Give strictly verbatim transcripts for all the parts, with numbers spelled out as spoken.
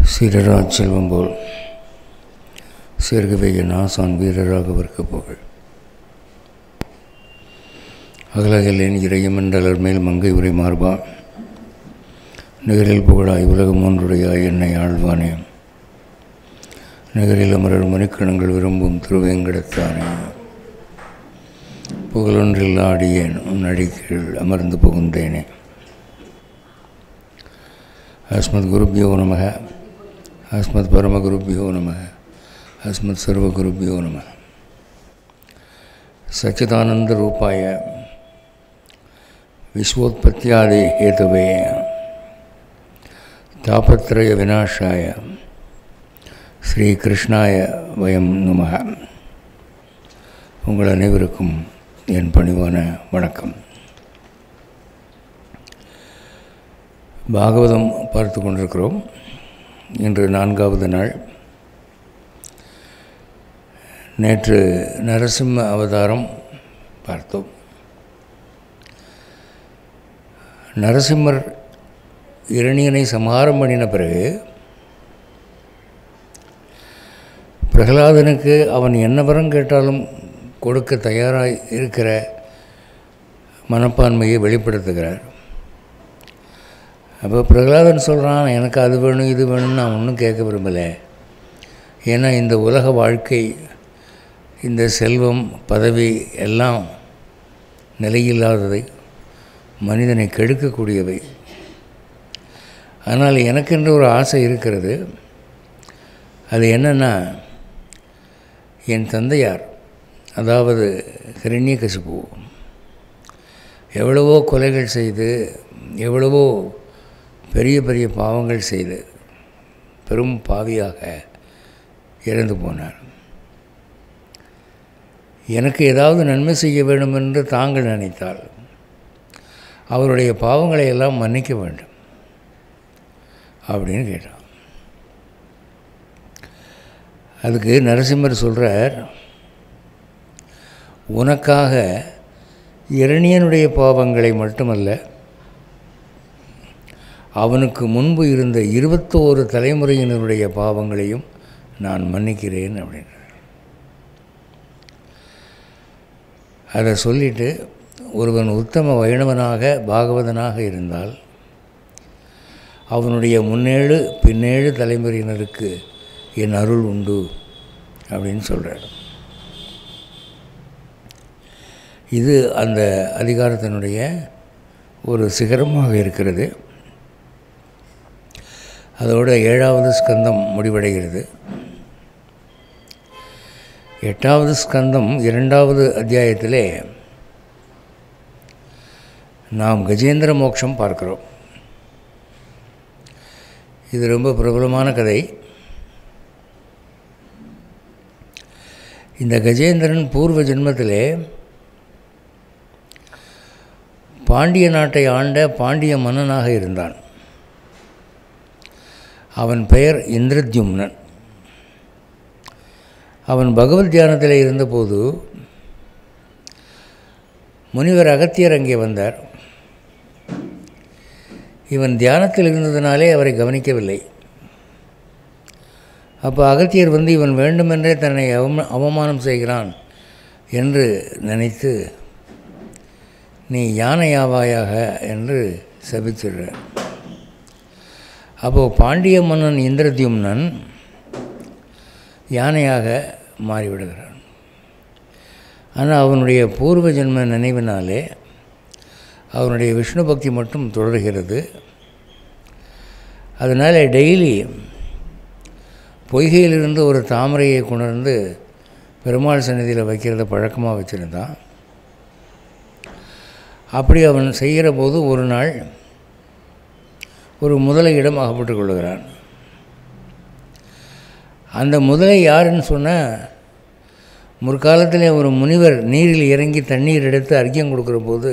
சீரராஜ் செல்வம் போல் சேர்கவே என் ஆசான் வீரராகவர்க்கு புகழ். அகலகலேன் இறையமென்றலர் மேல் மங்கை உரை மார்பா நிகரில் புகழாய் உலகம் ஒன்றுடையாய் என்னை ஆழ்வானே. நிகரில் அமரர் மணிக்கணங்கள் விரும்பும் திருவேங்கடத்தானே. புகழொன்றில் ஆடியேன் உன் அடிக்கீழ் அமர்ந்து புகுந்தேனே. அஸ்மத் குருபியோ நமக, அஸ்மத் பரமகுருபியோ நமக, அஸ்மத் சர்வகுருபியோ நமக. சச்சிதானந்த ரூபாய விஸ்வோத்பத்தியாதி ஹேதுவே தாபத்ரய விநாசாய ஸ்ரீ கிருஷ்ணாய வயம் நமக. உங்கள் அனைவருக்கும் என் பணிவான வணக்கம். பாகவதம் பார்த்து கொண்டிருக்கிறோம். இன்று நான்காவது நாள். நேற்று நரசிம்ம அவதாரம் பார்த்தோம். நரசிம்மர் இரணியனை சம்ஹாரம் பண்ணின பிறகு பிரகலாதனுக்கு அவன் என்ன வரம் கேட்டாலும் கொடுக்க தயாராக இருக்கிற மனப்பான்மையை வெளிப்படுத்துகிறார். அப்போ பிரகலாதன் சொல்கிறான், எனக்கு அது வேணும் இது வேணும்னு நான் ஒன்றும் கேட்க விரும்பலை. ஏன்னா இந்த உலக வாழ்க்கை, இந்த செல்வம் பதவி எல்லாம் நிலையில்லாததை, மனிதனை கெடுக்கக்கூடியவை. ஆனால் எனக்கென்று ஒரு ஆசை இருக்கிறது. அது என்னென்னா, என் தந்தையார் அதாவது ஹிரண்யகசிபு எவ்வளவோ கொலைகள் செய்து, எவ்வளவோ பெரிய பெரிய பாவங்கள் செய்து பெரும் பாவியாக இறந்து போனார். எனக்கு ஏதாவது நன்மை செய்ய வேண்டும் என்று தாங்கள் நினைத்தால் அவருடைய பாவங்களை எல்லாம் மன்னிக்க வேண்டும் அப்படின்னு கேட்டான். அதுக்கு நரசிம்மர் சொல்கிறார், உனக்காக இரணியனுடைய பாவங்களை மட்டுமல்ல, அவனுக்கு முன்பு இருந்த இருபத்தோரு தலைமுறையினருடைய பாவங்களையும் நான் மன்னிக்கிறேன் அப்படின்றார். அதை சொல்லிவிட்டு, ஒருவன் உத்தம வைணவனாக பாகவதனாக இருந்தால் அவனுடைய முன்னேழு பின்னேழு தலைமுறையினருக்கு என் அருள் உண்டு அப்படின்னு சொல்கிறார். இது அந்த அதிகாரத்தினுடைய ஒரு சிகரமாக இருக்கிறது. அதோடு ஏழாவது ஸ்கந்தம் முடிவடைகிறது. எட்டாவது ஸ்கந்தம் இரண்டாவது அத்தியாயத்திலே நாம் கஜேந்திர மோட்சம் பார்க்கிறோம். இது ரொம்ப பிரபலமான கதை. இந்த கஜேந்திரன் பூர்வ ஜென்மத்திலே பாண்டிய நாட்டை ஆண்ட பாண்டிய மன்னனாக இருந்தான். அவன் பெயர் இந்திரத்யும்னன். அவன் பகவத் தியானத்தில் இருந்தபோது முனிவர் அகத்தியர் அங்கே வந்தார். இவன் தியானத்தில் இருந்ததினாலே அவரை கவனிக்கவில்லை. அப்போ அகத்தியர் வந்து இவன் வேண்டுமென்றே தன்னை அவம அவமானம் செய்கிறான் என்று நினைத்து, நீ யானையாவாயாக என்று சபிச்சிடுறார். அப்போது பாண்டிய மன்னன் இந்திரத்யும்னன் யானையாக மாறிவிடுகிறான். ஆனால் அவனுடைய பூர்வ ஜென்ம நினைவினாலே அவனுடைய விஷ்ணு பக்தி மட்டும் தொடர்கிறது. அதனால் டெய்லி பொய்கையிலிருந்து ஒரு தாமரையை கொண்டு பெருமாள் சன்னதியில் வைக்கிறத பழக்கமாக வச்சுருந்தான். அப்படி அவன் செய்கிற போது ஒரு நாள் ஒரு முதலையிடம் அகப்பட்டு கொள்கிறான். அந்த முதலை யாருன்னு சொன்னால், முற்காலத்தில் ஒரு முனிவர் நீரில் இறங்கி தண்ணீர் எடுத்து அர்க்கியம் கொடுக்குற போது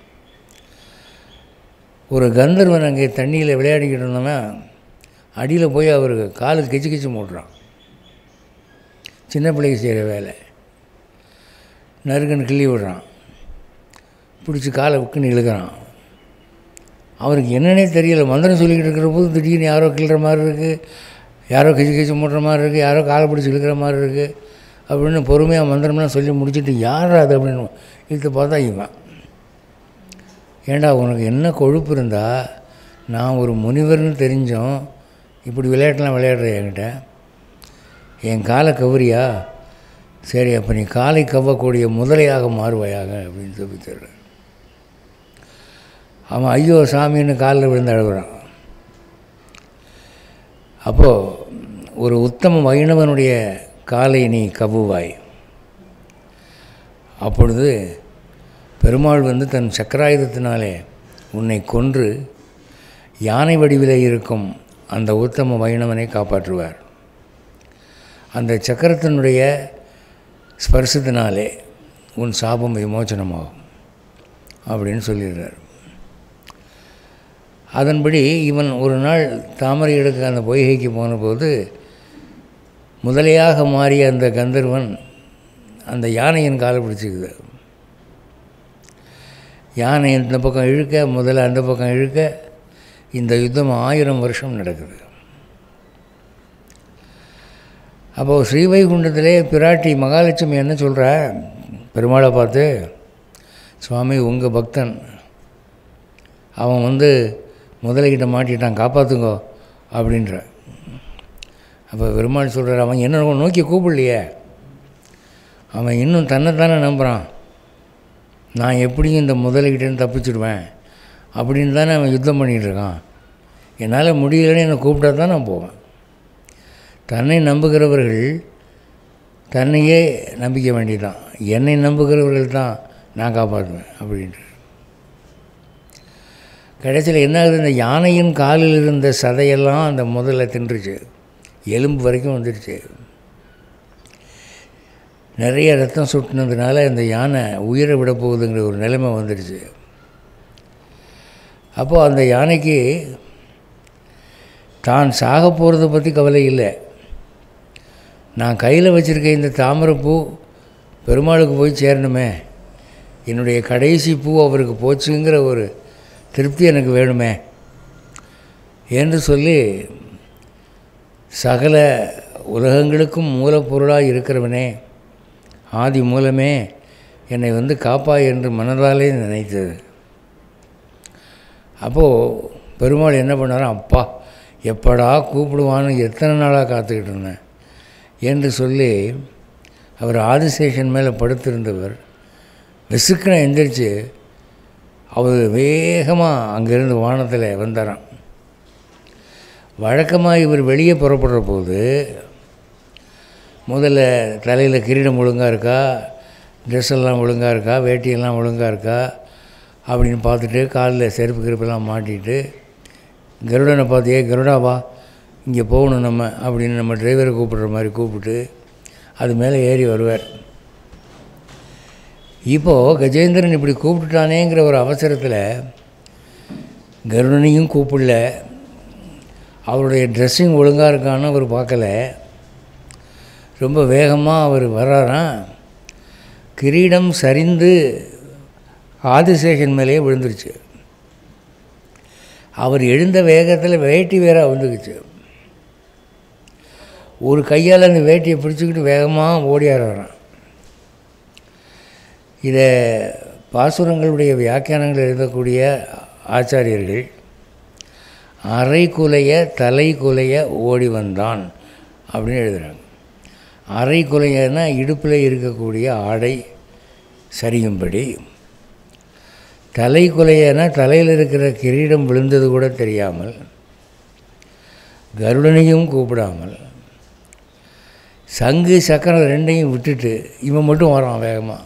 ஒரு கந்தர்வன் அங்கே தண்ணியில் விளையாடிக்கிட்டு இருந்தோன்னா அடியில் போய் அவருக்கு காலுக்கு கிச்சு கிச்சு மூடுறான். சின்ன பிள்ளைக்கு செய்கிற வேலை. நறுக்குன்னு கிள்ளி விடுறான். பிடிச்சி காலை விக்குன்னு இழுக்கிறான். அவருக்கு என்னன்னே தெரியல. மந்திரம் சொல்லிக்கிட்டு இருக்கிற போது திடீர்னு யாரோ கிள்ளுற மாதிரி இருக்குது. யாரோ கிச்சு கிச்சு மூட்டுற மாதிரி இருக்குது, யாரோ காலை பிடிச்சி இழுக்கிற மாதிரி இருக்குது அப்படின்னு பொறுமையாக மந்திரம்லாம் சொல்லி முடிச்சுட்டு யார் அது அப்படின்னு இழுத்து பார்த்தா இவன். ஏண்டா உனக்கு என்ன கொழுப்பு இருந்தால் நான் ஒரு முனிவர்னு தெரிஞ்சோம் இப்படி விளையாட்டுலாம் விளையாடுற என்கிட்ட, என் காலை கவரியா, சரி அப்போ நீ காலை கவ்வக்கூடிய முதலையாக மாறுவாயாக அப்படின்னு சொல்லி தர்ற. அவன் ஐயோ சாமின்னு காலில் விழுந்து அழுகுறான். அப்போது ஒரு உத்தம வைணவனுடைய காலை நீ கவ்வுவாய். அப்பொழுது பெருமாள் வந்து தன் சக்கராயுதத்தினாலே உன்னை கொன்று யானை வடிவிலே இருக்கும் அந்த உத்தம வைணவனை காப்பாற்றுவார். அந்த சக்கரத்தினுடைய ஸ்பர்சத்தினாலே உன் சாபம் விமோச்சனமாகும் அப்படின்னு சொல்லிடுறார். அதன்படி இவன் ஒரு நாள் தாமரை எடுக்க அந்த பொய்கைக்கு போனபோது முதலையாக மாறிய அந்த கந்தர்வன் அந்த யானையின் காலை பிடிச்சிக்குது. யானை இந்த பக்கம் இழுக்க, முதல்ல அந்த பக்கம் இழுக்க, இந்த யுத்தம் ஆயிரம் வருஷம் நடக்குது. அப்போது ஸ்ரீவைகுண்டத்திலே பிராட்டி மகாலட்சுமி என்ன சொல்கிற, பெருமாளை பார்த்து, சுவாமி உங்கள் பக்தன் அவன் வந்து முதலைக்கிட்ட மாட்டிட்டான், காப்பாற்றுங்கோ அப்படின்ற. அப்போ பெருமாள் சொல்கிறார், அவன் என்ன நோக்கி கூப்பிடலையே, அவன் இன்னும் தன்னைத்தானே நம்புகிறான், நான் எப்படியும் இந்த முதலைக்கிட்டேன்னு தப்பிச்சுடுவேன் அப்படின்னு தானே அவன் யுத்தம் பண்ணிகிட்ருக்கான். என்னால் முடியலைன்னு என்னை கூப்பிட்டா தான் நான் போவேன். தன்னை நம்புகிறவர்கள் தன்னையே நம்பிக்க வேண்டியதான், என்னை நம்புகிறவர்கள் தான் நான் காப்பாற்றுவேன் அப்படின்ட்டு. கடைசியில் என்ன ஆகுது, இந்த யானையின் காலில் இருந்த சதையெல்லாம் அந்த முதல்ல தின்றுச்சு, எலும்பு வரைக்கும் வந்துடுச்சு. நிறைய ரத்தம் சுட்டினதுனால இந்த யானை உயிரை விட போகுதுங்கிற ஒரு நிலைமை வந்துடுச்சு. அப்போது அந்த யானைக்கு தான் சாக போகிறத பற்றி கவலை இல்லை. நான் கையில் வச்சுருக்க இந்த தாமரைப்பூ பெருமாளுக்கு போய் சேரணுமே, என்னுடைய கடைசி பூ அவருக்கு போச்சுங்கிற ஒரு திருப்தி எனக்கு வேணுமே என்று சொல்லி, சகல உலகங்களுக்கும் மூலப்பொருளாக இருக்கிறவனே, ஆதி மூலமே, என்னை வந்து காப்பா என்று மனதாலே நினைத்தது. அப்போது பெருமாள் என்ன பண்ணாராம், அப்பா எப்படா கூப்பிடுவான்னு எத்தனை நாளாக காத்துக்கிட்டு இருந்தேன் என்று சொல்லி அவர் ஆதிசேஷன் மேலே படுத்திருந்தவர் விசுக்குன எந்திரிச்சு அவர் வேகமாக அங்கேருந்து வானத்தில் வந்தாராம். வழக்கமாக இவர் வெளியே புறப்படுற போது முதல்ல தலையில் கிரீடம் ஒழுங்காக இருக்கா, ட்ரெஸ்ஸெல்லாம் ஒழுங்காக இருக்கா, வேட்டியெல்லாம் ஒழுங்காக இருக்கா அப்படின்னு பார்த்துட்டு காலில் செருப்பு கிருப்பெல்லாம் மாட்டிட்டு கருடனை பார்த்து, ஏ கருடாவா இங்கே போகணும் நம்ம அப்படின்னு நம்ம டிரைவரை கூப்பிடுற மாதிரி கூப்பிட்டு அது மேலே ஏறி வருவார். இப்போது கஜேந்திரன் இப்படி கூப்பிட்டுட்டானேங்கிற ஒரு அவசரத்தில் கருடனையும் கூப்பிடல, அவருடைய ட்ரெஸ்ஸிங் ஒழுங்காக இருக்கான்னு அவர் பார்க்கல, ரொம்ப வேகமாக அவர் வர்றாராம். கிரீடம் சரிந்து ஆதிசேஷன் மேலேயே விழுந்துருச்சு. அவர் எழுந்த வேகத்தில் வேட்டி வேற வந்துக்குச்சு. ஒரு கையால் அந்த வேட்டியை பிடிச்சிக்கிட்டு வேகமாக ஓடியாடுறான். இதை பாசுரங்களுடைய வியாக்கியானங்கள் எழுதக்கூடிய ஆச்சாரியர்கள் அரை குலைய தலை குலைய ஓடி வந்தான் அப்படின்னு எழுதுகிறாங்க. அரை குலையன்னா இடுப்பில் இருக்கக்கூடிய ஆடை சரியும்படி, தலை குலையனா தலையில் இருக்கிற கிரீடம் விழுந்தது கூட தெரியாமல், கருடனையும் கூப்பிடாமல், சங்கு சக்கரம் ரெண்டையும் விட்டுட்டு இவன் மட்டும் வரான் வேகமாக.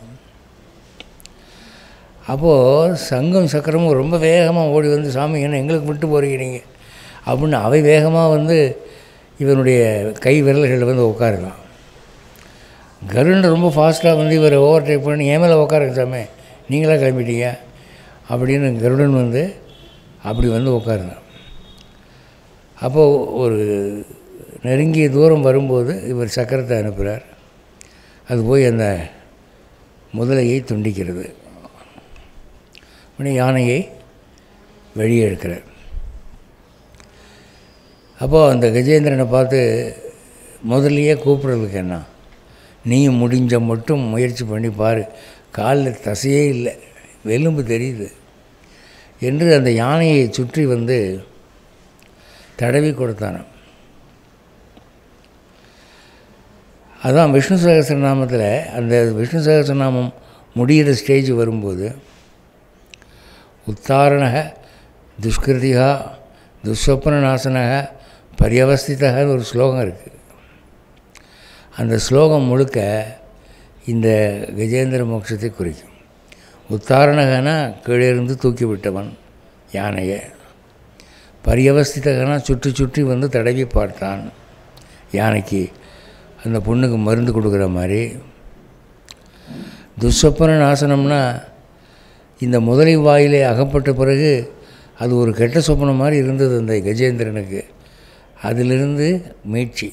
அப்போது சங்கம் சக்கரமும் ரொம்ப வேகமாக ஓடி வந்து, சாமி என்ன எங்களுக்கு விட்டு போகிறீங்க நீங்கள் அப்படின்னு அவை வேகமாக வந்து இவனுடைய கை விரல்களில் வந்து உட்காருதான். கருடன் ரொம்ப ஃபாஸ்ட்டாக வந்து இவரை ஓவர் டேக் பண்ணி, என் மேலே உட்காருங்க சாமி, நீங்களாக கிளம்பிட்டீங்க அப்படின்னு கருடன் வந்து அப்படி வந்து உட்காருதான். அப்போது ஒரு நெருங்கிய தூரம் வரும்போது இவர் சக்கரத்தை அனுப்புகிறார். அது போய் அந்த முதலையை துண்டிக்கிறது. உடனே யானையை வெளியே எடுக்கிறார். அப்போது அந்த கஜேந்திரனை பார்த்து முதல்லையே கூப்பிட்றதுக்கு என்ன, நீயும் முடிஞ்ச மட்டும் முயற்சி பண்ணி பாரு, காலில் தசையே இல்லை, எலும்பு தெரியுது என்று அந்த யானையை சுற்றி வந்து தடவி கொடுத்தான. அதான் விஷ்ணு சகஸ்ரநாமத்தில் அந்த விஷ்ணு சகஸ்ரநாமம் முடிகிற ஸ்டேஜ் வரும்போது உத்தாரணக துஷ்கிருதிகா துஸ்வப்ன நாசனக பரியவஸ்திதகன்னு ஒரு ஸ்லோகம் இருக்குது. அந்த ஸ்லோகம் முழுக்க இந்த கஜேந்திர மோட்சத்தை குறிக்கும். உத்தாரணகனா கீழே இருந்து தூக்கி விட்டவன் யானையை, பரியவஸ்திதகனா சுற்றி சுற்றி வந்து தடவி பார்த்தான் யானைக்கு அந்த பொண்ணுக்கு மருந்து கொடுக்குற மாதிரி. துஸ்வப்ன நாசனம்னா இந்த முதலை வாயிலே அகப்பட்ட பிறகு அது ஒரு கெட்ட சொப்பனம் மாதிரி இருந்தது அந்த கஜேந்திரனுக்கு, அதிலிருந்து மீட்சி.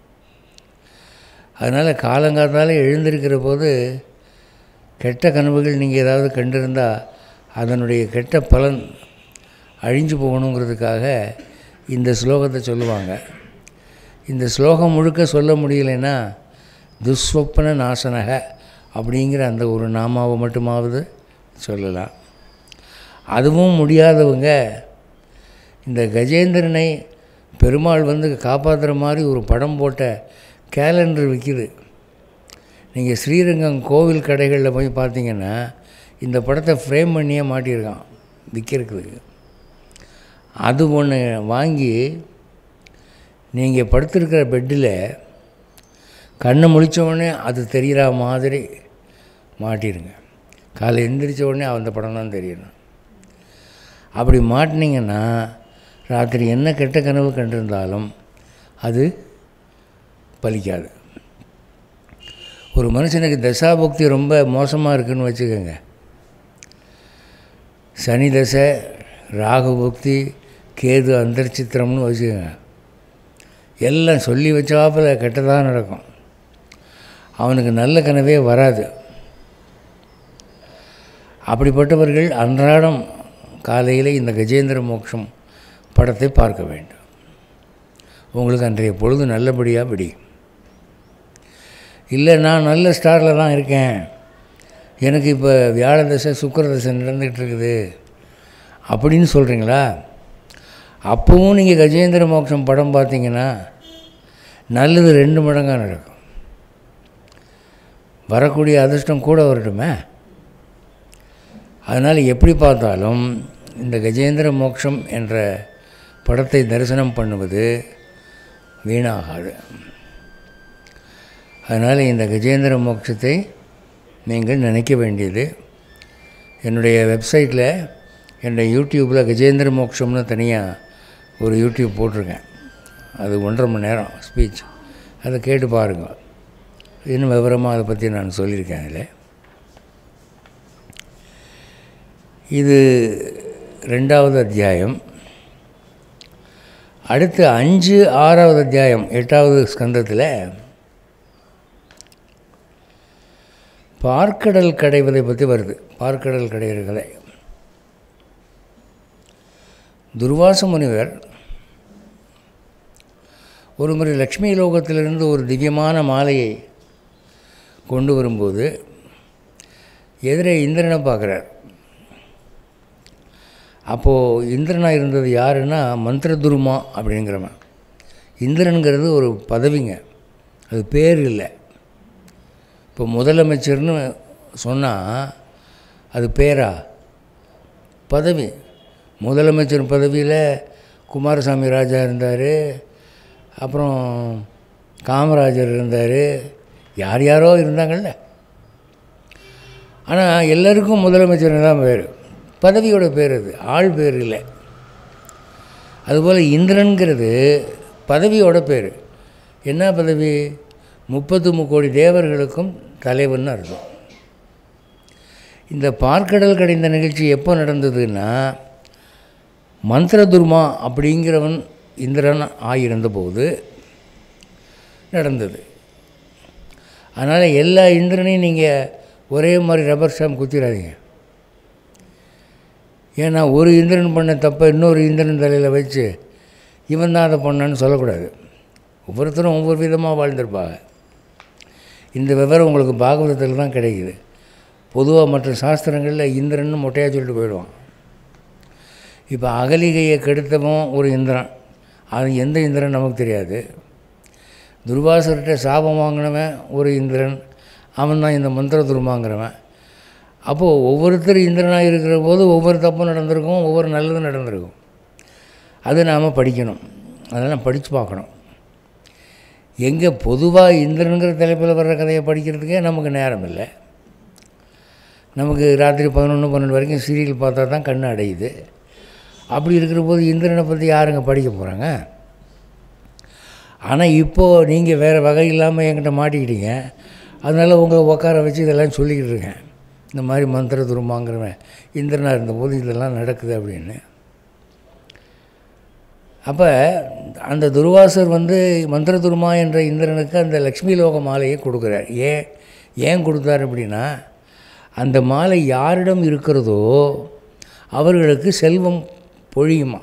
அதனால் காலங்காத்தால் எழுந்திருக்கிற போது கெட்ட கனவுகள் நீங்கள் ஏதாவது கண்டிருந்தால் அதனுடைய கெட்ட பலன் அழிஞ்சு போகணுங்கிறதுக்காக இந்த ஸ்லோகத்தை சொல்லுவாங்க. இந்த ஸ்லோகம் முழுக்க சொல்ல முடியலைன்னா துஸ்வப்ன நாசனக அப்படிங்கிற அந்த ஒரு நாமாவை மட்டுமாவது சொல்லலாம். அதுவும் முடியாதவங்க இந்த கஜேந்திரனை பெருமாள் வந்து காப்பாற்றுற மாதிரி ஒரு படம் போட்ட கேலண்டர் விற்கிது. நீங்கள் ஸ்ரீரங்கம் கோவில் கடைகளில் போய் பார்த்தீங்கன்னா இந்த படத்தை ஃப்ரேம் பண்ணியே மாட்டியிருக்கான் விற்கிறதுக்கு. அது ஒன்று வாங்கி நீங்கள் படுத்திருக்கிற பெட்டில் கண்ணை முழித்தவுடனே அது தெரிகிற மாதிரி மாட்டிடுங்க. காலை எழுந்திரிச்ச உடனே அந்த படம் தான் தெரியணும். அப்படி மாட்டினீங்கன்னா ராத்திரி என்ன கெட்ட கனவு கண்டிருந்தாலும் அது பலிக்காது. ஒரு மனுஷனுக்கு தசாபக்தி ரொம்ப மோசமாக இருக்குதுன்னு வச்சுக்கோங்க, சனி தசை, ராகு பக்தி, கேது அந்தர்ச்சித்திரம்னு வச்சுக்கோங்க, எல்லாம் சொல்லி வச்சாப்பில் கெட்டதாக நடக்கும். அவனுக்கு நல்ல கனவே வராது. அப்படிப்பட்டவர்கள் அன்றாடம் காலையில் இந்த கஜேந்திர மோட்சம் படத்தை பார்க்க வேண்டும். உங்களுக்கு அன்றைய பொழுது நல்லபடியாக விடியும். இல்லை நான் நல்ல ஸ்டாரில் தான் இருக்கேன், எனக்கு இப்போ வியாழ தசை சுக்கிர தசை நடந்துகிட்ருக்குது அப்படின்னு சொல்கிறீங்களா, அப்பவும் நீங்கள் கஜேந்திர மோட்சம் படம் பார்த்தீங்கன்னா நல்லது ரெண்டு மடங்காக நடக்கும். வரக்கூடிய அதிர்ஷ்டம் கூட வரட்டுமே. அதனால் எப்படி பார்த்தாலும் இந்த கஜேந்திர மோட்சம் என்ற படத்தை தரிசனம் பண்ணுவது வீணாகாது. அதனால் இந்த கஜேந்திர மோட்சத்தை நீங்கள் நினைக்க வேண்டியது. என்னுடைய வெப்சைட்டில் என்னுடைய யூடியூப்பில் கஜேந்திர மோட்சம்னு தனியாக ஒரு யூடியூப் போட்டிருக்கேன். அது ஒன்றரை மணி நேரம் ஸ்பீச், அதை கேட்டு பாருங்கள். இன்னும் விவரமாக அதை பற்றி நான் சொல்லியிருக்கேன். அதில் இது ரெண்டாவது அத்தியாயம். அடுத்து அஞ்சு ஆறாவது அத்தியாயம் எட்டாவது ஸ்கந்தத்தில் பார்க்கடல் கடைவதை பற்றி வருது. பார்க்கடல் கடைகிற கதை. துர்வாச முனிவர் ஒரு முறை லக்ஷ்மி லோகத்திலிருந்து ஒரு திவ்யமான மாலையை கொண்டு வரும்போது எதிரே இந்திரனை பார்க்குறார். அப்போது இந்திரனாக இருந்தது யாருன்னா மந்திரதுருமா அப்படிங்கிறவன். இந்திரனுங்கிறது ஒரு பதவிங்க, அது பேர் இல்லை. இப்போ முதலமைச்சர்னு சொன்னால் அது பேரா? பதவி. முதலமைச்சர் பதவியில் குமாரசாமி ராஜா இருந்தார், அப்புறம் காமராஜர் இருந்தார், யார் யாரோ இருந்தாங்கள்ல. ஆனால் எல்லாருக்கும் முதலமைச்சர் தான் பேர், பதவியோட பேர், அது ஆள் பேர் இல்லை. அதுபோல் இந்திரன்கிறது பதவியோட பேர். என்ன பதவி? முப்பத்து முக்கோடி தேவர்களுக்கும் தலைவன் அர்த்தம். இந்த பார்க்கடல் கடைந்த நிகழ்ச்சி எப்போ நடந்ததுன்னா மந்திரதுர்மா அப்படிங்கிறவன் இந்திரன் ஆகியிருந்த போது நடந்தது. அதனால் எல்லா இந்திரனையும் நீங்கள் ஒரே மாதிரி ரப்பர் ஸ்டாம்ப் குத்திடாதீங்க. ஏன்னா ஒரு இந்திரன் பண்ண தப்பை இன்னொரு இந்திரன் தலையில் வச்சு இவன் தான் அதை பண்ணான்னு சொல்லக்கூடாது. ஒவ்வொருத்தரும் ஒவ்வொரு விதமாக வாழ்ந்திருப்பாங்க. இந்த விவரம் உங்களுக்கு பாகவதத்தில் தான் கிடைக்குது. பொதுவாக மற்ற சாஸ்திரங்களில் இந்திரன்னு மொட்டையாக சொல்லிட்டு போயிடுவான். இப்போ அகலிகையை கெடுத்தவன் ஒரு இந்திரன், அது எந்த இந்திரன் நமக்கு தெரியாது. துர்வாசர்கிட்ட சாபம் வாங்கினவன் ஒரு இந்திரன், அவன் தான் இந்த மந்திர துருமாங்கிறவன். அப்போது ஒவ்வொருத்தர் இந்திரனாக இருக்கிற போது ஒவ்வொரு தப்பும் நடந்திருக்கும், ஒவ்வொரு நல்லதும் நடந்திருக்கும். அது நாம் படிக்கணும், அதெல்லாம் படித்து பார்க்கணும். எங்கே பொதுவாக இந்திரனுங்கிற தலைப்பில் வர்ற கதையை படிக்கிறதுக்கே நமக்கு நேரம் இல்லை. நமக்கு ராத்திரி பதினொன்று பன்னெண்டு வரைக்கும் சீரியல் பார்த்தா தான் கண்ணு அடையுது. அப்படி இருக்கிற போது இந்திரனை பற்றி யாருங்க படிக்க போகிறாங்க? ஆனால் இப்போது நீங்கள் வேறு வகை இல்லாமல் என்கிட்ட மாட்டிக்கிட்டீங்க, அதனால் உங்களை உட்கார வச்சு இதெல்லாம் சொல்லிக்கிட்டு இருக்கேன். இந்த மாதிரி மந்திர துருமாங்கிறவன் இந்திரனாக இருந்தபோது இதெல்லாம் நடக்குது அப்படின்னு. அப்போ அந்த துர்வாசர் வந்து மந்திர துருமா என்ற இந்திரனுக்கு அந்த லக்ஷ்மி லோக மாலையை கொடுக்குறார். ஏன் ஏன் கொடுத்தார் அப்படின்னா, அந்த மாலை யாரிடம் இருக்கிறதோ அவர்களுக்கு செல்வம் பொழியுமா.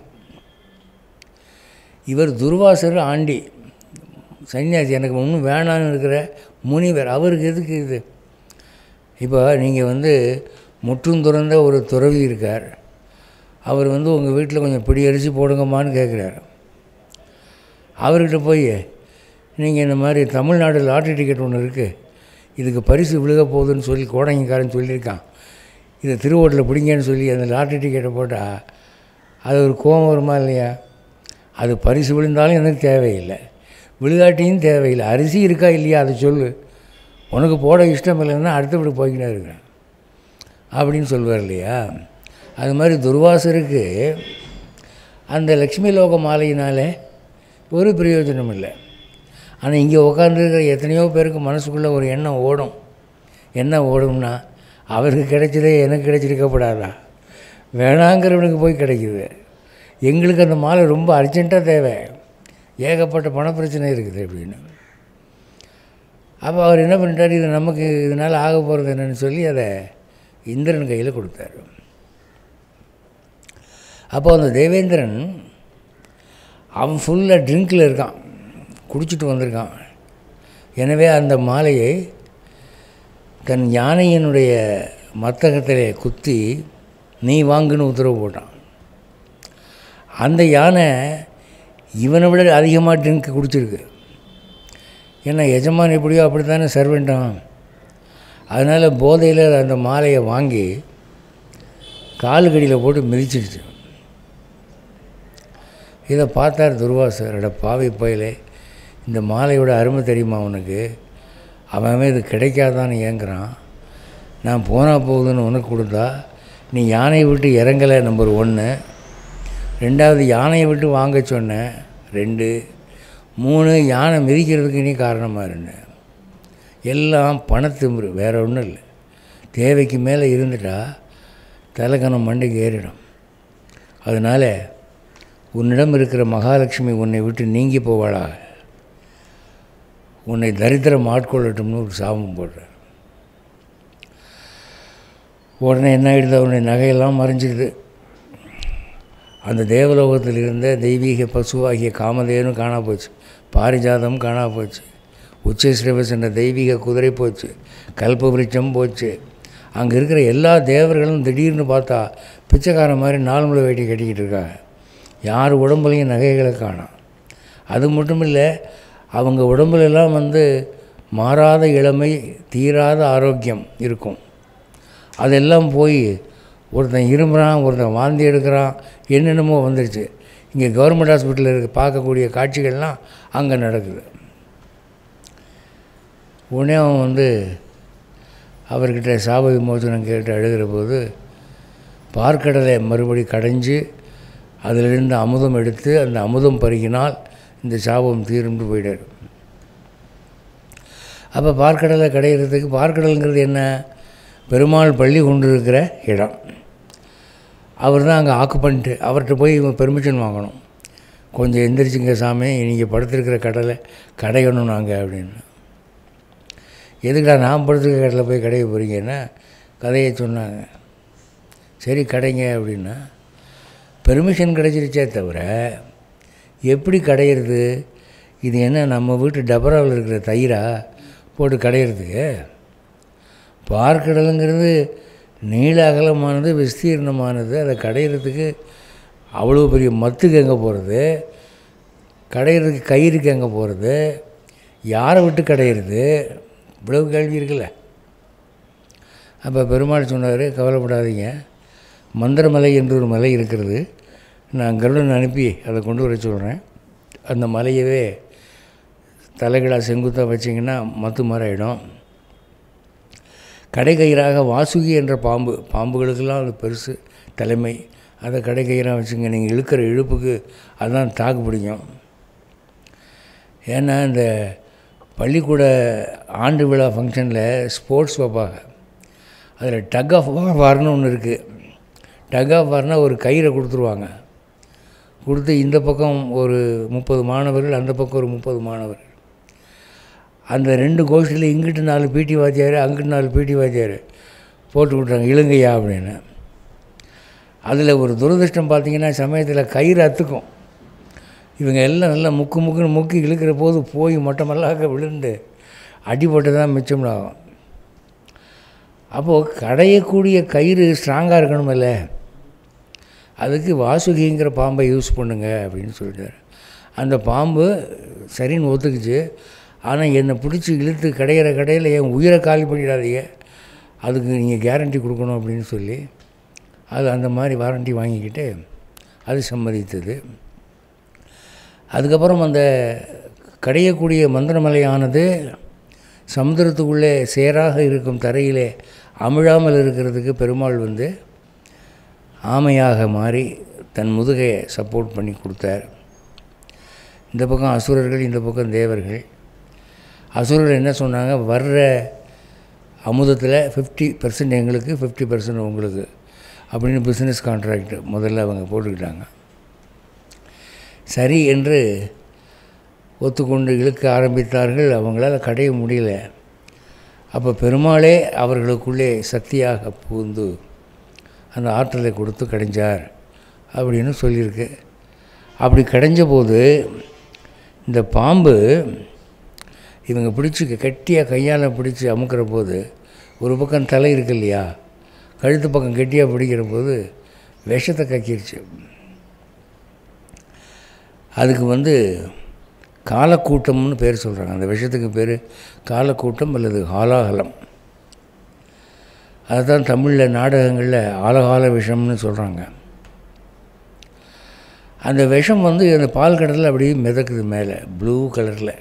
இவர் துர்வாசர் ஆண்டி சன்னியாசி, எனக்கு ஒன்றும் வேணான்னு இருக்கிற முனிவர், அவருக்கு எதுக்கு இது? இப்போ நீங்கள் வந்து முற்றும் துறந்த ஒரு துறவி இருக்கார், அவர் வந்து உங்கள் வீட்டில் கொஞ்சம் பிடி அரிசி போடுங்கம்மான்னு கேட்குறாரு. அவர்கிட்ட போய் நீங்கள் இந்த மாதிரி தமிழ்நாடு லாட்ரி டிக்கெட் ஒன்று இருக்குது, இதுக்கு பரிசு விழுக போகுதுன்னு சொல்லி கோடங்கிக்காரன் சொல்லியிருக்கான், இதை திருவோட்டில் பிடிங்கன்னு சொல்லி அந்த லாட்ரி டிக்கெட்டை போட்டால் அது ஒரு கோபம் வருமா இல்லையா? அது பரிசு விழுந்தாலும் எனக்கு தேவையில்லை, விழுகாட்டியும் தேவையில்லை, அரிசி இருக்கா இல்லையா அதை சொல்லு, உனக்கு போட இஷ்டம் இல்லைன்னா அடுத்தபடி போய்கிட்டே இருக்கிறேன் அப்படின்னு சொல்வார் இல்லையா? அது மாதிரி துர்வாசருக்கு அந்த லக்ஷ்மி லோக மாலையினாலே ஒரு பிரயோஜனம் இல்லை. ஆனால் இங்கே உட்காந்துருக்கிற எத்தனையோ பேருக்கு மனசுக்குள்ளே ஒரு எண்ணம் ஓடும். என்ன ஓடும்னா, அவருக்கு கிடைச்சதே எனக்கு கிடைச்சிருக்கப்படாதா, வேணாங்கிறவனுக்கு போய் கிடைக்குது, எங்களுக்கு அந்த மாலை ரொம்ப அர்ஜெண்ட்டாக தேவை, ஏகப்பட்ட பணப்பிரச்சனை இருக்குது அப்படின்னு. அப்போ அவர் என்ன பண்ணிட்டார், இது நமக்கு இதனால் ஆக போகிறது என்னன்னு சொல்லி அதை இந்திரன் கையில் கொடுத்தார். அப்போ அந்த தேவேந்திரன் அவன் ஃபுல்லாக ட்ரிங்கில் இருக்கான், குடிச்சிட்டு வந்திருக்கான். எனவே அந்த மாலையை தன் யானையினுடைய மத்தகத்திலே குத்தி நீ வாங்குன்னு உத்தரவு போட்டான். அந்த யானை இவனை விட அதிகமாக ட்ரிங்க் குடிச்சிருக்கு. ஏன்னா எஜமான் எப்படியோ அப்படித்தானே சர்வெண்ட்டான். அதனால் போதையில் அந்த மாலையை வாங்கி காலுக்கடியில் போட்டு மிதிச்சிடுச்சு. இதை பார்த்தார் துர்வாசர், அட பாவி பயிலே, இந்த மாலையோட அருமை தெரியுமா உனக்கு? அவன் இது கிடைக்காதான்னு ஏங்குறான், நான் போனால் போகுதுன்னு உனக்கு கொடுத்தா நீ யானையை விட்டு இறங்கலை, நம்பர் ஒன்று. ரெண்டாவது யானையை விட்டு வாங்க சொன்னேன், ரெண்டு. மூணு, யானை மிதிக்கிறதுக்கு நீ காரணமாக இருந்த. எல்லாம் பணத்திமிரு, வேறு ஒன்றும் இல்லை. தேவைக்கு மேலே இருந்துட்டா தலைக்கணம் மண்டைக்கு ஏறிடும். அதனால் உன்னிடம் இருக்கிற மகாலட்சுமி உன்னை விட்டு நீங்கி போவாளா, உன்னை தரித்திரம் ஆட்கொள்ளட்டும்னு ஒரு சாபம் போடுறார். உடனே என்ன ஆகிடுது, அவனுடைய நகையெல்லாம் மறைஞ்சிடுது. அந்த தேவலோகத்தில் இருந்த தெய்வீக பசுவாகிய காமதேனு காணா போச்சு, பாரிஜாதம் காணா போச்சு, உச்சஸ்ரவஸ் என்ற தெய்வீக குதிரை போச்சு, கல்ப விருட்சம் போச்சு. அங்கே இருக்கிற எல்லா தேவர்களும் திடீர்னு பார்த்தா பிச்சைக்கார மாதிரி நார்மலை வேட்டி கட்டிக்கிட்டு இருக்காங்க. யார் உடம்புலையும் நகைகளை காணோம். அது மட்டும் இல்லை, அவங்க உடம்புலெல்லாம் வந்து மாறாத இளமை, தீராத ஆரோக்கியம் இருக்கும். அதெல்லாம் போய் ஒருத்தன் இரும்புறான், ஒருத்தன் வாந்தி எடுக்கிறான், என்னென்னமோ வந்துடுச்சு. இங்கே கவர்மெண்ட் ஹாஸ்பிட்டலில் இருக்க பார்க்கக்கூடிய காட்சிகள்லாம் அங்கே நடக்குது. உடனே அவன் வந்து அவர்கிட்ட சாப விமோசனம் கேட்டு அழுகிற போது பார்க்கடலை மறுபடி கடைஞ்சி அதிலிருந்து அமுதம் எடுத்து அந்த அமுதம் பருகினால் இந்த சாபம் தீர்ந்து போயிடார். அப்போ பார்க்கடலை கடையிறதுக்கு, பார்க்கடலுங்கிறது என்ன, பெருமாள் பள்ளி கொண்டு இருக்கிற இடம். அவர் தான் அங்கே ஆக்குப்பண்ட்டு, அவர்கிட்ட போய் இவங்க பெர்மிஷன் வாங்கணும். கொஞ்சம் எந்திரிச்சுங்க சாமி, நீங்கள் படுத்துருக்கிற கடலை கடையணும் நாங்கள் அப்படின்னு. எதுக்குடா நான் படுத்துருக்க கடலை போய் கடைய போகிறீங்கன்னா கதையை சொன்னாங்க. சரி கடைங்க அப்படின்னா பெர்மிஷன் கிடைச்சிருச்சே தவிர எப்படி கடையிறது? இது என்ன நம்ம வீட்டு டபராவில் இருக்கிற தயிரா போட்டு கடையிறதுக்கு? பார்க்கடலுங்கிறது நீள அகலமானது, விஸ்தீர்ணமானது. அதை கடையிறதுக்கு அவ்வளோ பெரிய மத்துக்கு எங்கே போகிறது? கடையிறதுக்கு கயிறுக்கு எங்கே போகிறது? யாரை விட்டு கடையிறது? இவ்வளவு கேள்வி இருக்குல்ல. அப்போ பெருமாள் சொன்னார், கவலைப்படாதீங்க, மந்திரமலை என்று ஒரு மலை இருக்கிறது, நான் கருடன் அனுப்பி அதை கொண்டு வர சொல்கிறேன். அந்த மலையவே தலைகளாக செங்குத்தாக வச்சிங்கன்னா மத்து மாறாயிடும். கடைக்கயிறாக வாசுகி என்ற பாம்பு, பாம்புகளுக்கெல்லாம் அது பெருசு தலைமை, அதை கடைக்கயிறாக வச்சுங்க. நீங்கள் இழுக்கிற இழுப்புக்கு அதுதான் தாக்கு பிடிக்கும். ஏன்னா இந்த பள்ளிக்கூட ஆண்டு விழா ஃபங்க்ஷனில் ஸ்போர்ட்ஸ் வைப்பாங்க. அதில் டக் ஆஃப் வார்னு ஒன்று இருக்குது. டக் ஆஃப் வார்னால் ஒரு கயிறை கொடுத்துருவாங்க. கொடுத்து இந்த பக்கம் ஒரு முப்பது மாணவர்கள், அந்த பக்கம் ஒரு முப்பது மாணவர்கள். அந்த ரெண்டு கோஷ்டியில் இங்கிட்டு நாலு பிடி வாத்தியார், அங்கிட்டு நாலு பிடி வாத்தியார் போட்டு விட்றாங்க, இழுங்கையா அப்படின்னு. அதில் ஒரு துரதிருஷ்டம் பார்த்திங்கன்னா, சமயத்தில் கயிறு அத்துக்கும். இவங்க எல்லாம் நல்லா முக்கு முக்குன்னு முக்கி இழுக்கிற போது போய் மொட்டை மல்லாக்க விழுந்து அடிபட்டு தான் மிச்சம்னாகும். அப்போது கடையக்கூடிய கயிறு ஸ்ட்ராங்காக இருக்கணுமில்ல, அதுக்கு வாசுகிங்கிற பாம்பை யூஸ் பண்ணுங்க அப்படின்னு சொல்லிட்டார். அந்த பாம்பு சரின்னு ஒத்துக்குச்சு. ஆனால் என்னை பிடிச்சி இழுத்து கடையிற கடையில் என் உயிரை காலி பண்ணிடாதீங்க, அதுக்கு நீங்கள் கேரண்டி கொடுக்கணும் அப்படின்னு சொல்லி அது அந்த மாதிரி வாரண்டி வாங்கிக்கிட்டு அது சம்மதித்தது. அதுக்கப்புறம் அந்த கடையக்கூடிய மந்திரமலையானது சமுத்திரத்துக்குள்ளே சேராக இருக்கும் தரையிலே அமிழாமல் இருக்கிறதுக்கு பெருமாள் வந்து ஆமையாக மாறி தன் முதுகையை சப்போர்ட் பண்ணி கொடுத்தார். இந்த பக்கம் அசுரர்கள், இந்த பக்கம் தேவர்கள். அசுரர்கள் என்ன சொன்னாங்க, வர்ற அமுதத்தில் ஃபிஃப்டி பர்சன்ட் எங்களுக்கு, ஃபிஃப்டி பர்சன்ட் உங்களுக்கு அப்படின்னு பிஸ்னஸ் கான்ட்ராக்ட் முதல்ல அவங்க போட்டுக்கிட்டாங்க. சரி என்று ஒத்துக்கொண்டு இழுக்க ஆரம்பித்தார்கள். அவங்களால கடைய முடியல. அப்போ பெருமாளே அவர்களுக்குள்ளே சக்தியாக புகுந்து அந்த ஆற்றலை கொடுத்து கடைஞ்சார் அப்படின்னு சொல்லியிருக்கு. அப்படி கடைஞ்ச போது இந்த பாம்பு இவங்க பிடிச்சி கெட்டியாக கையால் பிடிச்சி அமுக்கிற போது ஒரு பக்கம் தலை இருக்கு இல்லையா, கழுத்து பக்கம் கெட்டியாக பிடிக்கிற போது விஷத்தை கக்கிடுச்சு. அதுக்கு வந்து காலக்கூட்டம்னு பேர் சொல்கிறாங்க. அந்த விஷத்துக்கு பேர் காலக்கூட்டம் அல்லது ஹாலாகலம். அதுதான் தமிழில் நாடகங்களில் ஆலகால விஷம்னு சொல்கிறாங்க. அந்த விஷம் வந்து அந்த பால் கடலில் அப்படியே மிதக்குது மேலே ப்ளூ கலரில்.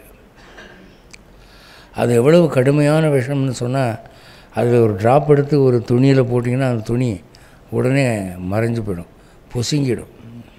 அது எவ்வளவு கடுமையான விஷம்னு சொன்னால், அதில் ஒரு ட்ராப் எடுத்து ஒரு துணியில் போட்டிங்கன்னா அந்த துணி உடனே மறைஞ்சு போயிடும், பொசுங்கிடும்.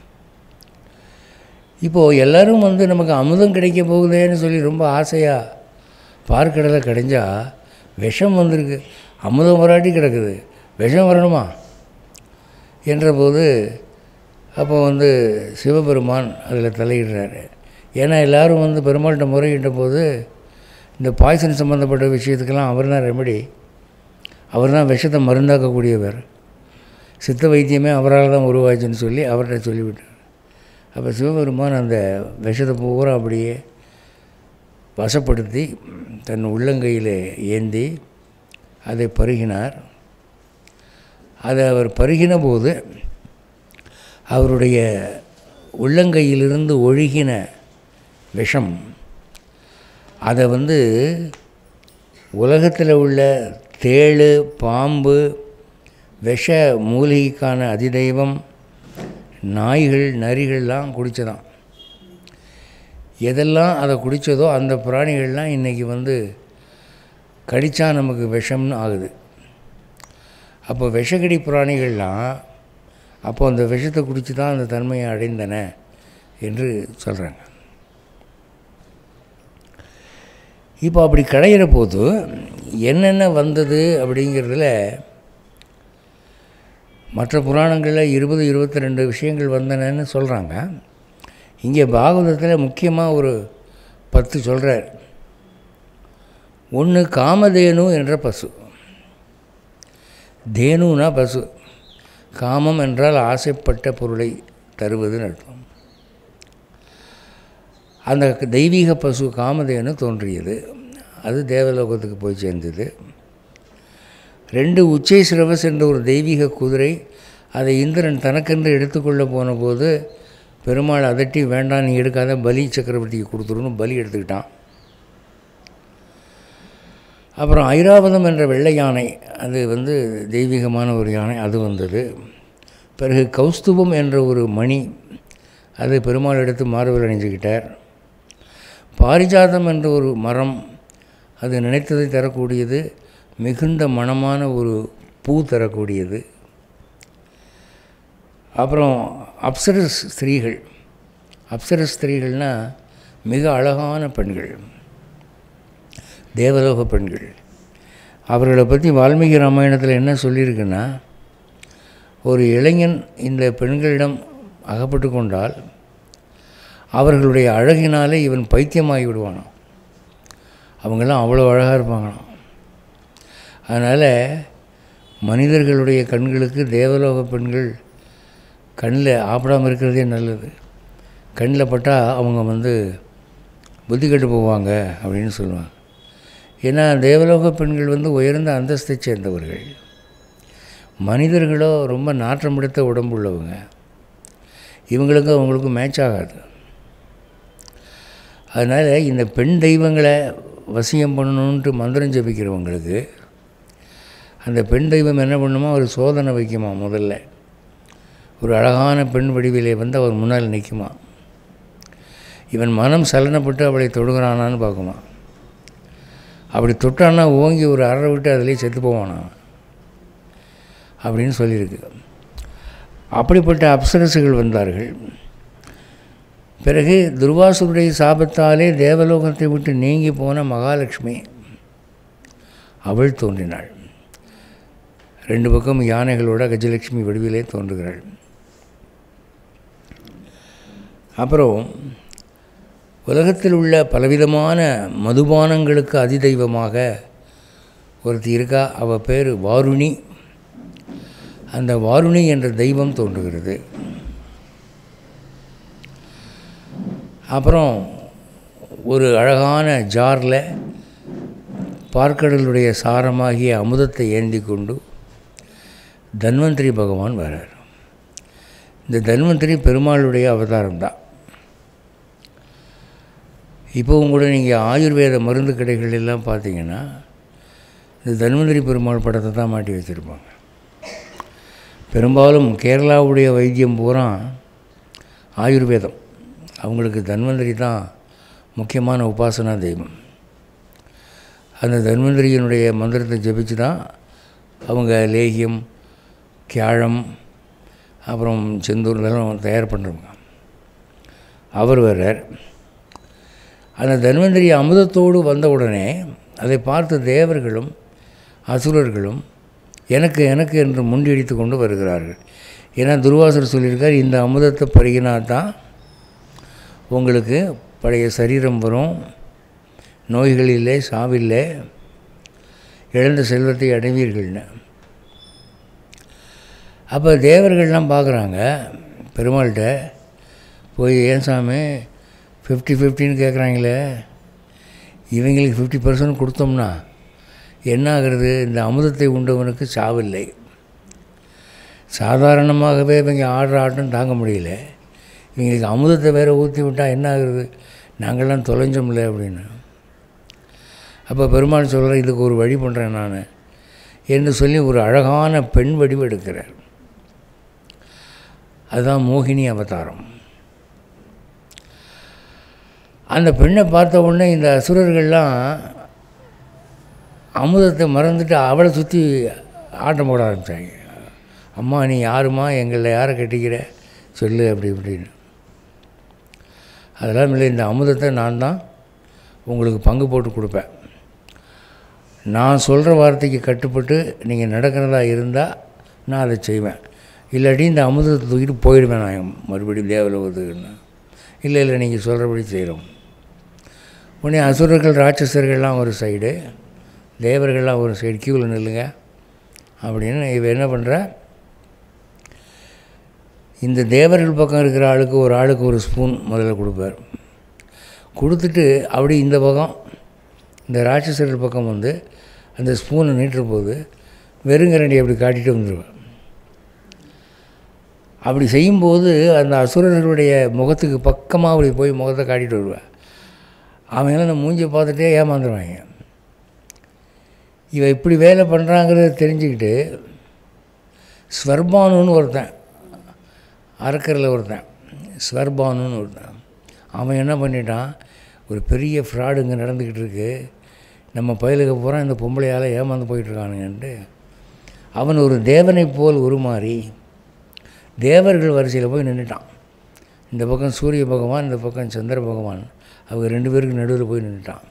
இப்போது எல்லோரும் வந்து நமக்கு அமுதம் கிடைக்க போகுதேன்னு சொல்லி ரொம்ப ஆசையாக பார்க்கடலை கடைஞ்சால் விஷம் வந்திருக்கு, அமுதம் வராட்டி கிடக்குது, விஷம் வரணுமா என்ற போது அப்போ வந்து சிவபெருமான் அதில் தலையிடுறாரு. ஏன்னா எல்லோரும் வந்து பெருமாள்கிட்ட முறையிட்ட போது இந்த பாய்சன் சம்மந்தப்பட்ட விஷயத்துக்கெல்லாம் அவர் தான் ரெமெடி, அவர் தான் விஷத்தை மருந்தாக்கக்கூடியவர், சித்த வைத்தியமே அவரால் தான் உருவாச்சுன்னு சொல்லி அவர்கிட்ட சொல்லிவிட்டார். அப்போ சிவபெருமான் அந்த விஷத்தை பூரா அப்படியே வசப்படுத்தி தன் உள்ளங்கையில் ஏந்தி அதை பருகினார். அதை அவர் பருகின போது அவருடைய உள்ளங்கையிலிருந்து ஒழுகின விஷம் அதை வந்து உலகத்தில் உள்ள தேள், பாம்பு, விஷ மூலிகைக்கான அதிதெய்வம், நாய்கள், நரிகள்லாம் குடித்ததான். எதெல்லாம் அதை குடித்ததோ அந்த பிராணிகள்லாம் இன்றைக்கி வந்து கடித்தா நமக்கு விஷம்னு ஆகுது. அப்போ விஷக்கடி பிராணிகள்லாம் அப்போ அந்த விஷத்தை குடித்து தான் அந்த தன்மையை அடைந்தன என்று சொல்கிறாங்க. இப்போ அப்படி கடையிற போது என்னென்ன வந்தது அப்படிங்கிறதுல மற்ற புராணங்களில் இருபது இருபத்தி ரெண்டு விஷயங்கள் வந்தனன்னு சொல்கிறாங்க. இங்கே பாகவதத்தில் முக்கியமாக ஒரு பத்து சொல்கிறார். ஒன்று காமதேனு என்ற பசு. தேனுனா பசு, காமம் என்றால் ஆசைப்பட்ட பொருளை தருவதுன்னு அர்த்தம். அந்த தெய்வீக பசு காமதேனு தோன்றியது. அது தேவலோகத்துக்கு போய் சேர்ந்தது. ரெண்டு உச்சை சிரவஸ் என்ற ஒரு தெய்வீக குதிரை, அதை இந்திரன் தனக்கென்று எடுத்துக்கொள்ள போன போது பெருமாள் அதட்டி, வேண்டாம் நீ எடுக்காத, பலி சக்கரவர்த்திக்கு கொடுத்துருன்னு பலி எடுத்துக்கிட்டான். அப்புறம் ஐராவதம் என்ற வெள்ளை யானை, அது வந்து தெய்வீகமான ஒரு யானை, அது வந்தது. பிறகு கௌஸ்துபம் என்ற ஒரு மணி, அது பெருமாள் எடுத்து மார்பில் அணிஞ்சுக்கிட்டார். பாரிஜாதம் என்ற ஒரு மரம், அது நினைத்ததை தரக்கூடியது, மிகுந்த மணமான ஒரு பூ தரக்கூடியது. அப்புறம் அப்சரஸ் ஸ்திரீகள், அப்சரஸ் ஸ்திரீகள்னால் மிக அழகான பெண்கள், தேவலோக பெண்கள். அவர்களை பற்றி வால்மீகி ராமாயணத்தில் என்ன சொல்லியிருக்குன்னா, ஒரு இளைஞன் இந்த பெண்களிடம் அகப்பட்டு கொண்டால் அவர்களுடைய அழகினாலே இவன் பைத்தியமாகி விடுவானாம். அவங்கெல்லாம் அவ்வளோ அழகாக இருப்பாங்களாம். அதனால் மனிதர்களுடைய கண்களுக்கு தேவலோக பெண்கள் கண்ணில் ஆப்படாமல் இருக்கிறதே நல்லது. கண்ணில் பட்டால் அவங்க வந்து புத்தி கெட்டு போவாங்க அப்படின்னு சொல்லுவாங்க. ஏன்னா தேவலோக பெண்கள் வந்து உயர்ந்த அந்தஸ்தை சேர்ந்தவர்கள். மனிதர்களோ ரொம்ப நாற்றமெடுத்த உடம்பு உள்ளவங்க. இவங்களுக்கு அவங்களுக்கு மேட்ச் ஆகாது. அதனால் இந்த பெண் தெய்வங்களை வசியம் பண்ணணுன்ட்டு மந்திரம் ஜபிக்கிறவங்களுக்கு அந்த பெண் தெய்வம் என்ன பண்ணுமா, ஒரு சோதனை வைக்குமா. முதல்ல ஒரு அழகான பெண் வடிவிலே வந்து அவர் முன்னால் நிற்குமா. இவன் மனம் சலனப்பட்டு அவளை தொடுகிறானான்னு பார்க்குமா. அப்படி தொட்டானா ஓங்கி ஒரு அறை விட்டு அதிலே செத்து போவானா அப்படின்னு சொல்லியிருக்கு. அப்படிப்பட்ட அப்சரசுகள் வந்தார்கள். பிறகு துர்வாசுடைய சாபத்தாலே தேவலோகத்தை விட்டு நீங்கி போன மகாலட்சுமி, அவள் தோன்றினாள். ரெண்டு பக்கம் யானைகளோட கஜலட்சுமி வடிவிலே தோன்றுகிறாள். அப்புறம் உலகத்தில் உள்ள பலவிதமான மதுபானங்களுக்கு அதிதெய்வமாக ஒருத்தி இருக்கா. அவள் பேர் வாருணி. அந்த வாருணி என்ற தெய்வம் தோன்றுகிறது. அப்புறம் ஒரு அழகான ஜாரில் பார்க்கடலுடைய சாரமாகிய அமுதத்தை ஏந்தி கொண்டு தன்வந்திரி பகவான் வரார். இந்த தன்வந்திரி பெருமாளுடைய அவதாரம் தான். இப்போவும் கூட நீங்கள் ஆயுர்வேத மருந்து கடைகள் எல்லாம் பார்த்தீங்கன்னா இந்த தன்வந்திரி பெருமாள் படத்தை தான் மாட்டி வச்சுருப்பாங்க. பெரும்பாலும் கேரளாவுடைய வைத்தியம் பூரா ஆயுர்வேதம். அவங்களுக்கு தன்வந்திரி தான் முக்கியமான உபாசனா தெய்வம். அந்த தன்வந்திரியினுடைய மந்திரத்தை ஜபிச்சு தான் அவங்க லேகியம், கியாழம், அப்புறம் செந்தூர் இதெல்லாம் தயார் பண்ணுறவங்க. அவர் வர்றார். அந்த தன்வந்திரி அமுதத்தோடு வந்த உடனே அதை பார்த்த தேவர்களும் அசுரர்களும் எனக்கு எனக்கு என்று முண்டியடித்து கொண்டு வருகிறார்கள். ஏன்னா துர்வாசர் சொல்லியிருக்கார், இந்த அமுதத்தை பருகினா தான் உங்களுக்கு பழைய சரீரம் வரும், நோய்கள் இல்லை, சாவில்லை, இழந்த செல்வத்தை அடைவீர்கள்னு. அப்போ தேவர்கள்லாம் பார்க்குறாங்க பெருமாள்கிட்ட போய், ஏன் சாமி ஃபிஃப்டி ஃபிஃப்டின்னு கேட்குறாங்களே, இவங்களுக்கு ஃபிஃப்டி பர்சன்ட் கொடுத்தோம்னா என்ன ஆகிறது? இந்த அமுதத்தை உண்டவனுக்கு சாவில்லை. சாதாரணமாகவே இவங்க ஆடுற ஆட்டம் தாங்க முடியல, இவங்களுக்கு அமுதத்தை வேறு ஊற்றி விட்டால் என்ன ஆகுறது? நாங்கள்லாம் தொலைஞ்சோம்ல அப்படின்னு. அப்போ பெருமாள் சொல்கிறேன், இதுக்கு ஒரு வழி பண்ணுறேன் நான் என்று சொல்லி ஒரு அழகான பெண் வடிவு எடுக்கிறார். அதுதான் மோகினி அவதாரம். அந்த பெண்ணை பார்த்த உடனே இந்த அசுரர்கள்லாம் அமுதத்தை மறந்துட்டு அவளை சுற்றி ஆட்டம் போட ஆரம்பித்தாங்க. அம்மா நீ யாருமா, எங்களில் யாரை கட்டிக்கிற சொல்லு அப்படி இப்படின்னு. அதெல்லாம் இல்லை, இந்த அமுதத்தை நான் தான் உங்களுக்கு பங்கு போட்டு கொடுப்பேன். நான் சொல்கிற வார்த்தைக்கு கட்டுப்பட்டு நீங்கள் நடக்கிறதா இருந்தால் நான் அதை செய்வேன், இல்லாட்டி இந்த அமுதத்தை தூக்கிட்டு போயிடுவேன் நான் மறுபடியும் தேவலோகத்துக்குன்னு. இல்லை இல்லை நீங்கள் சொல்கிறபடி செய்கிறோம். உடனே அசுரர்கள் ராட்சசர்கள்லாம் ஒரு சைடு, தேவர்கள்லாம் ஒரு சைடு, கியூவில் நில்லுங்க அப்படின்னு இவ என்ன பண்ணுறா, இந்த தேவர்கள் பக்கம் இருக்கிற ஆளுக்கு ஒரு ஆளுக்கு ஒரு ஸ்பூன் முதல்ல கொடுப்பார். கொடுத்துட்டு அப்படி இந்த பக்கம் இந்த ராட்சசர்கள் பக்கம் வந்து அந்த ஸ்பூனை நீட்டுற போது வெறுங்கரண்டி அப்படி காட்டிட்டு வந்துடுவேன். அப்படி செய்யும்போது அந்த அசுரர்களுடைய முகத்துக்கு பக்கமாக அப்படி போய் முகத்தை காட்டிட்டு வருவேன். அவங்களாம் அந்த மூஞ்சியை பார்த்துட்டே ஏமாந்துருவாங்க. இவன் இப்படி வேலை பண்ணுறாங்கிறத தெரிஞ்சுக்கிட்டு ஸ்வர்பானுன்னு ஒருத்தன், அரக்கரில் ஒருத்தன், ஸ்வர்பானுன்னு ஒருத்தன், அவன் என்ன பண்ணிட்டான், ஒரு பெரிய ஃப்ராடு இங்கே நடந்துக்கிட்டு இருக்கு, நம்ம பயலுக்கு பூரா இந்த பொம்பளையால் ஏமாந்து போயிட்டுருக்கானுங்கன்ட்டு அவன் ஒரு தேவனை போல் உருமாறி தேவர்கள் வரிசையில் போய் நின்றுட்டான். இந்த பக்கம் சூரிய பகவான், இந்த பக்கம் சந்திர பகவான், அவங்க ரெண்டு பேருக்கு நடுவில் போய் நின்றுட்டான்.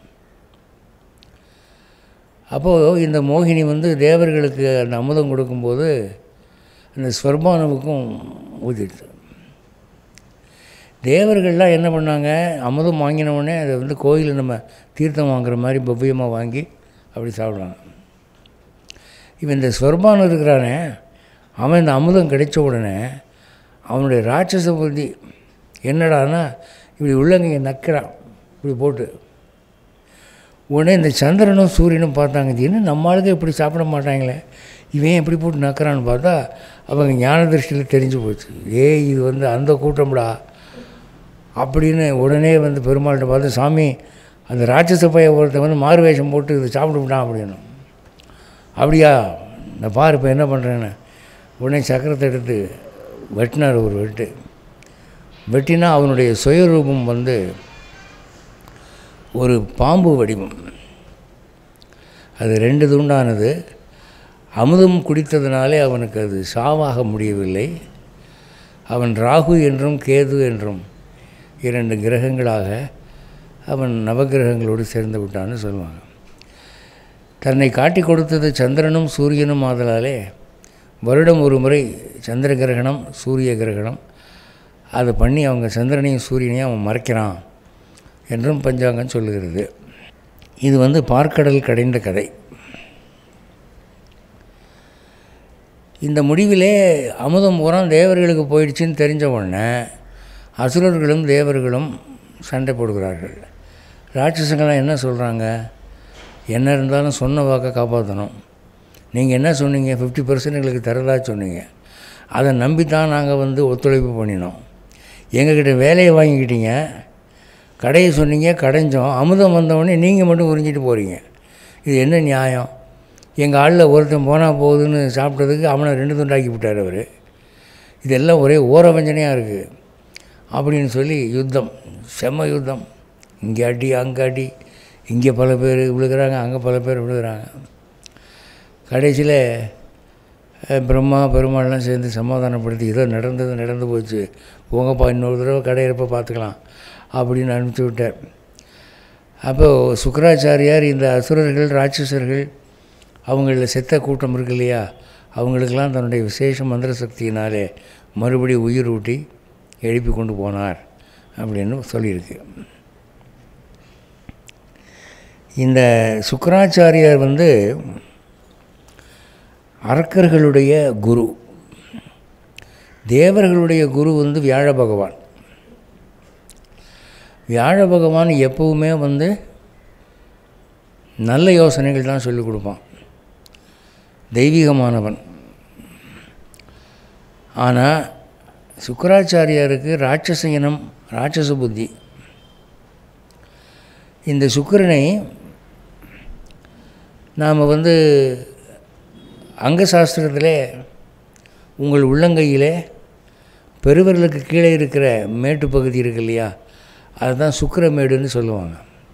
அப்போது இந்த மோகினி வந்து தேவர்களுக்கு அந்த அமுதம் கொடுக்கும்போது அந்த ஸ்வர்பானுவுக்கும் ஊதிடுது. தேவர்கள்லாம் என்ன பண்ணாங்க, அமுதம் வாங்கினவுடனே அதை வந்து கோயிலில் நம்ம தீர்த்தம் வாங்குற மாதிரி பவ்யமாக வாங்கி அப்படி சாப்பிடுவாங்க. இவன் இந்த ஸ்வர்பானு இருக்கிறானே, அவன் இந்த அமுதம் கிடைச்ச உடனே அவனுடைய ராட்சச புத்தி என்னடானா இப்படி உள்ளங்க நக்கிறான் இப்படி போட்டு. உடனே இந்த சந்திரனும் சூரியனும் பார்த்தாங்க, இது என்ன நம்மளுக்கு இப்படி சாப்பிட மாட்டாங்களே, இவன் எப்படி போட்டு நக்கிறான்னு பார்த்தா அவங்க ஞான திருஷ்டியில் தெரிஞ்சு போச்சு. ஏய் இது வந்து அந்த கூட்டம்டா அப்படின்னு உடனே வந்து பெருமாள்கிட்ட பார்த்து, சாமி அந்த ராட்சச பைய ஒருத்தன் வந்து மாறு வேஷம் போட்டு இதை சாப்பிட்டுவிட்டான் அப்படின்னு. அப்படியா, நான் பாரு இப்போ என்ன பண்ணுறேன்னு உடனே சக்கரத்தை எடுத்து வெட்டினார். ஒரு வெட்டு வெட்டினா அவனுடைய சுயரூபம் வந்து ஒரு பாம்பு வடிவம். அது ரெண்டு துண்டானது. அமுதம் குடித்ததினாலே அவனுக்கு அது சாவாக முடியவில்லை. அவன் ராகு என்றும் கேது என்றும் இரண்டு கிரகங்களாக அவன் நவகிரகங்களோடு சேர்ந்து விட்டான்னு சொல்லுவாங்க. தன்னை காட்டி கொடுத்தது சந்திரனும் சூரியனும் ஆதலாலே வருடம் ஒரு முறை சந்திர கிரகணம் சூரிய கிரகணம் அதை பண்ணி அவங்க சந்திரனையும் சூரியனையும் அவன் மறைக்கிறான் என்றும் பஞ்சாங்கம் சொல்லுகிறது. இது வந்து பார்க்கடல் கடைந்த கதை. இந்த முடிவிலே அமுதம் பூரா தேவர்களுக்கு போயிடுச்சுன்னு தெரிஞ்ச உடனே அசுரர்களும் தேவர்களும் சண்டை போடுகிறார்கள். ராட்சசங்கள்லாம் என்ன சொல்கிறாங்க, என்ன இருந்தாலும் சொன்ன வாக்கை காப்பாற்றணும். நீங்கள் என்ன சொன்னீங்க, ஃபிஃப்டி பர்சன்ட் எங்களுக்கு தரதா சொன்னீங்க, அதை நம்பித்தான் நாங்கள் வந்து ஒத்துழைப்பு பண்ணினோம். எங்கக்கிட்ட வேலையை வாங்கிக்கிட்டீங்க, கடையை சொன்னீங்க, கடைஞ்சோம், அமுதம் வந்தவொடனே நீங்கள் மட்டும் உறிஞ்சிட்டு போகிறீங்க. இது என்ன நியாயம்? எங்கள் ஆளில் ஒருத்தன் போனால் போகுதுன்னு சாப்பிட்டதுக்கு அவனை ரெண்டு துண்டாக்கி விட்டார் அவர். இதெல்லாம் ஒரே ஓரவஞ்சனையாக இருக்குது அப்படின்னு சொல்லி யுத்தம், செம்ம யுத்தம். இங்கே அடி அங்கே அடி, இங்கே பல பேர் விழுகிறாங்க, அங்கே பல பேர் விழுகிறாங்க. கடைசியில் பிரம்மா பெருமாள்லாம் சேர்ந்து சமாதானப்படுத்தி, இதோ நடந்தது நடந்து போச்சு, போங்கப்பா இன்னொரு தடவை கடையிறப்ப பார்த்துக்கலாம் அப்படின்னு அனுப்பிச்சி விட்டார். அப்போது சுக்கராச்சாரியார் இந்த அசுரர்கள் ராட்சசர்கள் அவங்களில் செத்த கூட்டம் இருக்கு இல்லையா, அவங்களுக்கெல்லாம் தன்னுடைய விசேஷ மந்திர சக்தியினாலே மறுபடி உயிர் ஊட்டி எழுப்பி கொண்டு போனார் அப்படின்னு சொல்லியிருக்கு. இந்த சுக்கராச்சாரியார் வந்து அரக்கர்களுடைய குரு, தேவர்களுடைய குரு வந்து வியாழ பகவான். வியாழ பகவான் எப்பவுமே வந்து நல்ல யோசனைகள் தான் சொல்லிக் கொடுப்பான், தெய்வீகமானவன். ஆனால் சுக்கராச்சாரியாருக்கு ராட்சச இனம், ராட்சச புத்தி. இந்த சுக்கிரனை நாம் வந்து அங்கசாஸ்திரத்திலே உங்கள் உள்ளங்கையிலே பெருவர்களுக்கு கீழே இருக்கிற மேட்டு பகுதி இருக்கு இல்லையா, அதுதான் சுக்கிரமேடுன்னு சொல்லுவாங்க.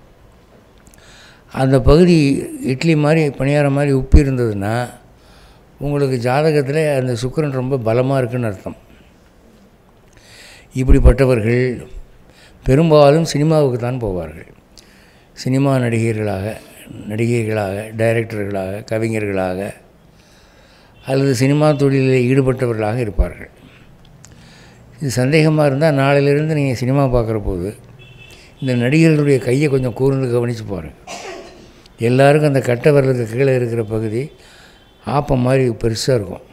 அந்த பகுதி இட்லி மாதிரி பணியாரம் மாதிரி உப்பி இருந்ததுன்னா உங்களுக்கு ஜாதகத்தில் அந்த சுக்கிரன் ரொம்ப பலமாக இருக்குன்னு அர்த்தம். இப்படிப்பட்டவர்கள் பெரும்பாலும் சினிமாவுக்கு தான் போவார்கள். சினிமா நடிகர்களாக நடிகைகளாக டைரக்டர்களாக கவிஞர்களாக அல்லது சினிமா தொழிலில் ஈடுபட்டவர்களாக இருப்பார்கள். இது சந்தேகமாக இருந்தால் நாளையிலிருந்து நீங்கள் சினிமா பார்க்குற போது இந்த நடிகர்களுடைய கையை கொஞ்சம் கூர்ந்து கவனித்து பாருங்கள். எல்லாருக்கும் அந்த கட்டை விரலுக்கு கீழே இருக்கிற பகுதி ஆப்பம் மாதிரி பெருசாக இருக்கும்.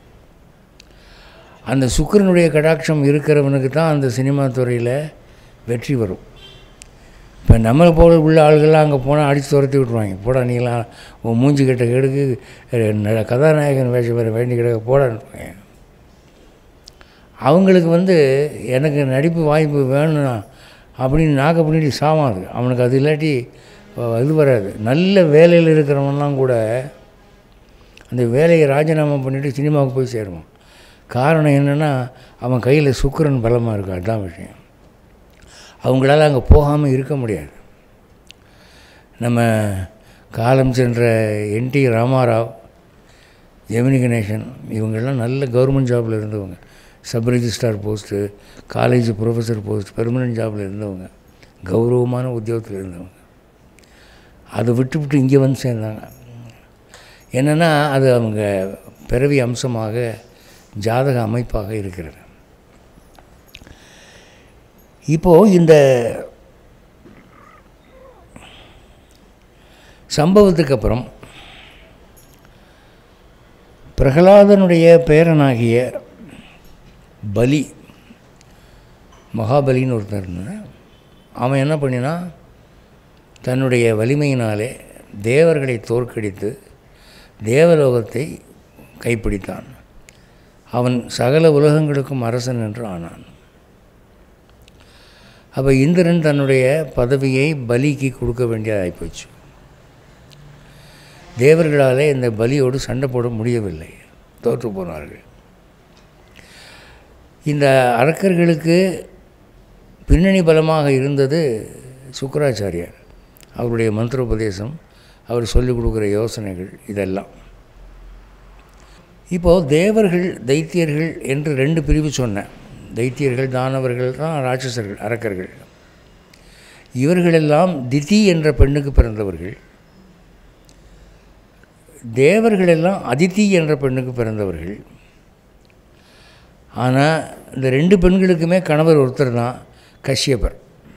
அந்த சுக்கிரனுடைய கடாட்சம் இருக்கிறவனுக்கு தான் அந்த சினிமா துறையில் வெற்றி வரும். இப்போ நம்மளை போல உள்ள ஆளுகள்லாம் அங்கே போனால் அடித்து துரத்தி விட்ருவாங்க. போடா நீங்களாம் உன் மூஞ்சி கட்ட கெடுக்கு கதாநாயகன் வேஷம் வேறு வேண்டி கிடக்க போடான்னு. அவங்களுக்கு வந்து எனக்கு நடிப்பு வாய்ப்பு வேணும்னா அப்படின்னு நாக்க பண்ணிட்டு சாமாது. அவனுக்கு அது இல்லாட்டி இது வராது. நல்ல வேலையில் இருக்கிறவன்லாம் கூட அந்த வேலையை ராஜினாமா பண்ணிவிட்டு சினிமாவுக்கு போய் சேருவான். காரணம் என்னென்னா அவன் கையில் சுக்கிரன் பலமாக இருக்கும். அதுதான் விஷயம். அவங்களால அங்கே போகாமல் இருக்க முடியாது. நம்ம காலம் சென்ற என் டி ராமாராவ், ஜெமினி கணேசன் இவங்கெல்லாம் நல்ல கவர்மெண்ட் ஜாபில் இருந்தவங்க. Sub registrar post, college professor post, permanent ஜாபில் இருந்தவங்க, கௌரவமான உத்தியோகத்தில் இருந்தவங்க. அதை விட்டு விட்டு இங்கே வந்து சேர்ந்தாங்க. என்னென்னா அது அவங்க பிறவி அம்சமாக ஜாதக அமைப்பாக இருக்கிறது. இப்போது இந்த சம்பவத்துக்கு அப்புறம் பிரகலாதனுடைய பேரனாகிய பலி, மகாபலின்னு ஒருத்தர் இருந்தான். அவன் என்ன பண்ணினா தன்னுடைய வலிமையினாலே தேவர்களை தோற்கடித்து தேவலோகத்தை கைப்பிடித்தான். அவன் சகல உலகங்களுக்கும் அரசன் என்று ஆனான். அப்போ இந்திரன் தன்னுடைய பதவியை பலிக்கு கொடுக்க வேண்டியதாகி போச்சு. தேவர்களாலே இந்த பலியோடு சண்டை போட முடியவில்லை, தோற்று போனார்கள். இந்த அரக்கர்களுக்கு பின்னணி பலமாக இருந்தது சுக்கராச்சாரியார். அவருடைய மந்திரோபதேசம், அவர் சொல்லிக் கொடுக்குற யோசனைகள், இதெல்லாம். இப்போது தேவர்கள் தைத்தியர்கள் என்று ரெண்டு பிரிவு சொன்னேன். தைத்தியர்கள் தானவர்கள் தான் ராட்சசர்கள், அரக்கர்கள். இவர்களெல்லாம் திதி என்ற பெண்ணுக்கு பிறந்தவர்கள். தேவர்களெல்லாம் அதிதி என்ற பெண்ணுக்கு பிறந்தவர்கள். ஆனால் இந்த ரெண்டு பெண்களுக்குமே கணவர் ஒருத்தர் தான், கஷ்யபர்.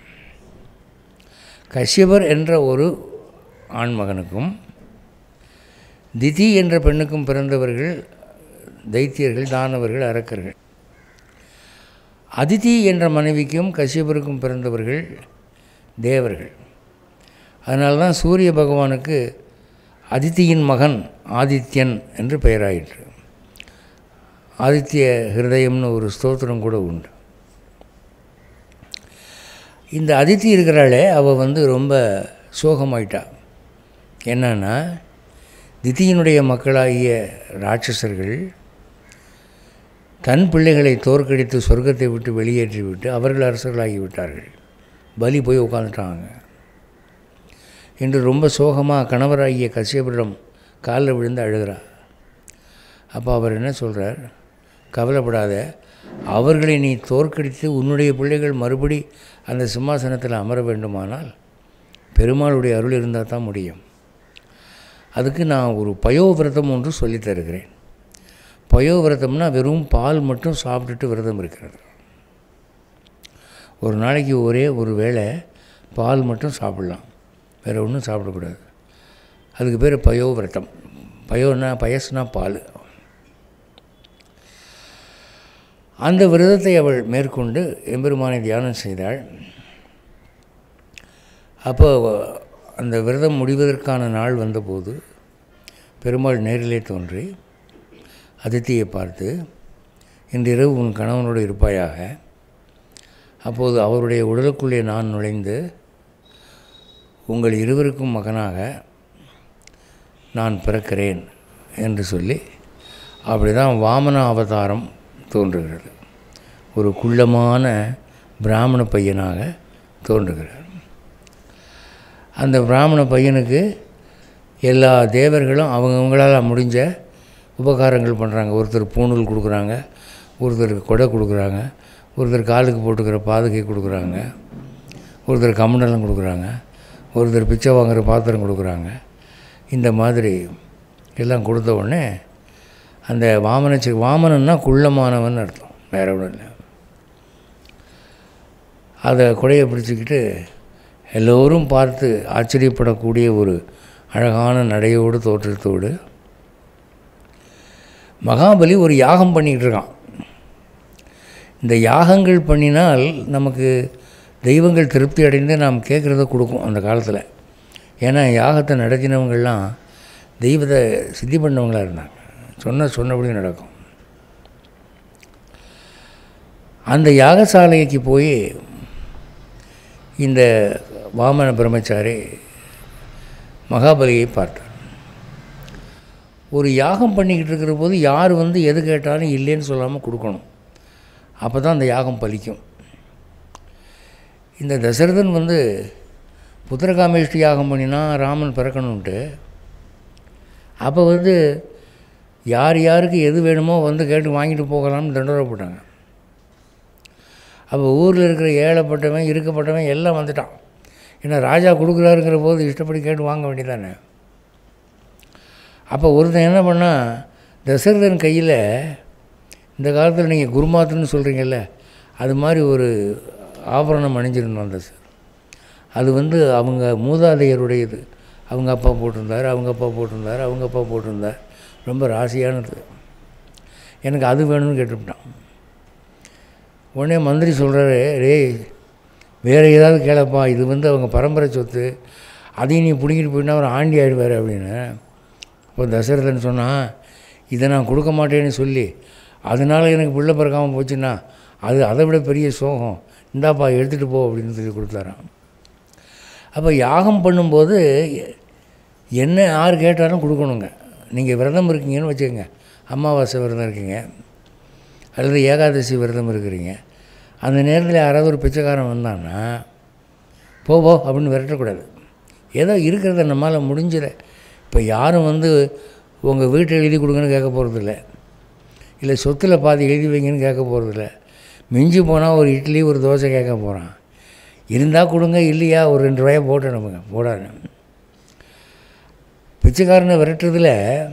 கஷ்யபர் என்ற ஒரு ஆண்மகனுக்கும் திதி என்ற பெண்ணுக்கும் பிறந்தவர்கள் தைத்தியர்கள், தானவர்கள், அரக்கர்கள். அதிதி என்ற மனைவிக்கும் கஷ்யபருக்கும் பிறந்தவர்கள் தேவர்கள். அதனால தான் சூரிய பகவானுக்கு அதித்தியின் மகன் ஆதித்யன் என்று பெயராயிற்று. ஆதித்ய ஹிருதயம்னு ஒரு ஸ்தோத்திரம் கூட உண்டு. இந்த அதித்தி இருக்கிறாளே, அவள் வந்து ரொம்ப சோகமாயிட்டா. என்னன்னா, திதியினுடைய மக்களாகிய ராட்சசர்கள் தன் பிள்ளைகளை தோற்கடித்து சொர்க்கத்தை விட்டு வெளியேற்றிவிட்டு அவர்கள் அரசர்களாகி விட்டார்கள். பலி போய் உட்காந்துட்டாங்க என்று ரொம்ப சோகமாக கணவராகிய கஷ்யபரிடம் காலில் விழுந்து அழுகிறார். அப்போ அவர் என்ன சொல்கிறார், கவலைப்படாத, அவர்களை நீ தோற்கடித்து உன்னுடைய பிள்ளைகள் மறுபடி அந்த சிம்மாசனத்தில் அமர வேண்டுமானால் பெருமாளுடைய அருள் இருந்தால் தான் முடியும். அதுக்கு நான் ஒரு பயோவிரதம் ஒன்று சொல்லித் தருகிறேன். பயோவிரதம்னா வெறும் பால் மட்டும் சாப்பிட்டுட்டு விரதம் இருக்கிறது. ஒரு நாளைக்கு ஒரே ஒரு வேளை பால் மட்டும் சாப்பிட்லாம், வேறு ஒன்றும் சாப்பிடக்கூடாது. அதுக்கு பேர் பயோவிரதம். பயோன்னா பயசுனா பால். அந்த விரதத்தை அவள் மேற்கொண்டு எம்பெருமானை தியானம் செய்தாள். அப்போ அந்த விரதம் முடிவதற்கான நாள் வந்தபோது பெருமாள் நேரிலே தோன்றி அதித்தியை பார்த்து, இன்றிரவு உன் கணவனோடு இருப்பாயாக, அப்போது அவருடைய உடலுக்குள்ளே நான் நுழைந்து உங்கள் இருவருக்கும் மகனாக நான் பிறக்கிறேன் என்று சொல்லி, அப்படி தான் வாமன அவதாரம் தோன்றுகிறது. ஒரு குள்ளமான பிராமண பையனாக தோன்றுகிறார். அந்த பிராமண பையனுக்கு எல்லா தேவர்களும் அவங்கவுங்களால் முடிஞ்ச உபகாரங்கள் பண்ணுறாங்க. ஒருத்தர் பூணூல் கொடுக்குறாங்க, ஒருத்தருக்கு கொடை கொடுக்குறாங்க, ஒருத்தர் காலுக்கு போட்டுக்கிற பாதுகை கொடுக்குறாங்க, ஒருத்தர் கமண்டலம் கொடுக்குறாங்க, ஒருத்தர் பிச்சை வாங்குகிற பாத்திரம் கொடுக்குறாங்க. இந்த மாதிரி எல்லாம் கொடுத்த உடனே அந்த வாமன வாமனன்னா குள்ளமானவன் அர்த்தம், வேற ஒன்றும் இல்லை. அதை கொடையை பிடிச்சிக்கிட்டு எல்லோரும் பார்த்து ஆச்சரியப்படக்கூடிய ஒரு அழகான நடையோடு தோற்றத்தோடு மகாபலி ஒரு யாகம் பண்ணிக்கிட்டு இருக்கான். இந்த யாகங்கள் பண்ணினால் நமக்கு தெய்வங்கள் திருப்தி அடைந்து நாம் கேட்குறத கொடுக்கும் அந்த காலத்தில். ஏன்னா யாகத்தை நடத்தினவங்கள்லாம் தெய்வத்தை சித்தி பண்ணவங்களாக இருந்தாங்க. சொன்ன சொன்னபடியும் நடக்கும். அந்த யாகசாலைக்கு போய் இந்த வாமன பிரம்மச்சாரி மகாபலியை பார்த்தார். ஒரு யாகம் பண்ணிக்கிட்டு இருக்கிற போது யார் வந்து எது கேட்டாலும் இல்லைன்னு சொல்லாமல் கொடுக்கணும். அப்போ தான் அந்த யாகம் பலிக்கும். இந்த தசரதன் வந்து புத்திரகாமேஷ்டி யாகம் பண்ணினா ராமன் பிறக்கணுன்ட்டு, அப்போ வந்து யார் யாருக்கு எது வேணுமோ வந்து கேட்டு வாங்கிட்டு போகலாம்னு தண்டோரை போட்டாங்க. அப்போ ஊரில் இருக்கிற ஏழைப்பட்டவன் இருக்கப்பட்டவன் எல்லாம் வந்துட்டான். ஏன்னா ராஜா கொடுக்குறாருங்கிற போது இஷ்டப்படி கேட்டு வாங்க வேண்டியதானே. அப்போ ஒருத்தன் என்ன பண்ணால், தசரதன் கையில் இந்த காலத்தில் நீங்கள் குருமாத்துன்னு சொல்கிறீங்கல்ல, அது மாதிரி ஒரு ஆபரணம் அணிஞ்சிருந்தோம் தசரதன். அது வந்து அவங்க மூதாதையருடையது. அவங்க அப்பா போட்டிருந்தார், அவங்க அப்பா போட்டிருந்தார், அவங்க அப்பா போட்டிருந்தார். ரொம்ப ராசியானது. எனக்கு அது வேணும்னு கேட்டுவிட்டான். உடனே மந்திரி சொல்கிறாரு, ரேய் வேறு ஏதாவது கேளப்பா, இது வந்து அவங்க பரம்பரை சொத்து, அதையும் நீ பிடிங்கிட்டு போயிட்டா அவர் ஆண்டி ஆகிடுவார் அப்படின்னு. அப்போ தசரதன் சொன்னால், இதை நான் கொடுக்க மாட்டேன்னு சொல்லி அதனால் எனக்கு பிள்ளை பிறக்காமல் போச்சுன்னா அது அதை விட பெரிய சோகம், இந்தாப்பா எடுத்துகிட்டு போ அப்படின்னு சொல்லி கொடுத்தாரான். அப்போ யாகம் பண்ணும்போது என்ன யார் கேட்டாலும் கொடுக்கணுங்க. நீங்கள் விரதம் இருக்கீங்கன்னு வச்சுக்கோங்க, அமாவாசை விரதம் இருக்கீங்க அல்லது ஏகாதசி விரதம் இருக்கிறீங்க, அந்த நேரத்தில் யாராவது ஒரு பிச்சைக்காரன் வந்தான்னா போ போ அப்படின்னு விரட்டக்கூடாது. ஏதோ இருக்கிறத நம்மளால் முடிஞ்சிட. இப்போ யாரும் வந்து உங்கள் வீட்டை எழுதி கொடுங்கன்னு கேட்க போகிறதில்ல, இல்லை சொத்தில் பாதி எழுதி வைங்கன்னு கேட்க போகிறதில்ல. மிஞ்சி போனால் ஒரு இட்லி ஒரு தோசை கேட்க போகிறான். இருந்தால் கொடுங்க, இல்லையா ஒரு ரெண்டு ரூபாயை போட்டு நமக்கு போடாது. பிச்சைக்காரனை விரட்டுறதுல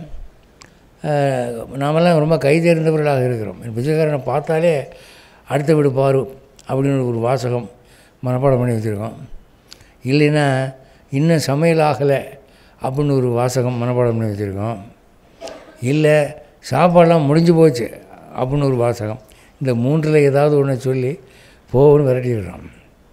நாமெல்லாம் ரொம்ப கை தேர்ந்தவர்களாக இருக்கிறோம். பிச்சைக்காரனை பார்த்தாலே அடுத்த வீடு பாரு அப்படின்னு ஒரு வாசகம் மனப்பாடம் பண்ணி வச்சுருக்கோம். இல்லைன்னா இன்னும் சமையல் ஆகலை அப்படின்னு ஒரு வாசகம் மனப்பாடம் பண்ணி வச்சுருக்கோம். இல்லை சாப்பாடெலாம் முடிஞ்சு போச்சு அப்படின்னு ஒரு வாசகம். இந்த மூன்றில் ஏதாவது ஒன்று சொல்லி போகணும்னு விரட்டிடுறோம்.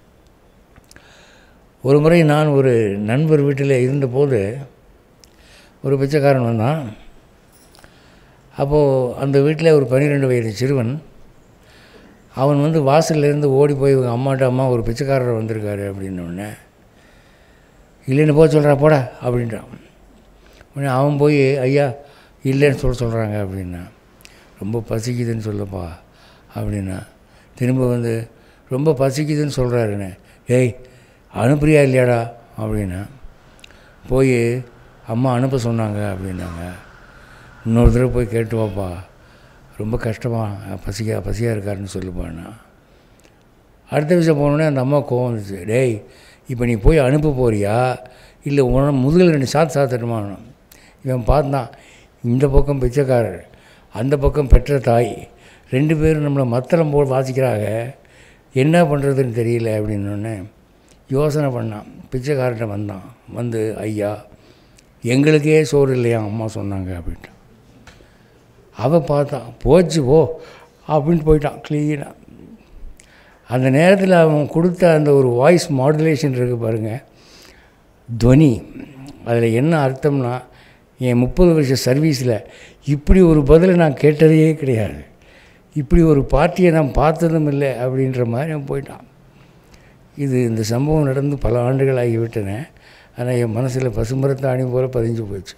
ஒரு முறை நான் ஒரு நண்பர் வீட்டில் இருந்தபோது ஒரு பிச்சைக்காரன் வந்தான். அப்போது அந்த வீட்டில் ஒரு பன்னிரெண்டு வயது சிறுவன், அவன் வந்து வாசல்லேருந்து ஓடி போய் இவங்க அம்மாட்ட, அம்மா ஒரு பிச்சைக்காரர் வந்திருக்காரு அப்படின்னோடனே, இல்லைன்னு போக சொல்கிறா போடா அப்படின்ட்டான். உடனே அவன் போய், ஐயா இல்லைன்னு சொல்ல சொல்கிறாங்க அப்படின்னா, ரொம்ப பசிக்குதுன்னு சொல்லப்பா அப்படின்னா, திரும்ப வந்து ரொம்ப பசிக்குதுன்னு சொல்கிறாருன்னு, ஏய் அனுப்புறியா இல்லையாடா அப்படின்னா, போய் அம்மா அனுப்ப சொன்னாங்க அப்படின்னாங்க, இன்னொரு தடவை போய் கேட்டு வாப்பா, ரொம்ப கஷ்டமாக பசிக்கா பசியாக இருக்காருன்னு சொல்லுப்பான்னா. அடுத்த விஷயம் போனோடனே அந்த அம்மா கோவம் வந்துச்சு, டேய் இப்போ நீ போய் அனுப்ப போறியா இல்லை உன முதுகில் ரெண்டு சாத்து சாத்தட்டுமா? இவன் பார்த்தான், இந்த பக்கம் பிச்சைக்காரர், அந்த பக்கம் பெற்ற தாய், ரெண்டு பேரும் நம்மளை மத்தளம் போல் வாசிக்கிறாங்க, என்ன பண்ணுறதுன்னு தெரியல அப்படின்னோடனே யோசனை பண்ணான். பிச்சைக்காரர்கிட்ட வந்தான். வந்து, ஐயா எங்களுக்கே சோறு இல்லையா அம்மா சொன்னாங்க அப்படின்ட்டு. அவன் பார்த்தான், போச்சு போ அப்படின்ட்டு போயிட்டான் க்ளீனாக. அந்த நேரத்தில் அவன் கொடுத்த அந்த ஒரு வாய்ஸ் மாடுலேஷன் இருக்குது பாருங்கள், துவனி, அதில் என்ன அர்த்தம்னா, என் முப்பது வருஷ சர்வீஸில் இப்படி ஒரு பதிலை நான் கேட்டதே கிடையாது, இப்படி ஒரு பார்ட்டியை நான் பார்த்ததும் இல்லை அப்படின்ற மாதிரி அவன் போயிட்டான். இது இந்த சம்பவம் நடந்து பல ஆண்டுகள் ஆகிவிட்டன. ஆனால் என் மனசில் பசுமரத்தாணி போல் பதிஞ்சு போச்சு.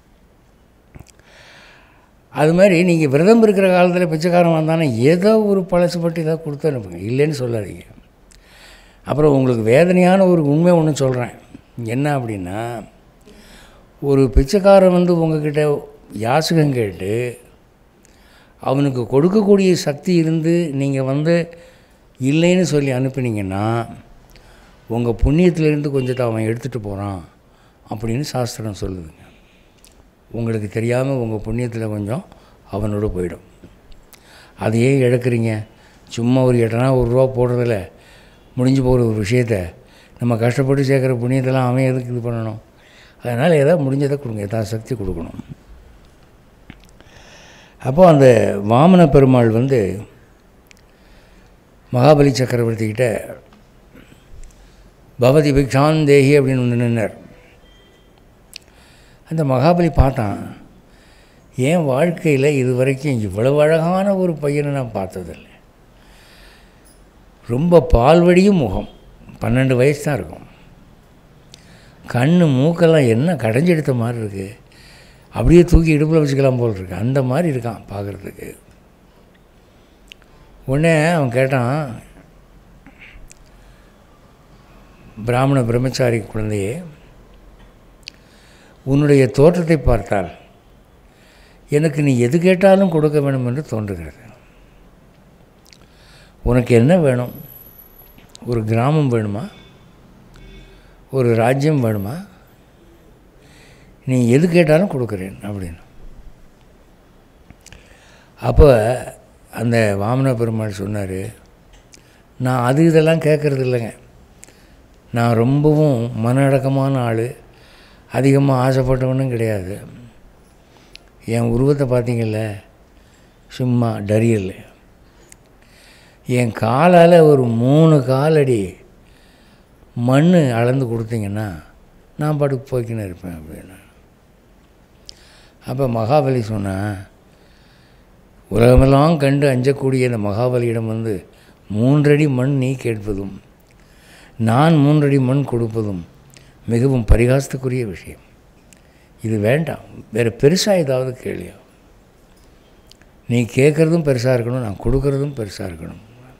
அது மாதிரி நீங்கள் விரதம் இருக்கிற காலத்தில் பிச்சைக்காரன் வந்தானே ஏதோ ஒரு பழசு பட்டு ஏதாவது கொடுத்து அனுப்புங்க, இல்லைன்னு சொல்லாதீங்க. அப்புறம் உங்களுக்கு வேதனையான ஒரு உண்மை ஒன்று சொல்கிறேன். என்ன அப்படின்னா, ஒரு பிச்சைக்காரன் வந்து உங்கள்கிட்ட யாசகம் கேட்டு அவனுக்கு கொடுக்கக்கூடிய சக்தி இருந்து நீங்கள் வந்து இல்லைன்னு சொல்லி அனுப்பினீங்கன்னா உங்கள் புண்ணியத்திலேருந்து கொஞ்சத்தை அவன் எடுத்துகிட்டு போகிறான் அப்படின்னு சாஸ்திரம் சொல்லுதுங்க. உங்களுக்கு தெரியாமல் உங்கள் புண்ணியத்தில் கொஞ்சம் அவனோட போயிடும். அதையே இழக்கிறீங்க. சும்மா ஒரு எட்டனா ஒரு ரூபா போடுறதில்ல முடிஞ்சு போகிற ஒரு விஷயத்தை நம்ம கஷ்டப்பட்டு சேர்க்குற புண்ணியத்தெல்லாம் அவன் எதுக்கு இது பண்ணணும்? அதனால் ஏதாவது முடிஞ்சதை கொடுங்க, எதாவது சக்தி கொடுக்கணும். அப்போது அந்த வாமன பெருமாள் வந்து மகாபலி சக்கரவர்த்திக்கிட்ட பவதி பிக்ஷாந்தேகி அப்படின்னு வந்து நின்றார். அந்த மகாபலி பார்த்தான், என் வாழ்க்கையில் இது வரைக்கும் இவ்வளவு அழகான ஒரு பையனை நான் பார்த்ததில்லை. ரொம்ப பால்வடியும் முகம், பன்னெண்டு வயசு தான் இருக்கும், கண் மூக்கெல்லாம் என்ன கடைஞ்செடுத்த மாதிரி இருக்குது, அப்படியே தூக்கி இடுப்பில் வச்சுக்கலாம் போல் இருக்கு, அந்த மாதிரி இருக்கான் பார்க்குறதுக்கு. உடனே அவன் கேட்டான், பிராமண பிரம்மச்சாரி குழந்தையே, உன்னுடைய தோற்றத்தை பார்த்தால் எனக்கு நீ எது கேட்டாலும் கொடுக்க வேண்டும் என்று தோன்றுகிறது. உனக்கு என்ன வேணும்? ஒரு கிராமம் வேணுமா? ஒரு ராஜ்யம் வேணுமா? நீ எது கேட்டாலும் கொடுக்குறேன் அப்படின்னு. அப்போ அந்த வாமன பெருமாள் சொன்னார், நான் அது இதெல்லாம் கேட்குறது இல்லைங்க, நான் ரொம்பவும் மன அடக்கமான ஆள், அதிகமாக ஆசைப்பட்டவனும் கிடையாது. என் உருவத்தை பார்த்தீங்கல்ல, சும்மா டரியல். என் காலால் ஒரு மூணு காலடி மண் அளந்து கொடுத்தீங்கன்னா நான் பாட்டுக்கு போய்க்கின்னு இருப்பேன் அப்படின்னு. அப்போ மகாபலி சொன்னான், உலகமெல்லாம் கண்டு அஞ்சக்கூடிய இந்த மகாபலியிடம் வந்து மூன்றடி மண் நீ கேட்பதும் நான் மூன்றடி மண் கொடுப்பதும் மிகவும் பரிகாசத்துக்குரிய விஷயம். இது வேண்டாம், வேறு பெருசாக ஏதாவது கேள்வியா? நீ கேட்குறதும் பெருசாக இருக்கணும், நான் கொடுக்குறதும் பெருசாக இருக்கணும்.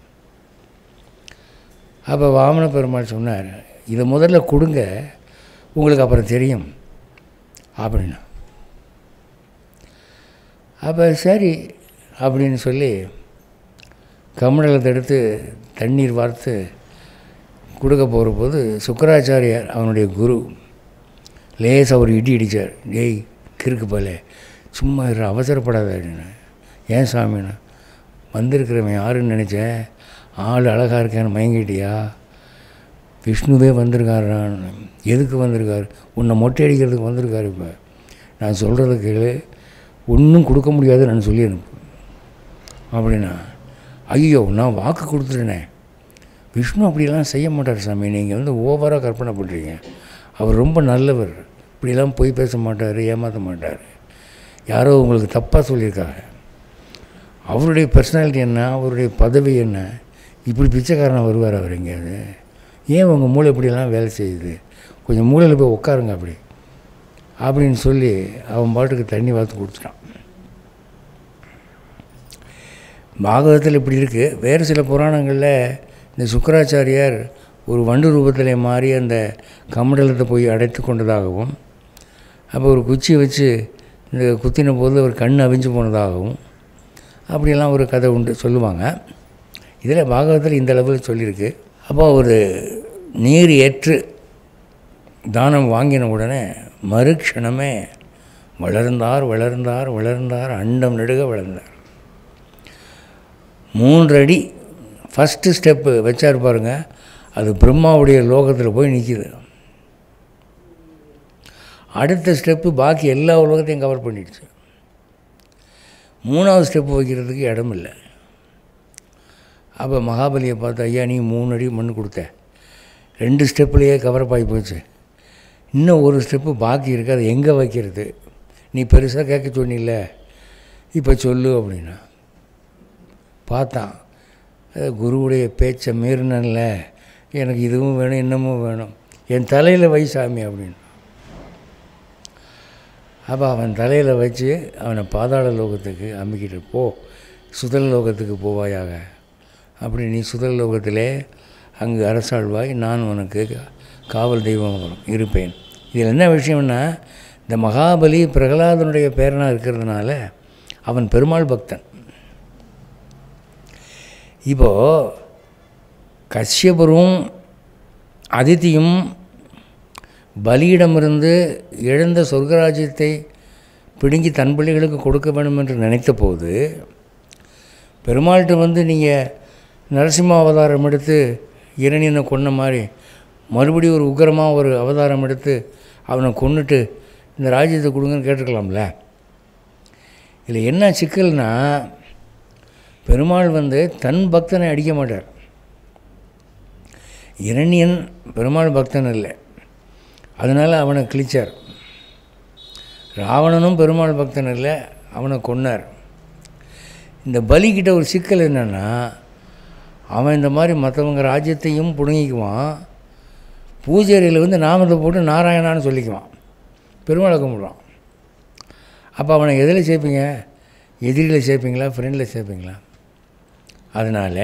அப்போ வாமன பெருமாள் சொன்னார், இதை முதல்ல கொடுங்க, உங்களுக்கு அப்புறம் தெரியும் அப்படின்னா. அப்போ சரி அப்படின்னு சொல்லி கமண்டலத்தை எடுத்து தண்ணீர் வார்த்து கொடுக்க போகிற போது சுக்கராச்சாரியார் அவனுடைய குரு லேசாக ஒரு இடி இடித்தார். டேய் கிறுக்கு போல, சும்மா இரு, அவசரப்படாத அப்படின்னு. ஏன் சாமிண்ணா? வந்திருக்கிறவன் யாருன்னு நினச்சேன், ஆள் அழகாக இருக்கேன்னு மயங்கிட்டியா? விஷ்ணுவே வந்திருக்காரான். எதுக்கு வந்திருக்காரு? உன்னை மொட்டை அடிக்கிறதுக்கு வந்திருக்காரு. இப்போ நான் சொல்கிறத கேளு, ஒன்றும் கொடுக்க முடியாது நான் சொல்லி அனுப்பு அப்படின்னா. ஐயோ, நான் வாக்கு கொடுத்துட்டேனே, விஷ்ணு அப்படிலாம் செய்ய மாட்டார் சாமி, நீங்கள் வந்து ஓவராக கற்பனை பண்ணுறீங்க, அவர் ரொம்ப நல்லவர், இப்படிலாம் போய் பேச மாட்டார், ஏமாற்ற மாட்டார், யாரோ உங்களுக்கு தப்பாக சொல்லியிருக்காங்க. அவருடைய பர்சனாலிட்டி என்ன, அவருடைய பதவி என்ன, இப்படி பிச்சைக்காரனாக வருவார் அவர் எங்கேயாவது? ஏன் உங்கள் மூளை இப்படியெல்லாம் வேலை செய்யுது? கொஞ்சம் மூளையில் போய் உட்காருங்க அப்படி அப்படின்னு சொல்லி அவன் பாட்டுக்கு தண்ணி வார்த்து கொடுத்துட்டான். பாகவதத்தில் இப்படி இருக்குது. வேறு சில புராணங்களில் இந்த சுக்கராச்சாரியார் ஒரு வண்டு ரூபத்தில் மாறி அந்த கமண்டலத்தை போய் அடைத்து கொண்டதாகவும், அப்போ ஒரு குச்சியை வச்சு இந்த குத்தின போது ஒரு கண் அவிஞ்சு போனதாகவும் அப்படியெல்லாம் ஒரு கதை உண்டு சொல்லுவாங்க. இதில் பாகவதத்தில் இந்த அளவில் சொல்லியிருக்கு. அப்போ ஒரு நீர் ஏற்று தானம் வாங்கின உடனே மறுக்ஷணமே வளர்ந்தார் வளர்ந்தார் வளர்ந்தார் அண்டம் நெடுக வளர்ந்தார். மூன்றடி ஃபஸ்ட்டு ஸ்டெப்பு வச்சார் பாருங்க, அது பிரம்மாவுடைய லோகத்தில் போய் நிற்கிது. அடுத்த ஸ்டெப்பு பாக்கி எல்லா உலகத்தையும் கவர் பண்ணிடுச்சு. மூணாவது ஸ்டெப்பு வைக்கிறதுக்கு இடம் இல்லை. அப்போ மகாபலியை பார்த்து, ஐயா நீ மூணு அடி மண் கொடுத்த, ரெண்டு ஸ்டெப்புலேயே கவரப் ஆகி போச்சு, இன்னும் ஒரு ஸ்டெப்பு பாக்கி இருக்குது, அது எங்கே வைக்கிறது? நீ பெருசாக கேட்க சொன்னில்ல, இப்போ சொல்லு அப்படின்னா. பார்த்தான், குருவுடைய பேச்சை மீறினல, எனக்கு இதுவும் வேணும் இன்னமும் வேணும், என் தலையில் வை சாமி அப்படின்னு. அப்போ அவன் தலையில் வச்சு அவனை பாதாள லோகத்துக்கு அமுக்கிட்டு, போ சுதல லோகத்துக்கு போவாயாக, அப்படி நீ சுதல லோகத்திலே அங்கு அரசாழ்வாய், நான் உனக்கு காவல் தெய்வம் இருப்பேன். இதில் என்ன விஷயம்னா, இந்த மகாபலி பிரகலாதனுடைய பேரனாக இருக்கிறதுனால அவன் பெருமாள் பக்தன். இப்போது கஷ்யபரும் அதித்தியும் பலியிடமிருந்து இழந்த சொர்க்கராஜ்யத்தை பிடுங்கி தன் பிள்ளைகளுக்கு கொடுக்க வேண்டும் என்று நினைத்த போது, பெருமாள்கிட்ட வந்து நீங்கள் நரசிம்ம அவதாரம் எடுத்து இரணியனை கொன்ன மாதிரி மறுபடியும் ஒரு உக்கிரமாக ஒரு அவதாரம் எடுத்து அவனை கொன்னுட்டு இந்த ராஜ்யத்தை கொடுங்கன்னு கேட்டிருக்கலாம்ல. இதில் என்ன சிக்கல்னா, பெருமாள் வந்து தன் பக்தனை அடிக்க மாட்டார். இரணியன் பெருமாள் பக்தன் இல்லை, அதனால் அவனை கிழிச்சார். ராவணனும் பெருமாள் பக்தன் இல்லை, அவனை கொன்னார். இந்த பலிக்கிட்ட ஒரு சிக்கல் என்னென்னா, அவன் இந்த மாதிரி மற்றவங்க ராஜ்யத்தையும் பிடுங்கிக்குவான், பூஜையில் வந்து நாமத்தை போட்டு நாராயணான்னு சொல்லிக்குவான், பெருமாளை கும்பிடுவான். அப்போ அவனை எதில் சேர்ப்பீங்க? எதிரியில் சேர்ப்பீங்களா, ஃப்ரெண்டில் சேர்ப்பீங்களா? அதனால்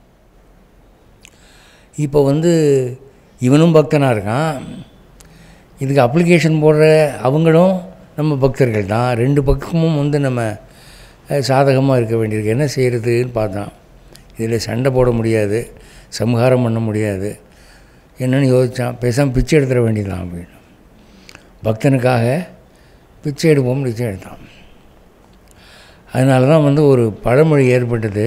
இப்போ வந்து இவனும் பக்தனாக இருக்கான், இதுக்கு அப்ளிகேஷன் போடுற அவங்களும் நம்ம பக்தர்கள் தான். ரெண்டு பக்கமும் வந்து நம்ம சாதகமாக இருக்க வேண்டியிருக்கு. என்ன செய்கிறதுன்னு பார்த்தான். இதில் சண்டை போட முடியாது, சம்ஹாரம் பண்ண முடியாது. என்னென்னு யோசித்தான், பேசாமல் பிச்சை எடுத்துட வேண்டியதான் அப்படின்னு. பக்தனுக்காக பிச்சை எடுப்போம், பிச்சை எடுத்தான். அதனால தான் வந்து ஒரு பழமொழி ஏற்பட்டது,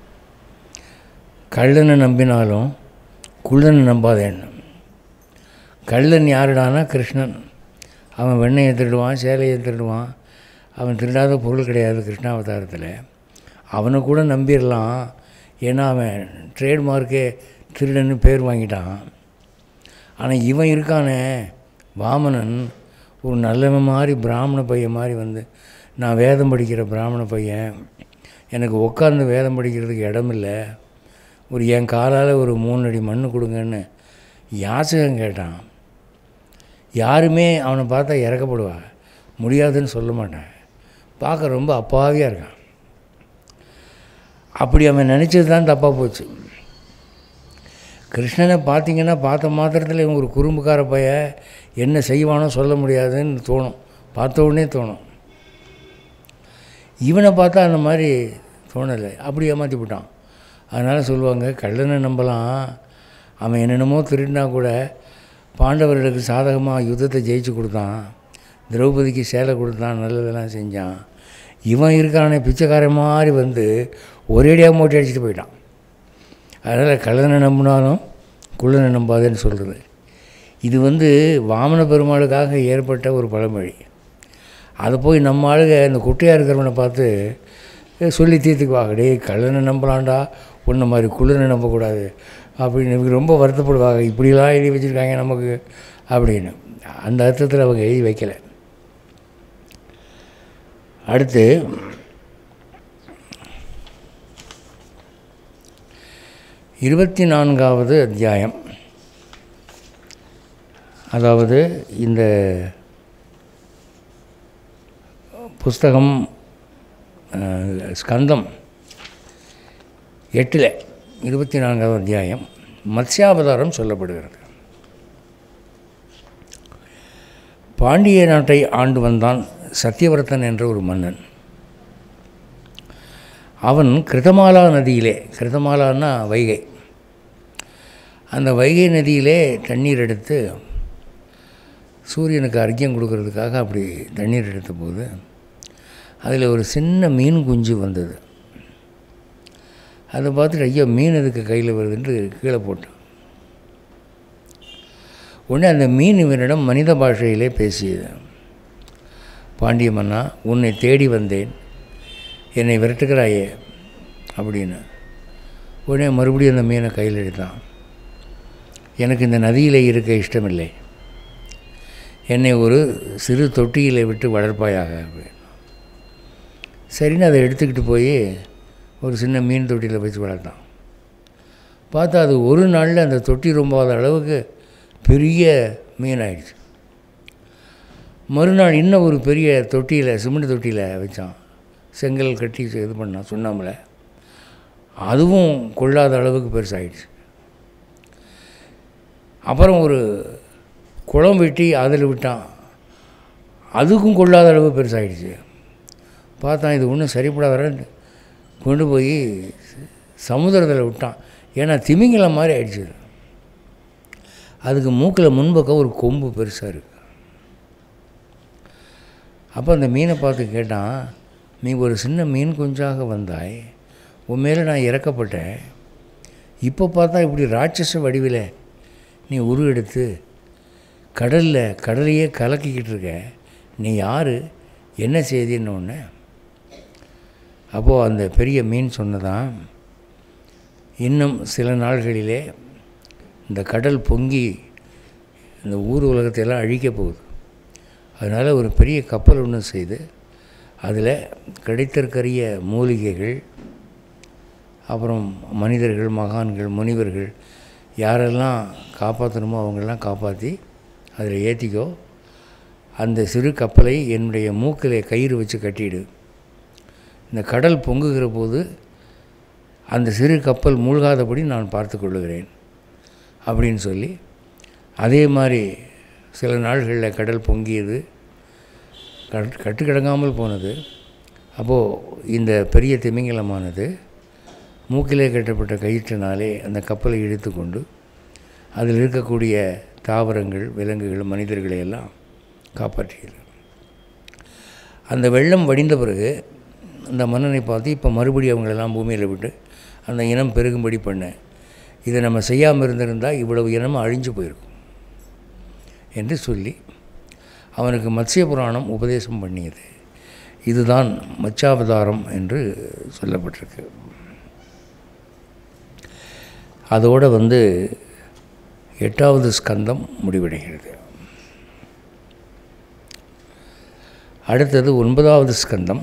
கள்ளனை நம்பினாலும் குள்ளனை நம்பாதேன்னு. கள்ளன் யாருடானா கிருஷ்ணன். அவன் வெண்ணையை திருடுவான், சேலையை திருடுவான், அவன் திருடாத பொருள் கிடையாது கிருஷ்ணாவதாரத்தில். அவனை கூட நம்பிடலாம், ஏன்னா அவன் ட்ரேட்மார்க்கே திருடன்னு பேர் வாங்கிட்டான். ஆனால் இவன் இருக்கானே வாமனன், ஒரு நல்லவன் மாதிரி பிராமண பையன் மாதிரி வந்து, நான் வேதம் படிக்கிற பிராமண பையன், எனக்கு உட்காந்து வேதம் படிக்கிறதுக்கு இடம் இல்லை, ஒரு என் காலால் ஒரு மூணு அடி மண் கொடுங்கன்னு யாசகம் கேட்டான். யாருமே அவனை பார்த்தா இறக்கப்படுவா, முடியாதுன்னு சொல்ல மாட்டான். பார்க்க ரொம்ப அப்பாவியாக இருக்கான். அப்படி அவன் நினச்சது தான் தப்பாக போச்சு. கிருஷ்ணனை பார்த்திங்கன்னா பார்த்த மாத்திரத்தில் இவன் ஒரு குறும்புக்கார பைய, என்ன செய்வானோ சொல்ல முடியாதுன்னு தோணும், பார்த்த உடனே தோணும். இவனை பார்த்தா அந்த மாதிரி தோணலை, அப்படி ஏமாற்றி விட்டான். அதனால் சொல்லுவாங்க, கள்ளனை நம்பலாம், அவன் என்னென்னமோ திருடினா கூட பாண்டவர்களுக்கு சாதகமாக யுத்தத்தை ஜெயிச்சு கொடுத்தான், திரௌபதிக்கு சேலை கொடுத்தான், நல்லதெல்லாம் செஞ்சான். இவன் இருக்கானே பிச்சைக்காரன் மாதிரி வந்து ஒரேடியாக மூட்டை அடிச்சுட்டு போயிட்டான். அதனால் கள்ளனை நம்பினாலும் குள்ளனை நம்பாதேன்னு சொல்கிறது. இது வந்து வாமன பெருமாளுக்காக ஏற்பட்ட ஒரு பழமொழி. அதை போய் நம்ம ஆளுக இந்த குட்டையாக இருக்கிறவனை பார்த்து சொல்லி தீர்த்துக்குவாங்க, டே கள்ளனை நம்பலாண்டா, ஒன்றை மாதிரி குள்ளனை நம்பக்கூடாது அப்படின்னு இவங்க ரொம்ப வருத்தப்படுவாங்க. இப்படிலாம் எழுதி வச்சுருக்காங்க நமக்கு அப்படின்னு. அந்த அர்த்தத்தில் அவங்க எழுதி வைக்கலை. அடுத்து இருபத்தி நான்காவது அத்தியாயம். அதாவது இந்த புஸ்தகம் ஸ்கந்தம் எட்டில் இருபத்தி நான்காவது அத்தியாயம் மத்ஸ்யாவதாரம் சொல்லப்படுகிறது. பாண்டிய நாட்டை ஆண்டு வந்தான் சத்தியவர்த்தன் என்ற ஒரு மன்னன். அவன் கிருதமாலா நதியிலே, கிருதமாலான்னா வைகை, அந்த வைகை நதியிலே தண்ணீர் எடுத்து சூரியனுக்கு அர்க்கியம் கொடுக்கறதுக்காக அப்படி தண்ணீர் எடுத்த போது அதில் ஒரு சின்ன மீன் குஞ்சு வந்தது. அதை பார்த்துட்டு ஐயோ மீன் அதுக்கு கையில் வருதுன்று கீழே போட்டான். உடனே அந்த மீன் இவனிடம் மனித பாஷையிலே பேசியது, பாண்டிய மன்னா, உன்னை தேடி வந்தேன், என்னை விரட்டுகிறாயே அப்படின்னு. உடனே மறுபடியும் அந்த மீனை கையில் எடுத்தான். எனக்கு இந்த நதியில் இருக்க இஷ்டமில்லை, என்னை ஒரு சிறு தொட்டியில் விட்டு வளர்ப்பாயாக அப்படின்னு. சரின்னு அதை எடுத்துக்கிட்டு போய் ஒரு சின்ன மீன் தொட்டியில் வச்சு வளர்த்தான். பார்த்தா அது ஒரு நாளில் அந்த தொட்டி ரொம்பாத அளவுக்கு பெரிய மீன் ஆயிடுச்சு. மறுநாள் இன்னும் ஒரு பெரிய தொட்டியில், சிமெண்ட் தொட்டியில் வச்சான், செங்கல் கட்டி இது பண்ணான் சுண்ணாம்பில், அதுவும் கொள்ளாத அளவுக்கு பெருசாகிடுச்சு. அப்புறம் ஒரு குளம் வெட்டி அதில் விட்டான், அதுக்கும் கொள்ளாத அளவு பெருசாகிடுச்சு. பார்த்தான் இது ஒன்றும் சரிப்படாத, கொண்டு போய் சமுதிரத்தில் விட்டான். ஏன்னா திமிங்கலம் மாதிரி ஆயிடுச்சு. அதுக்கு மூக்கில் முன்பக்கம் ஒரு கொம்பு பெருசாக இருக்குது. அப்போ அந்த மீனை பார்த்து கேட்டான், நீ ஒரு சின்ன மீன் குஞ்சாக வந்தாய், உன் மேலே நான் இறக்கப்பட்டேன், இப்போ பார்த்தா இப்படி ராட்சச வடிவில் நீ உரு எடுத்து கடலில் கடலையே கலக்கிக்கிட்டு இருக்க, நீ யார், என்ன செய்தின்னு ஒன்று. அப்போது அந்த பெரிய மீன் சொன்னதான், இன்னும் சில நாள்களிலே இந்த கடல் பொங்கி இந்த ஊர் உலகத்தையெல்லாம் அழிக்க போகுது. அதனால் ஒரு பெரிய கப்பல் ஒன்று செய்து அதில் கிடைத்திருக்கிற மூலிகைகள், அப்புறம் மனிதர்கள், மகான்கள், முனிவர்கள் யாரெல்லாம் காப்பாற்றணுமோ அவங்களெல்லாம் காப்பாற்றி அதில் ஏற்றிக்கோ. அந்த சிறு கப்பலை என்னுடைய மூக்கிலே கயிறு வச்சு கட்டிடு. இந்த கடல் பொங்குகிற போது அந்த சிறு கப்பல் மூழ்காதபடி நான் பார்த்து கொள்ளுகிறேன் அப்படின்னு சொல்லி, அதே மாதிரி சில நாள்களில் கடல் பொங்கியது, கட் கட்டுக்கிடங்காமல் போனது. அப்போது இந்த பெரிய திமிங்கலமானது மூக்கிலே கட்டப்பட்ட கயிற்றினாலே அந்த கப்பலை இழுத்து கொண்டு அதில் இருக்கக்கூடிய தாவரங்கள், விலங்குகள், மனிதர்களை எல்லாம் காப்பாற்றுகிறது. அந்த வெள்ளம் வடிந்த பிறகு அந்த மன்னனை பார்த்து, இப்போ மறுபடியும் அவங்களெல்லாம் பூமியில் விட்டு அந்த இனம் பெருகும்படி பண்ண, இதை நம்ம செய்யாமல் இருந்திருந்தால் இவ்வளவு இனமும் அழிஞ்சு போயிருக்கும் என்று சொல்லி அவனுக்கு மத்ஸ்ய புராணம் உபதேசம் பண்ணியது. இதுதான் மத்ஸ்யாவதாரம் என்று சொல்லப்பட்டிருக்கு. அதோடு வந்து எட்டாவது ஸ்கந்தம் முடிவடைகிறது. அடுத்தது ஒன்பதாவது ஸ்கந்தம்.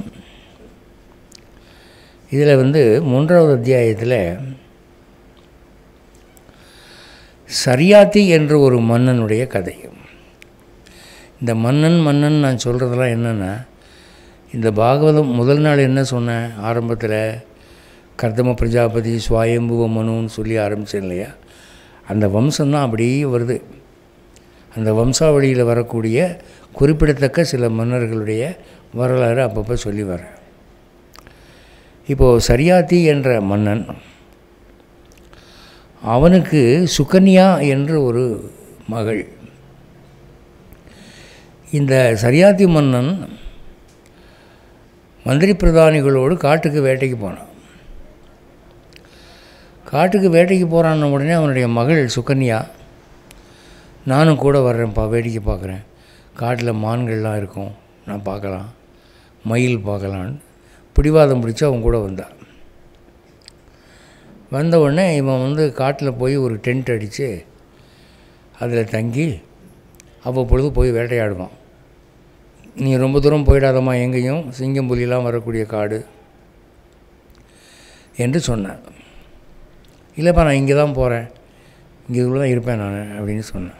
இதில் வந்து மூன்றாவது அத்தியாயத்தில் சரியாத்தி என்ற ஒரு மன்னனுடைய கதை. இந்த மன்னன் மன்னன் நான் சொல்கிறதெல்லாம் என்னென்னா, இந்த பாகவதம் முதல் நாள் என்ன சொன்னேன் ஆரம்பத்தில், கர்தம பிரஜாபதி ஸ்வயம்புவ மனுன்னு சொல்லி ஆரம்பித்தேன் இல்லையா, அந்த வம்சம்தான் அப்படியே வருது. அந்த வம்சாவளியில் வரக்கூடிய குறிப்பிடத்தக்க சில மன்னர்களுடைய வரலாறு அப்பப்போ சொல்லி வரேன். இப்போது சரியாத்தி என்ற மன்னன், அவனுக்கு சுகன்யா என்ற ஒரு மகள். இந்த சரியாத்தி மன்னன் மந்திரி பிரதானிகளோடு காட்டுக்கு வேட்டைக்கு போனான். காட்டுக்கு வேட்டைக்கு போகிறான்ன உடனே அவனுடைய மகள் சுகன்யா, நானும் கூட வர்றேன்ப்பா, வேடிக்கை பார்க்குறேன், காட்டில் மான்கள்லாம் இருக்கும், நான் பார்க்கலாம், மயில் பார்க்கலான்னு பிடிவாதம் பிடிச்சி அவன் கூட வந்தான். வந்த உடனே இவன் வந்து காட்டில் போய் ஒரு டென்ட் அடித்து அதில் தங்கி அவ்வப்பொழுது போய் வேட்டையாடுவான். நீ ரொம்ப தூரம் போயிடாதம்மா, எங்கேயும் சிங்கம் புலியெல்லாம் வரக்கூடிய காடு என்று சொன்னான். இல்லைப்பா, நான் இங்கே தான் போகிறேன், இங்கே இதுக்குள்ளே தான் இருப்பேன் நான் அப்படின்னு சொன்னேன்.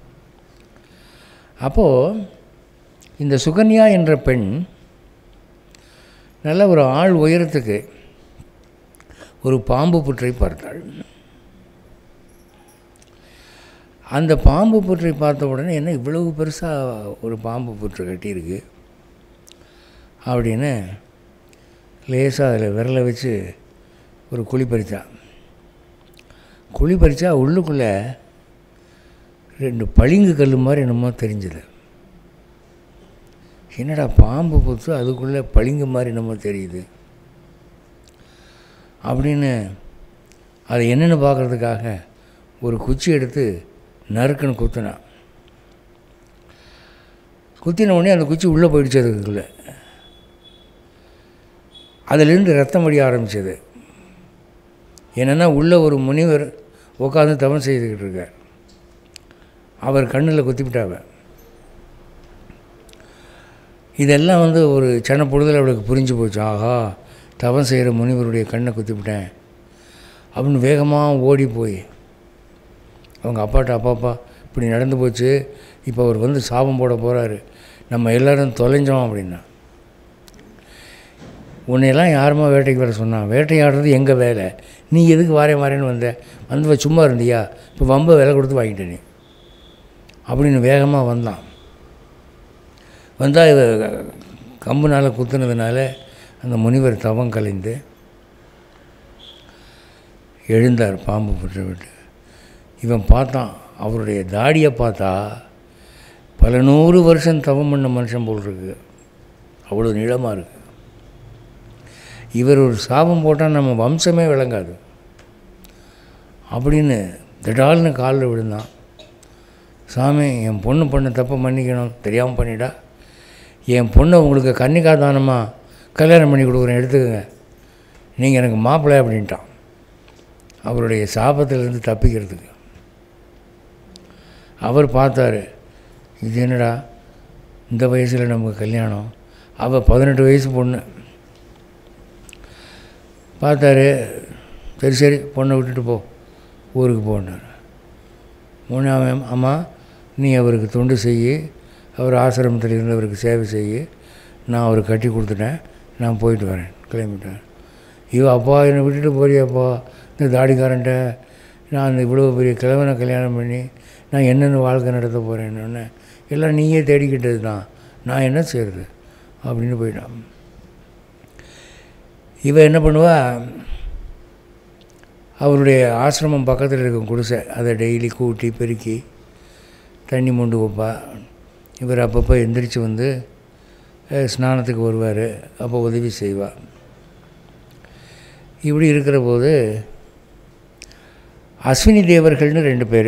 அப்போது இந்த சுகன்யா என்ற பெண் நல்ல ஒரு ஆள் உயரத்துக்கு ஒரு பாம்பு புற்றை பார்த்தாள். அந்த பாம்பு புற்றை பார்த்த உடனே, என்ன இவ்வளவு பெருசாக ஒரு பாம்பு புற்று கட்டியிருக்கு அப்படின்னு லேசாக அதில் விரலை வச்சு ஒரு குழி பறித்தா. குழி பறித்தா உள்ளுக்குள்ளே ரெண்டு பளிங்கு கல் மாதிரி என்னமோ தெரிஞ்சுது. என்னடா பாம்பு புற்று, அதுக்குள்ளே பளிங்கு மாதிரி என்னமோ தெரியுது அப்படின்னு அது என்னென்னு பார்க்குறதுக்காக ஒரு குச்சி எடுத்து நறுக்குன்னு குத்தினான். குத்தின உடனே அந்த குச்சி உள்ளே போயிடுச்சு. அதுக்குள்ளே அதிலிருந்து ரத்தம் வடிய ஆரம்பித்தது. என்னென்னா, உள்ளே ஒரு முனிவர் உட்காந்து தவம் செய்துக்கிட்டு இருக்கார். அவர் கண்ணில் குத்திவிட்டாவ. இதெல்லாம் வந்து ஒரு சின்ன பொழுதில் அவளுக்கு புரிஞ்சு போச்சு. ஆஹா, தவம் செய்கிற முனிவருடைய கண்ணை குத்திவிட்டேன் அப்படின்னு வேகமாக ஓடி போய் அவங்க அப்பாட்ட, அப்பாப்பா இப்படி நடந்து போச்சு, இப்போ அவர் வந்து சாபம் போட போகிறாரு, நம்ம எல்லோரும் தொலைஞ்சோம் அப்படின்னா. உன்னையெல்லாம் யாருமா வேட்டைக்கு வர சொன்னான்? வேட்டையாடுறது எங்கள் வேலை, நீ எதுக்கு வாரேன் வாரேன்னு வந்த? வந்து சும்மா இருந்தியா? இப்போ வம்ப விலை கொடுத்து வாங்கிட்டே நீ அப்படின்னு வேகமாக வந்தான். வந்தால் இவ கம்புனால் குத்துனதுனால அந்த முனிவர் தவம் கலைந்து எழுந்தார் பாம்பு புற்றை விட்டு. இவன் பார்த்தான், அவருடைய தாடியை பார்த்தா பல நூறு வருஷம் தவம் பண்ண மனுஷன் போல் இருக்குது, அவ்வளோ நீளமாக இருக்குது. இவர் ஒரு சாபம் போட்டால் நம்ம வம்சமே விளங்காது அப்படின்னு திடால்னு காலில் விழுந்தான். சாமி, என் பொண்ணு பண்ண தப்பை மன்னிக்கணும், தெரியாமல் பண்ணிட்டா, என் பொண்ணை உங்களுக்கு கன்னிகா தானமாக கல்யாணம் பண்ணி கொடுக்குறேன், எடுத்துக்கங்க, நீங்கள் எனக்கு மாப்பிள்ளை அப்படின்ட்டான். அவருடைய சாபத்திலேருந்து தப்பிக்கிறதுக்கு. அவர் பார்த்தார், இது என்னடா இந்த வயசில் நமக்கு கல்யாணம். அவள் பதினெட்டு வயசு பொண்ணு. பார்த்தாரு, சரி சரி பொண்ணை விட்டுட்டு போ, ஊருக்கு போனார். மூணாவது, அம்மா நீ அவருக்கு தொண்டு செய்ய, அவர் ஆசிரமத்தில் இருந்து அவருக்கு சேவை செய்ய, நான் அவருக்கு கட்டி கொடுத்துட்டேன், நான் போயிட்டு வரேன், கிளம்பிட்டேன். ஐயோ அப்பா என்னை விட்டுட்டு போறியாப்பா, இந்த தாடிக்காரன்ட்ட நான் அந்த இவ்வளோ பெரிய கிழவனை கல்யாணம் பண்ணி நான் என்னென்ன வாழ்க்கை நடத்த போகிறேன்னு, எல்லாம் நீயே தேடிக்கிட்டது தான், நான் என்ன செய்கிறது அப்படின்னு போயிட்டான். இவன் என்ன பண்ணுவா, அவருடைய ஆசிரமம் பக்கத்தில் இருக்கும் குடிசை, அதை டெய்லி கூட்டி பெருக்கி தண்ணி மொண்டு வைப்பா. இவர் அப்பப்போ எந்திரிச்சு வந்து ஸ்நானத்துக்கு வருவார், அப்போ உதவி செய்வார். இப்படி இருக்கிற போது அஸ்வினி தேவர்கள்னு ரெண்டு பேர்,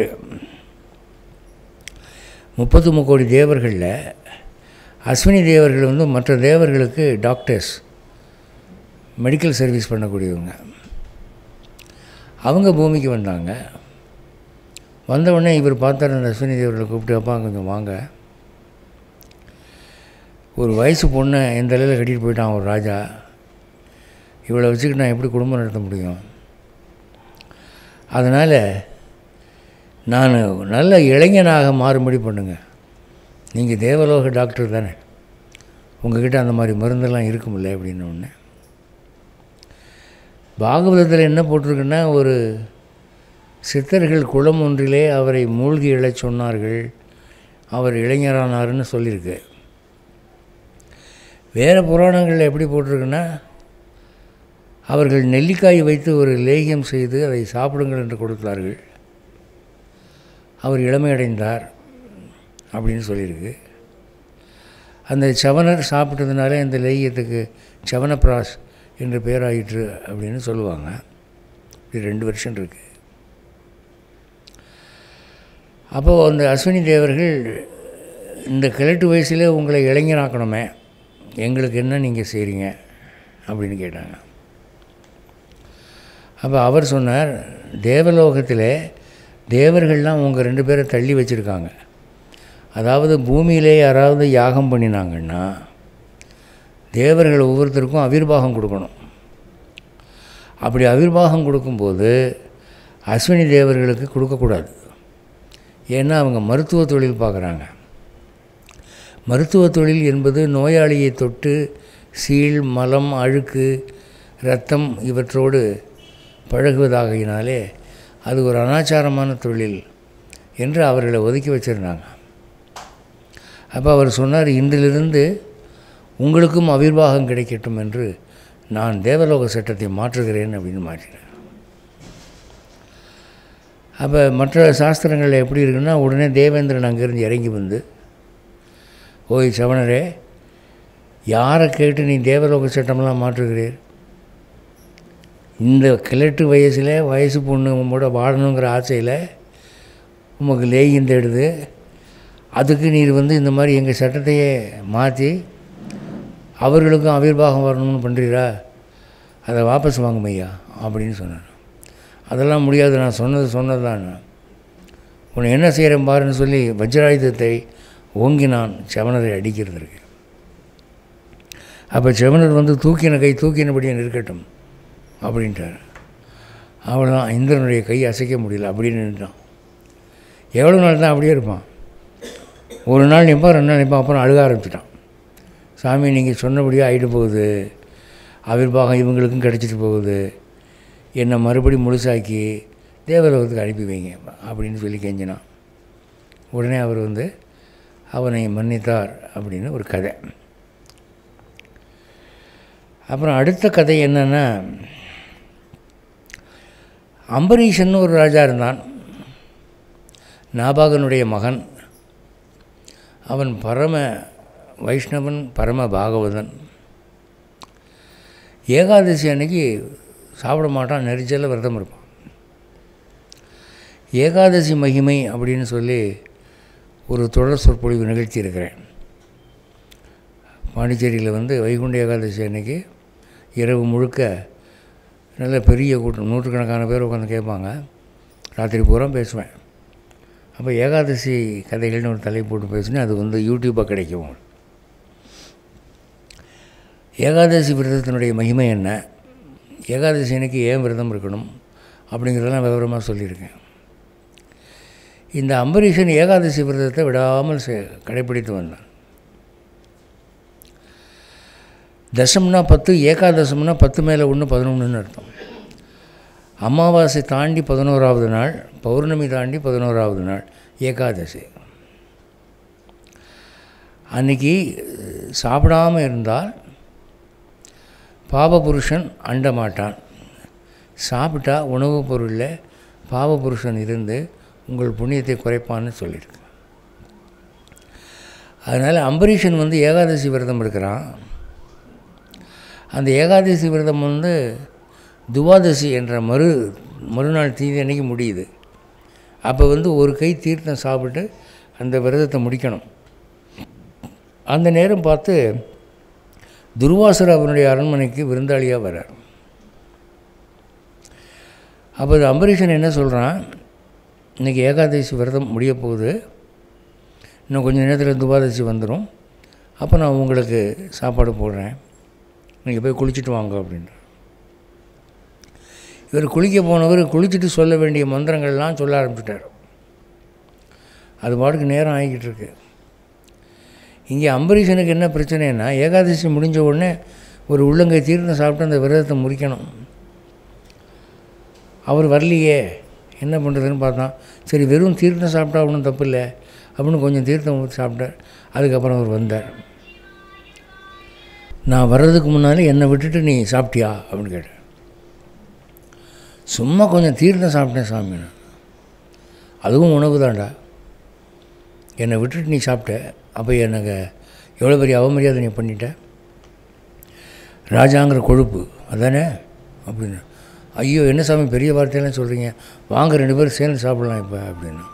முப்பத்து முக்கோடி தேவர்களில் அஸ்வினி தேவர்கள் வந்து மற்ற தேவர்களுக்கு டாக்டர்ஸ், மெடிக்கல் சர்வீஸ் பண்ணக்கூடியவங்க. அவங்க பூமிக்கு வந்தாங்க. வந்தவுடனே இவர் பார்த்தார், அந்த அஸ்வினி தேவர்களை கூப்பிட்டு, அப்பா கொஞ்சம் வாங்க, ஒரு வயசு பொண்ணை என் தலையில் கட்டிட்டு போயிட்டான் ஒரு ராஜா, இவளை வச்சுக்கிட்டு நான் எப்படி குடும்பம் நடத்த முடியும்? அதனால் நான் நல்ல இளைஞனாக மாறும்படி பண்ணுங்க. நீங்கள் தேவலோக டாக்டர் தானே, உங்கள்கிட்ட அந்த மாதிரி மருந்தெல்லாம் இருக்குமில்ல அப்படின்னு ஒன்று. பாகவதத்தில் என்ன போட்டிருக்குன்னா, ஒரு சித்தர்கள் குளம் ஒன்றிலே அவரை மூழ்கி எழச் சொன்னார்கள், அவர் இளைஞரானார்னு சொல்லியிருக்கு. வேறு புராணங்களில் எப்படி போட்டிருக்குன்னா, அவர்கள் நெல்லிக்காய் வைத்து ஒரு லேகியம் செய்து அதை சாப்பிடுங்கள் என்று கொடுத்தார்கள், அவர் இளமையடைந்தார் அப்படின்னு சொல்லியிருக்கு. அந்த சவனர் சாப்பிட்டதுனால இந்த லேகியத்துக்கு சவனப்பிராஸ் என்று பேராயிற்று அப்படின்னு சொல்லுவாங்க. இது ரெண்டு வருஷம் இருக்குது. அப்போது அந்த அஸ்வினி தேவர்கள், இந்த கிழட்டு வயசில் உங்களை இளைஞராக்கணுமே, எங்களுக்கு என்ன நீங்கள் செய்கிறீங்க அப்படின்னு கேட்டாங்க. அப்போ அவர் சொன்னார், தேவலோகத்தில் தேவர்கள்லாம் உங்கள் ரெண்டு பேரை தள்ளி வச்சுருக்காங்க. அதாவது பூமியிலே யாராவது யாகம் பண்ணினாங்கன்னா தேவர்கள் ஒவ்வொருத்தருக்கும் அவிர்வாகம் கொடுக்கணும். அப்படி அவிர்வாகம் கொடுக்கும்போது அஸ்வினி தேவர்களுக்கு கொடுக்கக்கூடாது. ஏன்னா அவங்க மருத்துவ தொழில் பார்க்குறாங்க. மருத்துவ தொழில் என்பது நோயாளியை தொட்டு சீழ், மலம், அழுக்கு, இரத்தம் இவற்றோடு பழகுவதாகினாலே அது ஒரு அனாச்சாரமான தொழில் என்று அவர்களை ஒதுக்கி வச்சுருந்தாங்க. அப்போ அவர் சொன்னார், இன்றிலிருந்து உங்களுக்கும் அவிர்வாகம் கிடைக்கட்டும் என்று நான் தேவலோக சட்டத்தை மாற்றுகிறேன் அப்படின்னு மாற்றினேன். அப்போ மற்ற சாஸ்திரங்களில் எப்படி இருக்குன்னா, உடனே தேவேந்திரன் அங்கேருந்து இறங்கி வந்து, ஓய் சவணரே, யாரை கேட்டு நீ தேவலோக சட்டமெல்லாம் மாற்றுகிறீர்? இந்த கிழட்டு வயசில் வயசு பொண்ணு உங்களோட வாழணுங்கிற ஆசையில் உமக்கு லேகியம் தேடுது, அதுக்கு நீர் வந்து இந்த மாதிரி எங்கள் சட்டத்தையே மாற்றி அவர்களுக்கும் அவிர்வாகம் வரணும்னு பண்ணுறீரா? அதை வாபஸ் வாங்கும் ஐயா அப்படின்னு சொன்னார். அதெல்லாம் முடியாது, நான் சொன்னது சொன்னது தான், உன்னை என்ன செய்கிறேன் பாருன்னு சொல்லி வஜ்ராயுதத்தை ஓங்கினான் சவணரை அடிக்கிறதுக்கு. அப்போ சவணர் வந்து தூக்கின கை தூக்கினபடியே நிற்கட்டும் அப்படின்ட்டார். அவ்வளோதான், இந்திரனுடைய கை அசைக்க முடியல, அப்படின்னு நின்றுட்டான். எவ்வளோ நாள் தான் அப்படியே இருப்பான்? ஒரு நாள் நிற்பான், ரெண்டு நாள் நிற்பான், அப்புறம் அழுக ஆரம்பிச்சிட்டான். சாமி நீங்கள் சொன்னபடியே ஆகிட்டு போகுது, அவிர்வாகம் இவங்களுக்கும் கிடச்சிட்டு போகுது, என்னை மறுபடி முழுசாக்கி தேவலோகத்துக்கு அனுப்பி வைங்க அப்படின்னு சொல்லி கெஞ்சினான். உடனே அவர் வந்து அவனை மன்னித்தார் அப்படின்னு ஒரு கதை. அப்புறம் அடுத்த கதை என்னென்னா, அம்பரீஷன் ஒரு ராஜா இருந்தான், நாபாகனுடைய மகன். அவன் பரம வைஷ்ணவன், பரம பாகவதன். ஏகாதசி அன்னைக்கு சாப்பிட மாட்டான், நெரிச்சலில் விரதம் இருப்பான். ஏகாதசி மகிமை அப்படின்னு சொல்லி ஒரு தொடர் சொற்பொழிவு நிகழ்த்தி இருக்கிறேன். பாண்டிச்சேரியில் வந்து வைகுண்ட ஏகாதசி அன்னைக்கு இரவு முழுக்க நல்ல பெரிய கூட்டம், நூற்றுக்கணக்கான பேர் உட்காந்து கேட்பாங்க. ராத்திரி பூரா பேசுவேன். அப்போ ஏகாதசி கதைகள்னு ஒரு தலை போட்டு பேசினா அது வந்து யூடியூப்பாக கிடைக்கும். ஏகாதசி விரதத்தினுடைய மகிமை என்ன, ஏகாதசி அன்னைக்கு ஏன் விரதம் இருக்கணும் அப்படிங்கிறதெல்லாம் விவரமாக சொல்லியிருக்கேன். இந்த அம்பரீஷன் ஏகாதசி விரதத்தை விடாமல் கடைப்பிடித்து வந்தான். தசம்னா பத்து, ஏகாதசம்னா பத்து மேலே ஒன்று பதினொன்றுன்னு அர்த்தம். அமாவாசை தாண்டி பதினோராவது நாள், பௌர்ணமி தாண்டி பதினோராவது நாள் ஏகாதசி. அன்றைக்கி சாப்பிடாமல் இருந்தால் பாவபுருஷன் அண்ட மாட்டான். சாப்பிட்டா உணவுப் பொருளில் பாவபுருஷன் இருந்து உங்கள் புண்ணியத்தை குறைப்பான்னு சொல்லியிருக்கு. அதனால் அம்பரீஷன் வந்து ஏகாதசி விரதம் எடுக்கிறான். அந்த ஏகாதசி விரதம் வந்து துவாதசி என்ற மறு மறுநாள் தீதி அன்னைக்கு முடியுது. அப்போ வந்து ஒரு கை தீர்த்தம் சாப்பிட்டு அந்த விரதத்தை முடிக்கணும். அந்த நேரம் பார்த்து துர்வாசர் அவனுடைய அரண்மனைக்கு விருந்தாளியாக வர்றார். அப்போ அம்பரீஷன் என்ன சொல்கிறான், இன்றைக்கி ஏகாதசி விரதம் முடிய போகுது, இன்னும் கொஞ்சம் நேரத்தில் துவாதசி வந்துடும், அப்போ நான் உங்களுக்கு சாப்பாடு போடுறேன், நீங்கள் போய் குளிச்சுட்டு வாங்க அப்படின்ற. இவர் குளிக்க போனவர் குளிச்சுட்டு சொல்ல வேண்டிய மந்திரங்கள்லாம் சொல்ல ஆரம்பிச்சிட்டார். அது பாட்டுக்கு நேரம் ஆகிக்கிட்டு இருக்கு. இங்கே அம்பரீஷனுக்கு என்ன பிரச்சனைன்னா, ஏகாதசி முடிஞ்ச உடனே ஒரு உள்ளங்கை தீர்த்தம் சாப்பிட்டு அந்த விரதத்தை முடிக்கணும். அவர் வரலையே, என்ன பண்ணுறதுன்னு பார்த்தான். சரி, வெறும் தீர்த்தம் சாப்பிட்டா ஒன்றும் தப்பு இல்லை அப்படின்னு கொஞ்சம் தீர்த்தம் ஊற்றி சாப்பிட்டார். அதுக்கப்புறம் அவர் வந்தார். நான் வர்றதுக்கு முன்னாலே என்னை விட்டுட்டு நீ சாப்பிட்டியா அப்படின்னு கேட்டேன். சும்மா கொஞ்சம் தீர்த்தம் சாப்பிட்டேன் சாமி, அதுவும் உணவு தான்டா, என்னை விட்டுட்டு நீ சாப்பிட்ட, அப்போ எனக்கு எவ்வளோ பெரிய அவமரியாதை நீ பண்ணிட்ட, ராஜாங்கிற கொழுப்பு அதானே அப்படின்னு. ஐயோ என்ன சாமி பெரிய வார்த்தையெல்லாம் சொல்கிறீங்க, வாங்க ரெண்டு பேரும் சேர்ந்து சாப்பிட்லாம் இப்போ அப்படின்னு.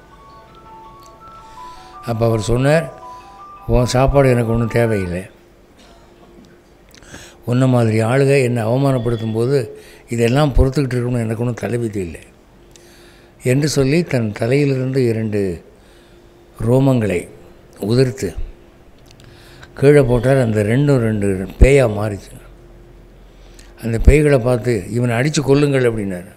அப்போ அவர் சொன்னார், உன் சாப்பாடு எனக்கு ஒன்றும் தேவையில்லை, உன்ன மாதிரி ஆளுக என்னை அவமானப்படுத்தும் போது இதெல்லாம் பொறுத்துக்கிட்டு இருக்கணும்னு எனக்கு ஒன்றும் தலைவிதி இல்லை என்று சொல்லி தன் தலையிலிருந்து இரண்டு ரோமங்களை உதிர்த்து கீழே போட்டார். அந்த ரெண்டும் ரெண்டு பேயாக மாறிச்சு. அந்த பேய்களை பார்த்து இவனை அடித்து கொல்லுங்கள் அப்படின்னாரு.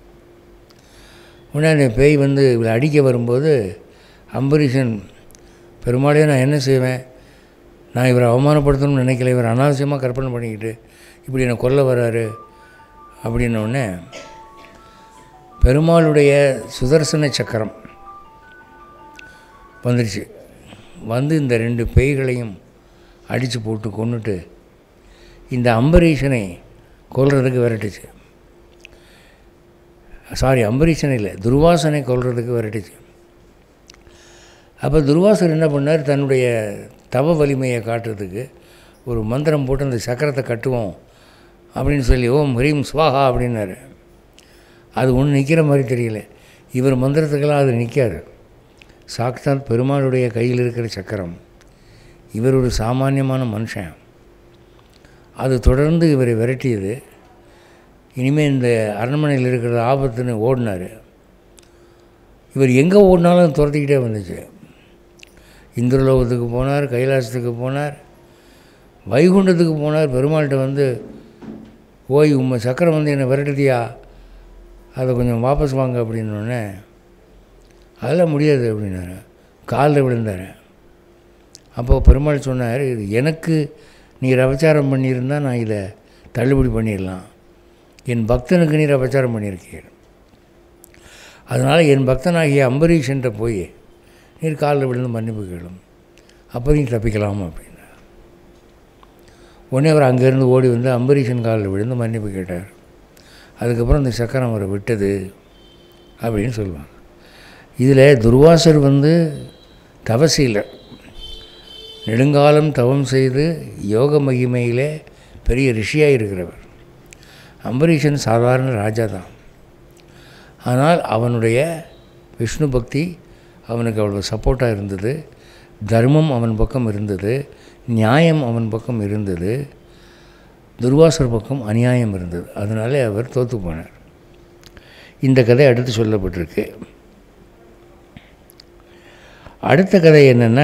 உடனே அந்த பேய் வந்து இவளை அடிக்க வரும்போது அம்பரீஷன், பெருமாளே நான் என்ன செய்வேன், நான் இவரை அவமானப்படுத்தணும்னு நினைக்கல, இவர் அனாவசியமாக கற்பனை பண்ணிக்கிட்டு இப்படி என்னை கொல்ல வர்றாரு அப்படின்னோடனே பெருமாளுடைய சுதர்சன சக்கரம் வந்துடுச்சு. வந்து இந்த ரெண்டு பேய்களையும் அடித்து போட்டு கொண்டுட்டு இந்த அம்பரீஷனை கொல்றதுக்கு விரட்டுச்சு. சாரி, அம்பரீஷன் இல்லை, துர்வாசனை கொல்றதுக்கு விரட்டுச்சு. அப்போ துர்வாசர் என்ன பண்ணார், தன்னுடைய தவ வலிமையை காட்டுறதுக்கு ஒரு மந்திரம் போட்டு அந்த சக்கரத்தை கட்டுவோம் அப்படின்னு சொல்லி ஓம் ஹ்ரீம் ஸ்வாஹா அப்படின்னாரு. அது ஒன்று நிற்கிற மாதிரி தெரியல. இவர் மந்திரத்துக்கெல்லாம் அது நிற்காது. சாக்சாத் பெருமாளுடைய கையில் இருக்கிற சக்கரம். இவர் ஒரு சாமானியமான மனுஷன். அது தொடர்ந்து இவரை விரட்டியது. இனிமேல் இந்த அரண்மனையில் இருக்கிற ஆபத்துன்னு ஓடினார். இவர் எங்கே ஓடினாலும் துரத்திக்கிட்டே வந்துச்சு. இந்திரலோகத்துக்கு போனார், கைலாசத்துக்கு போனார், வைகுண்டத்துக்கு போனார். பெருமாள்கிட்ட வந்து, ஓய் உம்மை சக்கரம் வந்து என்னை விரட்டுதியா, அதை கொஞ்சம் வாபஸ் வாங்க அப்படின்னோடனே அதெல்லாம் முடியாது அப்படின்னாரு. காலில் விழுந்தார். அப்போது பெருமாள் சொன்னார், இது எனக்கு நீர் அபச்சாரம் பண்ணியிருந்தால் நான் இதை தள்ளுபடி பண்ணிடலாம், என் பக்தனுக்கு நீர் அபச்சாரம் பண்ணியிருக்கீர், அதனால் என் பக்தனாகிய அம்பரீஷன்ட்ட போய் நீர் காலில் விழுந்து மன்னிப்பு கேளும், அப்போ நீ தப்பிக்கலாம் அப்படின்னா. உடனே அவர் அங்கேருந்து ஓடி வந்து அம்பரீஷன் காலில் விழுந்து மன்னிப்பு கேட்டார். அதுக்கப்புறம் இந்த சக்கரம் அவரை விட்டது அப்படின்னு சொல்லுவாங்க. இதில் துர்வாசர் வந்து தவசீலர், நெடுங்காலம் தவம் செய்து யோக மகிமையிலே பெரிய ரிஷியாக இருக்கிறவர். அம்பரீஷன் சாதாரண ராஜா தான். ஆனால் அவனுடைய விஷ்ணு பக்தி அவனுக்கு அவ்வளோ சப்போர்ட்டாக இருந்தது. தர்மம் அவன் பக்கம் இருந்தது, நியாயம் அவன் பக்கம் இருந்தது, துர்வாசர் பக்கம் அநியாயம் இருந்தது. அதனாலே அவர் தோற்று போனார். இந்த கதை அடுத்து சொல்லப்பட்டிருக்கு. அடுத்த கதை என்னென்னா,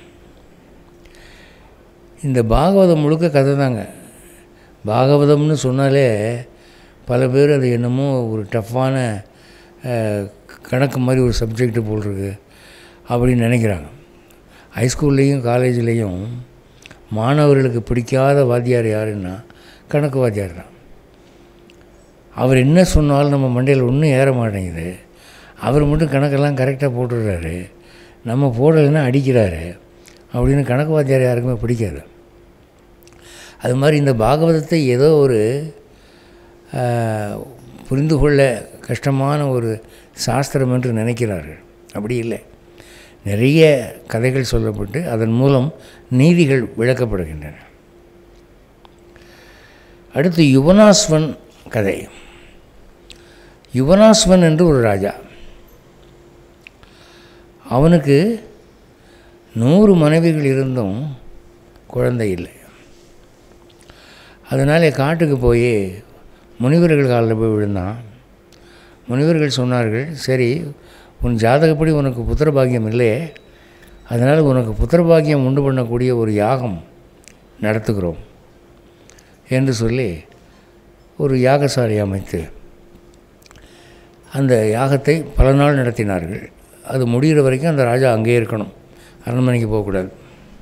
இந்த பாகவதம் முழுக்க கதை தாங்க. பாகவதம்னு சொன்னாலே பல பேர் அது என்னமோ ஒரு டஃப்பான கணக்கு மாதிரி ஒரு சப்ஜெக்டு போல் இருக்குது அப்படின்னு நினைக்கிறாங்க. ஹைஸ்கூல்லேயும் காலேஜ்லேயும் மாணவர்களுக்கு பிடிக்காத வாத்தியார் யாருன்னா கணக்கு வாத்தியார் தான். அவர் என்ன சொன்னாலும் நம்ம மண்டையில் ஒன்றும் ஏற மாட்டேங்குது. அவர் மட்டும் கணக்கெல்லாம் கரெக்டாக போட்டுடுறாரு, நம்ம போடலைன்னா அடிக்கிறாரு அப்படின்னு கணக்கு வாத்தியார் யாருக்குமே பிடிக்காது. அது மாதிரி இந்த பாகவதத்தை ஏதோ ஒரு புரிந்து கொள்ள கஷ்டமான ஒரு சாஸ்திரம் என்று நினைக்கிறார்கள். அப்படி இல்லை. நிறைய கதைகள் சொல்லப்பட்டு அதன் மூலம் நீதிகள் விளக்கப்படுகின்றன. அடுத்து யுவனாஸ்வன் கதை. யுவனாஸ்வன் என்று ஒரு ராஜா, அவனுக்கு நூறு மனைவிகள் இருந்தும் குழந்தை இல்லை. அதனால் காட்டுக்கு போய் முனிவர்கள் காலில் போய் விழுந்தான். முனிவர்கள் சொன்னார்கள், சரி உன் ஜாதகப்படி உனக்கு புத்திரபாகியம் இல்லையே, அதனால் உனக்கு புத்திரபாகியம் உண்டு பண்ணக்கூடிய ஒரு யாகம் நடத்துகிறோம் என்று சொல்லி ஒரு யாகசாலை அமைத்து அந்த யாகத்தை பல நாள் நடத்தினார்கள். அது முடிகிற வரைக்கும் அந்த ராஜா அங்கே இருக்கணும், அரண்மனைக்கு போகக்கூடாது.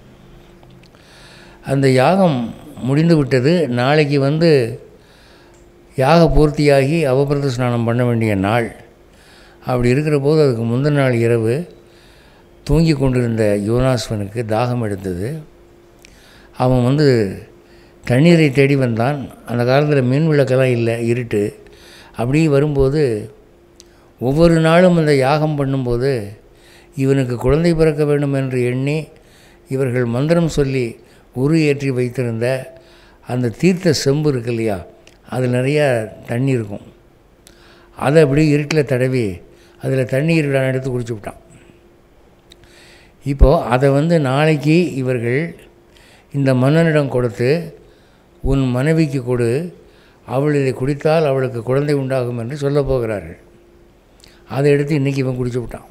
அந்த யாகம் முடிந்து விட்டது. நாளைக்கு வந்து யாக பூர்த்தியாகி அவபிரத ஸ்நானம் பண்ண வேண்டிய நாள். அப்படி இருக்கிற போது அதுக்கு முந்தின நாள் இரவு தூங்கி கொண்டிருந்த யுவனாஸ்வனுக்கு தாகம் எடுத்தது. அவன் வந்து தண்ணீரை தேடி வந்தான். அந்த காலத்தில் மின் விளக்கெல்லாம் இல்லை, இருட்டு. அப்படி வரும்போது ஒவ்வொரு நாளும் அந்த யாகம் பண்ணும்போது இவனுக்கு குழந்தை பிறக்க வேண்டும் என்று எண்ணி இவர்கள் மந்திரம் சொல்லி உரு ஏற்றி வைத்திருந்த அந்த தீர்த்த செம்பு இருக்கு இல்லையா, அதில் நிறையா தண்ணி இருக்கும். அதை அப்படி இருட்டில் தடவி அதில் தண்ணீர் எடுத்து குடிச்சு விட்டான். இப்போது அதை வந்து நாளைக்கு இவர்கள் இந்த மன்னனிடம் கொடுத்து உன் மனைவிக்கு கொடு, அவள் இதை குடித்தால் அவளுக்கு குழந்தை உண்டாகும் என்று சொல்ல போகிறார்கள். அதை எடுத்து இன்றைக்கி இவன் குடிச்சு விட்டான்.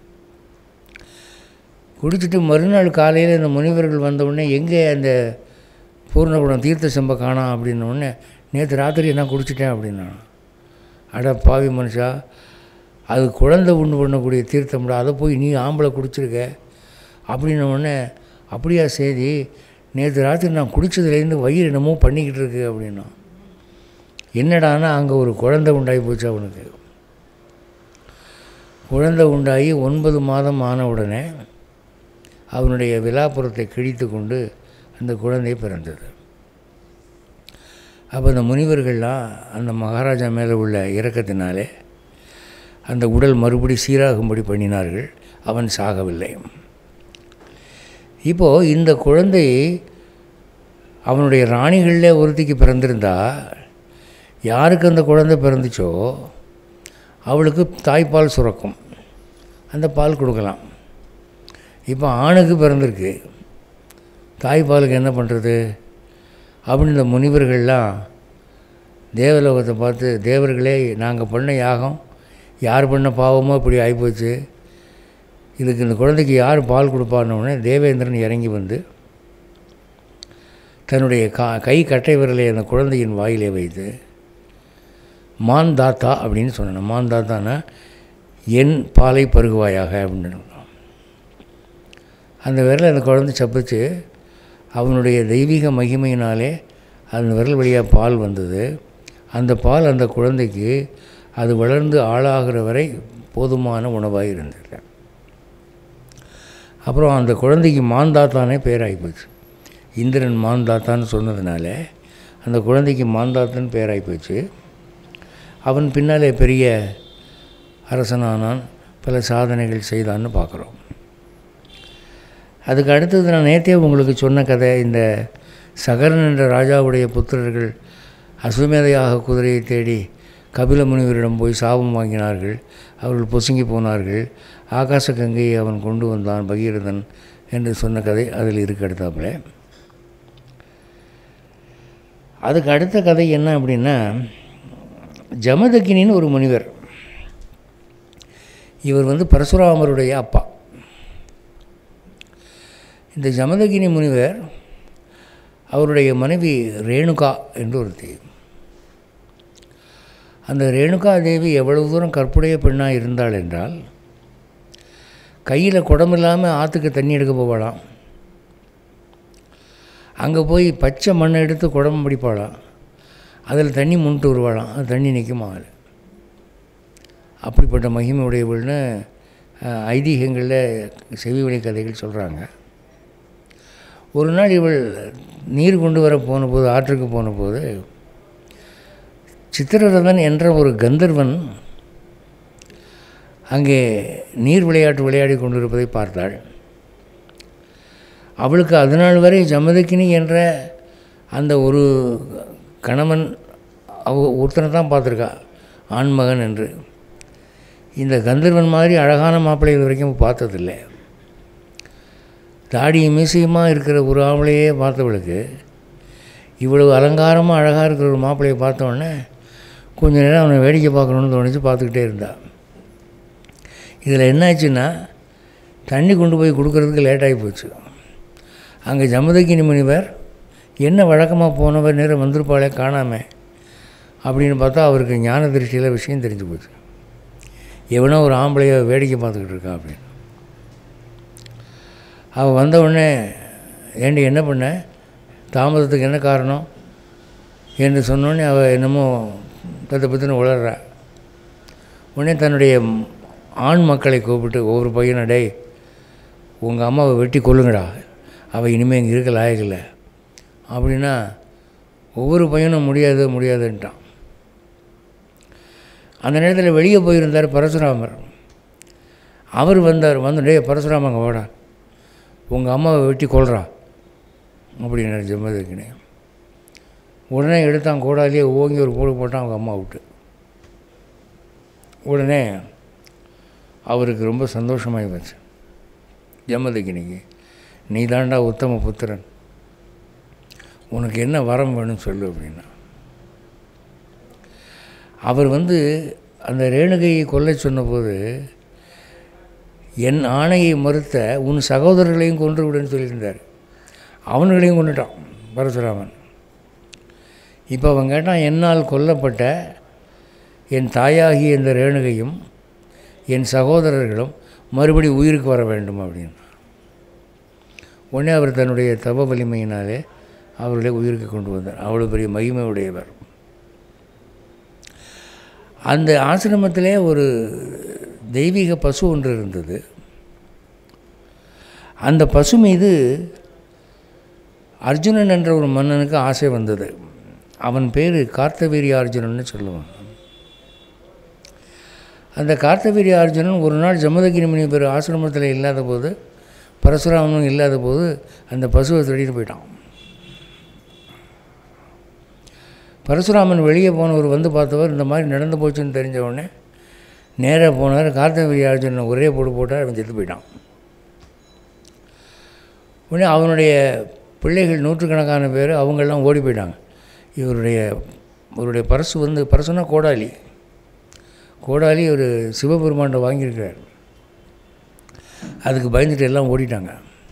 குடிச்சிட்டு மறுநாள் காலையில் இந்த முனிவர்கள் வந்தவுடனே எங்கே அந்த பூர்ணகுடம் தீர்த்த செம்பை காணாம் அப்படின்னோடனே, நேற்று ராத்திரி நான் குடிச்சிட்டேன் அப்படின்னா. அட பாவி மனுஷா, அது குழந்தை உண்டு பண்ணக்கூடிய தீர்த்தம்டா, அதை போய் நீ ஆம்பளை குடிச்சிருக்க அப்படின்னோடனே, அப்படியா செய்தி, நேற்று ராத்திரி நான் குடித்ததுலேருந்து வயிறு என்னமோ பண்ணிக்கிட்டு இருக்கு அப்படின்னா. என்னடானா அங்கே ஒரு குழந்தை உண்டாகி போச்சு அவனுக்கு. குழந்தை உண்டாகி ஒன்பது மாதம் ஆன உடனே அவனுடைய விலாப்புறத்தை கிழித்து கொண்டு அந்த குழந்தை பிறந்தது. அப்போ அந்த முனிவர்கள்லாம் அந்த மகாராஜா மேலே உள்ள இரக்கத்தினாலே அந்த உடல் மறுபடி சீராகும்படி பண்ணினார்கள். அவன் சாகவில்லை. இப்போது இந்த குழந்தை அவனுடைய ராணிகளில் ஒருத்திக்கு பிறந்திருந்தா, யாருக்கு அந்த குழந்தை பிறந்துச்சோ அவளுக்கு தாய்ப்பால் சுரக்கும், அந்த பால் கொடுக்கலாம். இப்போ ஆணுக்கு பிறந்திருக்கு, தாய்ப்பாலுக்கு என்ன பண்ணுறது அப்படின்னு இந்த முனிவர்கள்லாம் தேவலோகத்தை பார்த்து, தேவர்களே நாங்கள் பண்ண யாகம் யார் பண்ண பாவமோ இப்படி ஆகிப்போச்சு, இதுக்கு இந்த குழந்தைக்கு யார் பால் கொடுப்பான்னொடனே தேவேந்திரன் இறங்கி வந்து தன்னுடைய கா கை கட்டை விரலை அந்த குழந்தையின் வாயிலே வைத்து மாந்தாத்தா அப்படின்னு சொன்னான். மாந்தாத்தானா என் பாலை பருகுவாயாக அப்படின்னு. அந்த விரலை அந்த குழந்தை சப்பிச்சு அவனுடைய தெய்வீக மகிமையினாலே அந்த விரல் வழியாக பால் வந்தது. அந்த பால் அந்த குழந்தைக்கு அது வளர்ந்து ஆளாகிற வரை போதுமான உணவாக இருந்தது. அப்புறம் அந்த குழந்தைக்கு மாந்தாத்தானே பேராகி போச்சு. இந்திரன் மாந்தாத்தான்னு சொன்னதுனால அந்த குழந்தைக்கு மாந்தாத்தன் பேராகி போச்சு. அவன் பின்னாலே பெரிய அரசனானான், பல சாதனைகள் செய்தான்னு பார்க்குறோம். அதுக்கு அடுத்தது நான் நேற்றே உங்களுக்கு சொன்ன கதை, இந்த சகரன் என்ற ராஜாவுடைய புத்திரர்கள் அசுமேதையாக குதிரையை தேடி கபில முனிவரிடம் போய் சாபம் வாங்கினார்கள். அவர்கள் பொசுங்கி போனார்கள். ஆகாச கங்கையை அவன் கொண்டு வந்தான் பகீரதன் என்று சொன்ன கதை அதில் இருக்கு அடுத்தாப்புல. அதுக்கு அடுத்த கதை என்ன அப்படின்னா, ஜமதக்கினின்னு ஒரு முனிவர். இவர் வந்து பரசுராமருடைய அப்பா. இந்த ஜமதகினி முனிவர் அவருடைய மனைவி ரேணுகா என்று ஒருத்தி. அந்த ரேணுகா தேவி எவ்வளவு தூரம் கற்புடைய பெண்ணாக இருந்தாள் என்றால், கையில் குடம் இல்லாமல் ஆற்றுக்கு தண்ணி எடுக்க போவாளாம். அங்கே போய் பச்சை மண்ணை எடுத்து குடம் பிடிப்பாளாம், அதில் தண்ணி முன்ட்டு வருவாளாம், அது தண்ணி நிற்குமா. அது அப்படிப்பட்ட மகிமை உடையவள்னு ஐதீகங்களில் செவி வழி கதைகள் சொல்கிறாங்க. ஒரு நாள் இவள் நீர் கொண்டு வர போன போது, ஆற்றுக்கு போன போது, சித்திரரதன் என்ற ஒரு கந்தர்வன் அங்கே நீர் விளையாட்டு விளையாடி கொண்டிருப்பதை பார்த்தாள். அவளுக்கு அதனால் வரை ஜமதகினி என்ற அந்த ஒரு கணவன் அவ ஒருத்தனை தான் பார்த்துருக்கா, ஆண்மகன் என்று. இந்த கந்தர்வன் மாதிரி அழகான மாப்பிள்ளை இது வரைக்கும் பார்த்ததில்லை. தாடி மீசையுமாக இருக்கிற ஒரு ஆம்பளையே பார்த்தவளுக்கு இவ்வளவு அலங்காரமாக அழகாக இருக்கிற ஒரு மாப்பிள்ளையை பார்த்தோன்னே கொஞ்ச நேரம் அவனை வேடிக்கை பார்க்கணுன்னு தோணிச்சு பார்த்துக்கிட்டே இருந்தாள். இதில் என்னாச்சுன்னா, தண்ணி கொண்டு போய் கொடுக்கறதுக்கு லேட்டாகி போச்சு. அங்கே ஜமதகினி முனிவர் என்ன வழக்கமாக போனவர் நேரம் வந்திருப்பாளே காணாமல் அப்படின்னு பார்த்தா அவருக்கு ஞான திருஷ்டியில் விஷயம் தெரிஞ்சு போச்சு. எவனோ ஒரு ஆம்பளையை வேடிக்கை பார்த்துக்கிட்டு இருக்கா அப்படின்னு. அவள் வந்தவுடனே, ஏண்டி என்ன பண்ண, தாமதத்துக்கு என்ன காரணம் என்று சொன்னோடனே அவள் என்னமோ தத்தை பற்றின உளர்றா. உடனே தன்னுடைய ஆண் மக்களை கூப்பிட்டு ஒவ்வொரு பையனை, டேய் உங்கள் அம்மாவை வெட்டி கொல்லுங்கடா, அவள் இனிமேல் இங்கே இருக்க லாயக்கில்லை அப்படின்னா ஒவ்வொரு பையனும் முடியாது முடியாதுன்ட்டான். அந்த நேரத்தில் வெளியே போயிருந்தார் பரசுராமர். அவர் வந்தார். வந்து, டே பரசுராமங்க வாடா, உங்கள் அம்மாவை வெட்டி கொல்றா அப்படின்னாரு ஜமதகினி. உடனே எடுத்தான் கோடாலியே ஓங்கி ஒரு போடு போட்டான் அவங்க அம்மா விட்டு. உடனே அவருக்கு ரொம்ப சந்தோஷமாகி வச்சு. ஜமதகினிக்கு, நீ தாண்டா உத்தம புத்திரன், உனக்கு என்ன வரம் வேணும்னு சொல்லு அப்படின்னா. அவர் வந்து அந்த ரேணுகையை கொல்ல சொன்னபோது, என் ஆணையை மறுத்த உன் சகோதரர்களையும் கொன்று விடுன்னு சொல்லியிருந்தார். அவன்களையும் கொண்டுட்டான் பரசுராமன். இப்போ அவன் கேட்டான், என்னால் கொல்லப்பட்ட என் தாயாகிய இந்த ரேணுகையும் என் சகோதரர்களும் மறுபடி உயிருக்கு வர வேண்டும் அப்படின்னு. உடனே அவர் தன்னுடைய தப வலிமையினாலே அவர்களை உயிருக்கு கொண்டு வந்தார். அவ்வளோ பெரிய மகிமை உடையவர். அந்த ஆசிரமத்திலே ஒரு தெய்வீக பசு ஒன்று இருந்தது. அந்த பசு மீது அர்ஜுனன் என்ற ஒரு மன்னனுக்கு ஆசை வந்தது. அவன் பேர் கார்த்தவீரிய அர்ஜுனன்னு சொல்லுவான். அந்த கார்த்தவீரிய அர்ஜுனன் ஒரு நாள் ஜமதகினி முனி பேர் ஆசிரமத்தில் இல்லாத போது, பரசுராமனும் இல்லாத போது அந்த பசுவை திருடிட்டு போயிட்டான். பரசுராமன் வெளியே போனவர் வந்து பார்த்தவர் இந்த மாதிரி நடந்து போச்சுன்னு தெரிஞ்ச உடனே நேராக போனார். கார்த்தவீரிய அர்ஜுனனை ஒரே போடு போட்டார். அவன் செத்து போயிட்டான். உடனே அவனுடைய பிள்ளைகள் நூற்றுக்கணக்கான பேர் அவங்கெல்லாம் ஓடி போயிட்டாங்க. இவருடைய இவருடைய பரசு வந்து, பரசுனா கோடாலி, கோடாலி ஒரு சிவபெருமான்கிட்ட வாங்கியிருக்கிறார். அதுக்கு பயந்துட்டு எல்லாம் ஓடிட்டாங்க.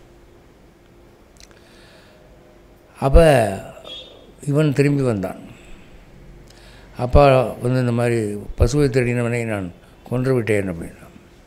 அப்போ இவன் திரும்பி வந்தான். அப்பா வந்து இந்த மாதிரி பசுவை திருடினவனை நான் கொன்று விட்டேன் அப்படின்னா.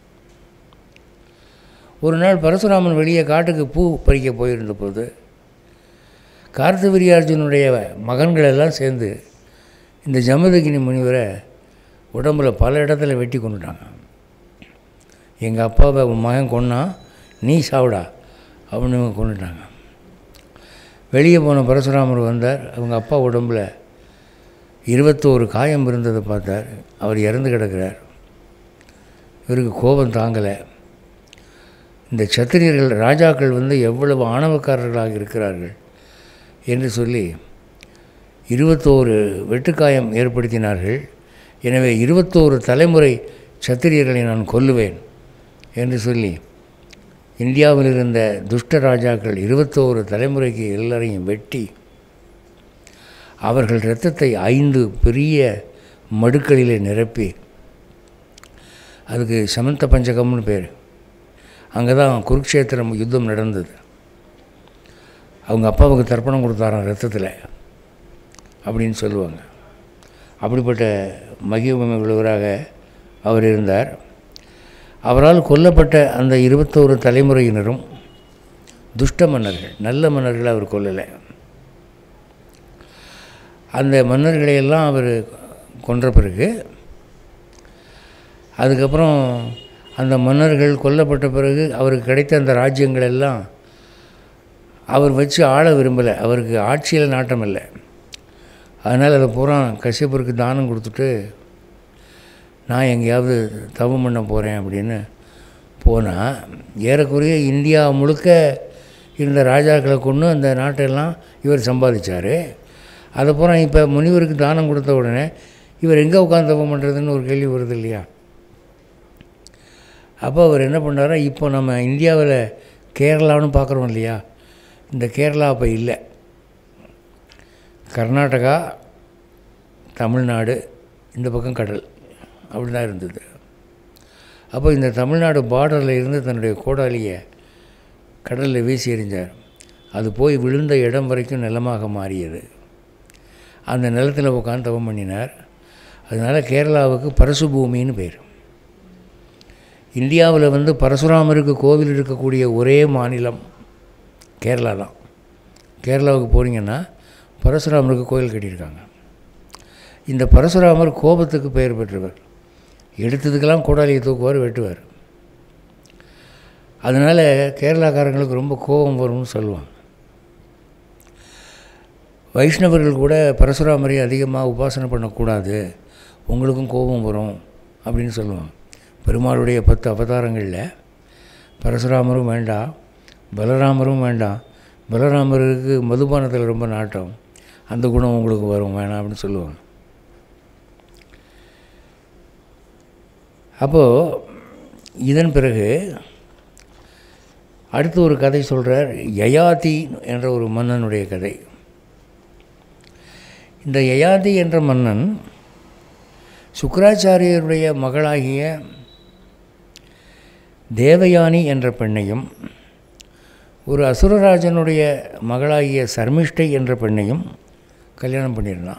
ஒரு நாள் பரசுராமன் வெளியே காட்டுக்கு பூ பறிக்க போயிருந்த போது கார்த்தவீரியார்ஜுனுடைய மகன்கள் எல்லாம் சேர்ந்து இந்த ஜமதகினி முனிவரை உடம்பில் பல இடத்துல வெட்டி கொண்டுட்டாங்க. எங்கள் அப்பாவை உன் மகன் கொன்னா, நீ சாவிடா அப்படின்னு இவங்க கொண்டுட்டாங்க. வெளியே போன பரசுராமர் வந்தார். அவங்க அப்பா உடம்பில் இருபத்தோரு காயம் இருந்ததை பார்த்தார். அவர் இறந்து கிடக்கிறார். இவருக்கு கோபம் தாங்கலை. இந்த சத்திரியர்கள், ராஜாக்கள் வந்து எவ்வளவு ஆணவக்காரர்களாக இருக்கிறார்கள் என்று சொல்லி இருபத்தோரு வெட்டுக்காயம் ஏற்படுத்தினார்கள். எனவே இருபத்தோரு தலைமுறை சத்திரியர்களை நான் கொல்லுவேன் என்று சொல்லி இந்தியாவில் இருந்த துஷ்ட ராஜாக்கள் இருபத்தோரு தலைமுறைக்கு எல்லாரையும் வெட்டி அவர்கள் இரத்தத்தை ஐந்து பெரிய மடுக்களிலே நிரப்பி, அதுக்கு சமந்த பஞ்சகம்னு பேர், அங்கே தான் குருக்ஷேத்திரம் யுத்தம் நடந்தது. அவங்க அப்பாவுக்கு தர்ப்பணம் கொடுத்தாராம் ரத்தத்தில் அப்படின்னு சொல்லுவாங்க. அப்படிப்பட்ட மகிமை உள்ளவராக அவர் இருந்தார். அவரால் கொல்லப்பட்ட அந்த இருபத்தோரு தலைமுறையினரும் துஷ்ட மன்னர்கள், நல்ல மன்னர்களை அவர் கொல்லலை. அந்த மன்னர்களையெல்லாம் அவர் கொன்ற பிறகு அதுக்கப்புறம் அந்த மன்னர்கள் கொல்லப்பட்ட பிறகு அவருக்கு கிடைத்த அந்த ராஜ்யங்கள் எல்லாம் அவர் வச்சு ஆள விரும்பலை. அவருக்கு ஆட்சியில் நாட்டம் இல்லை. அதனால் அதை பூரா கஷ்யப்பருக்கு தானம் கொடுத்துட்டு நான் எங்கேயாவது தவம் பண்ண போகிறேன் அப்படின்னு போனால் ஏறக்குறைய இந்தியா முழுக்க இருந்த ராஜாக்களை கொண்டு அந்த நாட்டெல்லாம் இவர் சம்பாதிச்சார். அதை பூரா இப்போ முனிவருக்கு தானம் கொடுத்த உடனே இவர் எங்கே உட்காந்து தவம் பண்ணுறதுன்னு ஒரு கேள்வி வருது இல்லையா? அப்போ அவர் என்ன பண்ணாரா, இப்போ நம்ம இந்தியாவில் கேரளான்னு பார்க்குறோம் இல்லையா, இந்த கேரளா அப்போ இல்லை. கர்நாடகா, தமிழ்நாடு, இந்த பக்கம் கடல் அப்படி தான் இருந்தது. அப்போ இந்த தமிழ்நாடு பார்டரில் இருந்து தன்னுடைய கோடாலியை கடலில் வீசி எறிஞ்சார். அது போய் விழுந்த இடம் வரைக்கும் நிலமாக மாறியது. அந்த நிலத்தில் உட்காந்து தவம் பண்ணினார். அதனால் கேரளாவுக்கு பரசு பூமின்னு பேர். இந்தியாவில் வந்து பரசுராமருக்கு கோவில் இருக்கக்கூடிய ஒரே மாநிலம் கேரளா தான். கேரளாவுக்கு போனீங்கன்னா பரசுராமருக்கு கோயில் கட்டியிருக்காங்க. இந்த பரசுராமர் கோபத்துக்கு பெயர் பெற்றவர். எடுத்ததுக்கெல்லாம் கோடாலியை தூக்குவார், வெட்டுவார். அதனால் கேரளாக்காரங்களுக்கு ரொம்ப கோபம் வரும்னு சொல்லுவாங்க. வைஷ்ணவர்கள் கூட பரசுராமரை அதிகமாக உபாசனை பண்ணக்கூடாது, உங்களுக்கும் கோபம் வரும் அப்படின்னு சொல்லுவாங்க. பெருமாளுடைய பத்து அவதாரங்களில் பரசுராமரும் வேண்டாம், பலராமரும் வேண்டாம். பலராமருக்கு மதுபானத்தில் ரொம்ப நாட்டம், அந்த குணம் உங்களுக்கு வரும், வேணாம் அப்படின்னு சொல்லுவாங்க. அப்போது இதன் பிறகு அடுத்து ஒரு கதை சொல்கிறார், யயாதி என்ற ஒரு மன்னனுடைய கதை. இந்த யயாதி என்ற மன்னன் சுக்கிராச்சாரியருடைய மகளாகிய தேவயானி என்ற பெண்ணையும் ஒரு அசுரராஜனுடைய மகளாகிய சர்மிஷ்டை என்ற பெண்ணையும் கல்யாணம் பண்ணியிருந்தான்.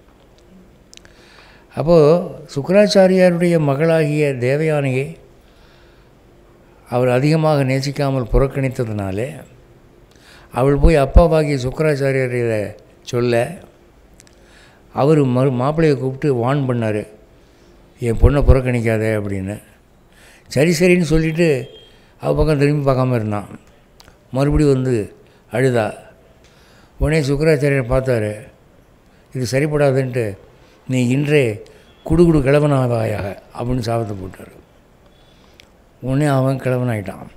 அப்போது சுக்கிராச்சாரியாருடைய மகளாகிய தேவயானியை அவர் அதிகமாக நேசிக்காமல் புறக்கணித்ததுனாலே அவள் போய் அப்பாவாகிய சுக்கிராச்சாரியரை சொல்ல அவர் மறு மாப்பிள்ளையை கூப்பிட்டு வான் பண்ணார், என் பொண்ணை புறக்கணிக்காத அப்படின்னு. சரி சரின்னு சொல்லிவிட்டு அவள் பக்கம் திரும்பி பார்க்காம இருந்தான். மறுபடியும் வந்து அழுதா. உடனே சுக்கிராச்சாரியரை பார்த்தாரு, இது சரிப்படாதுன்ட்டு நீ இன்றே குடுகுடு கிழவனாவாயாக அப்படின்னு சாபத்தை போட்டார். உடனே அவன் கிழவனாயிட்டான்.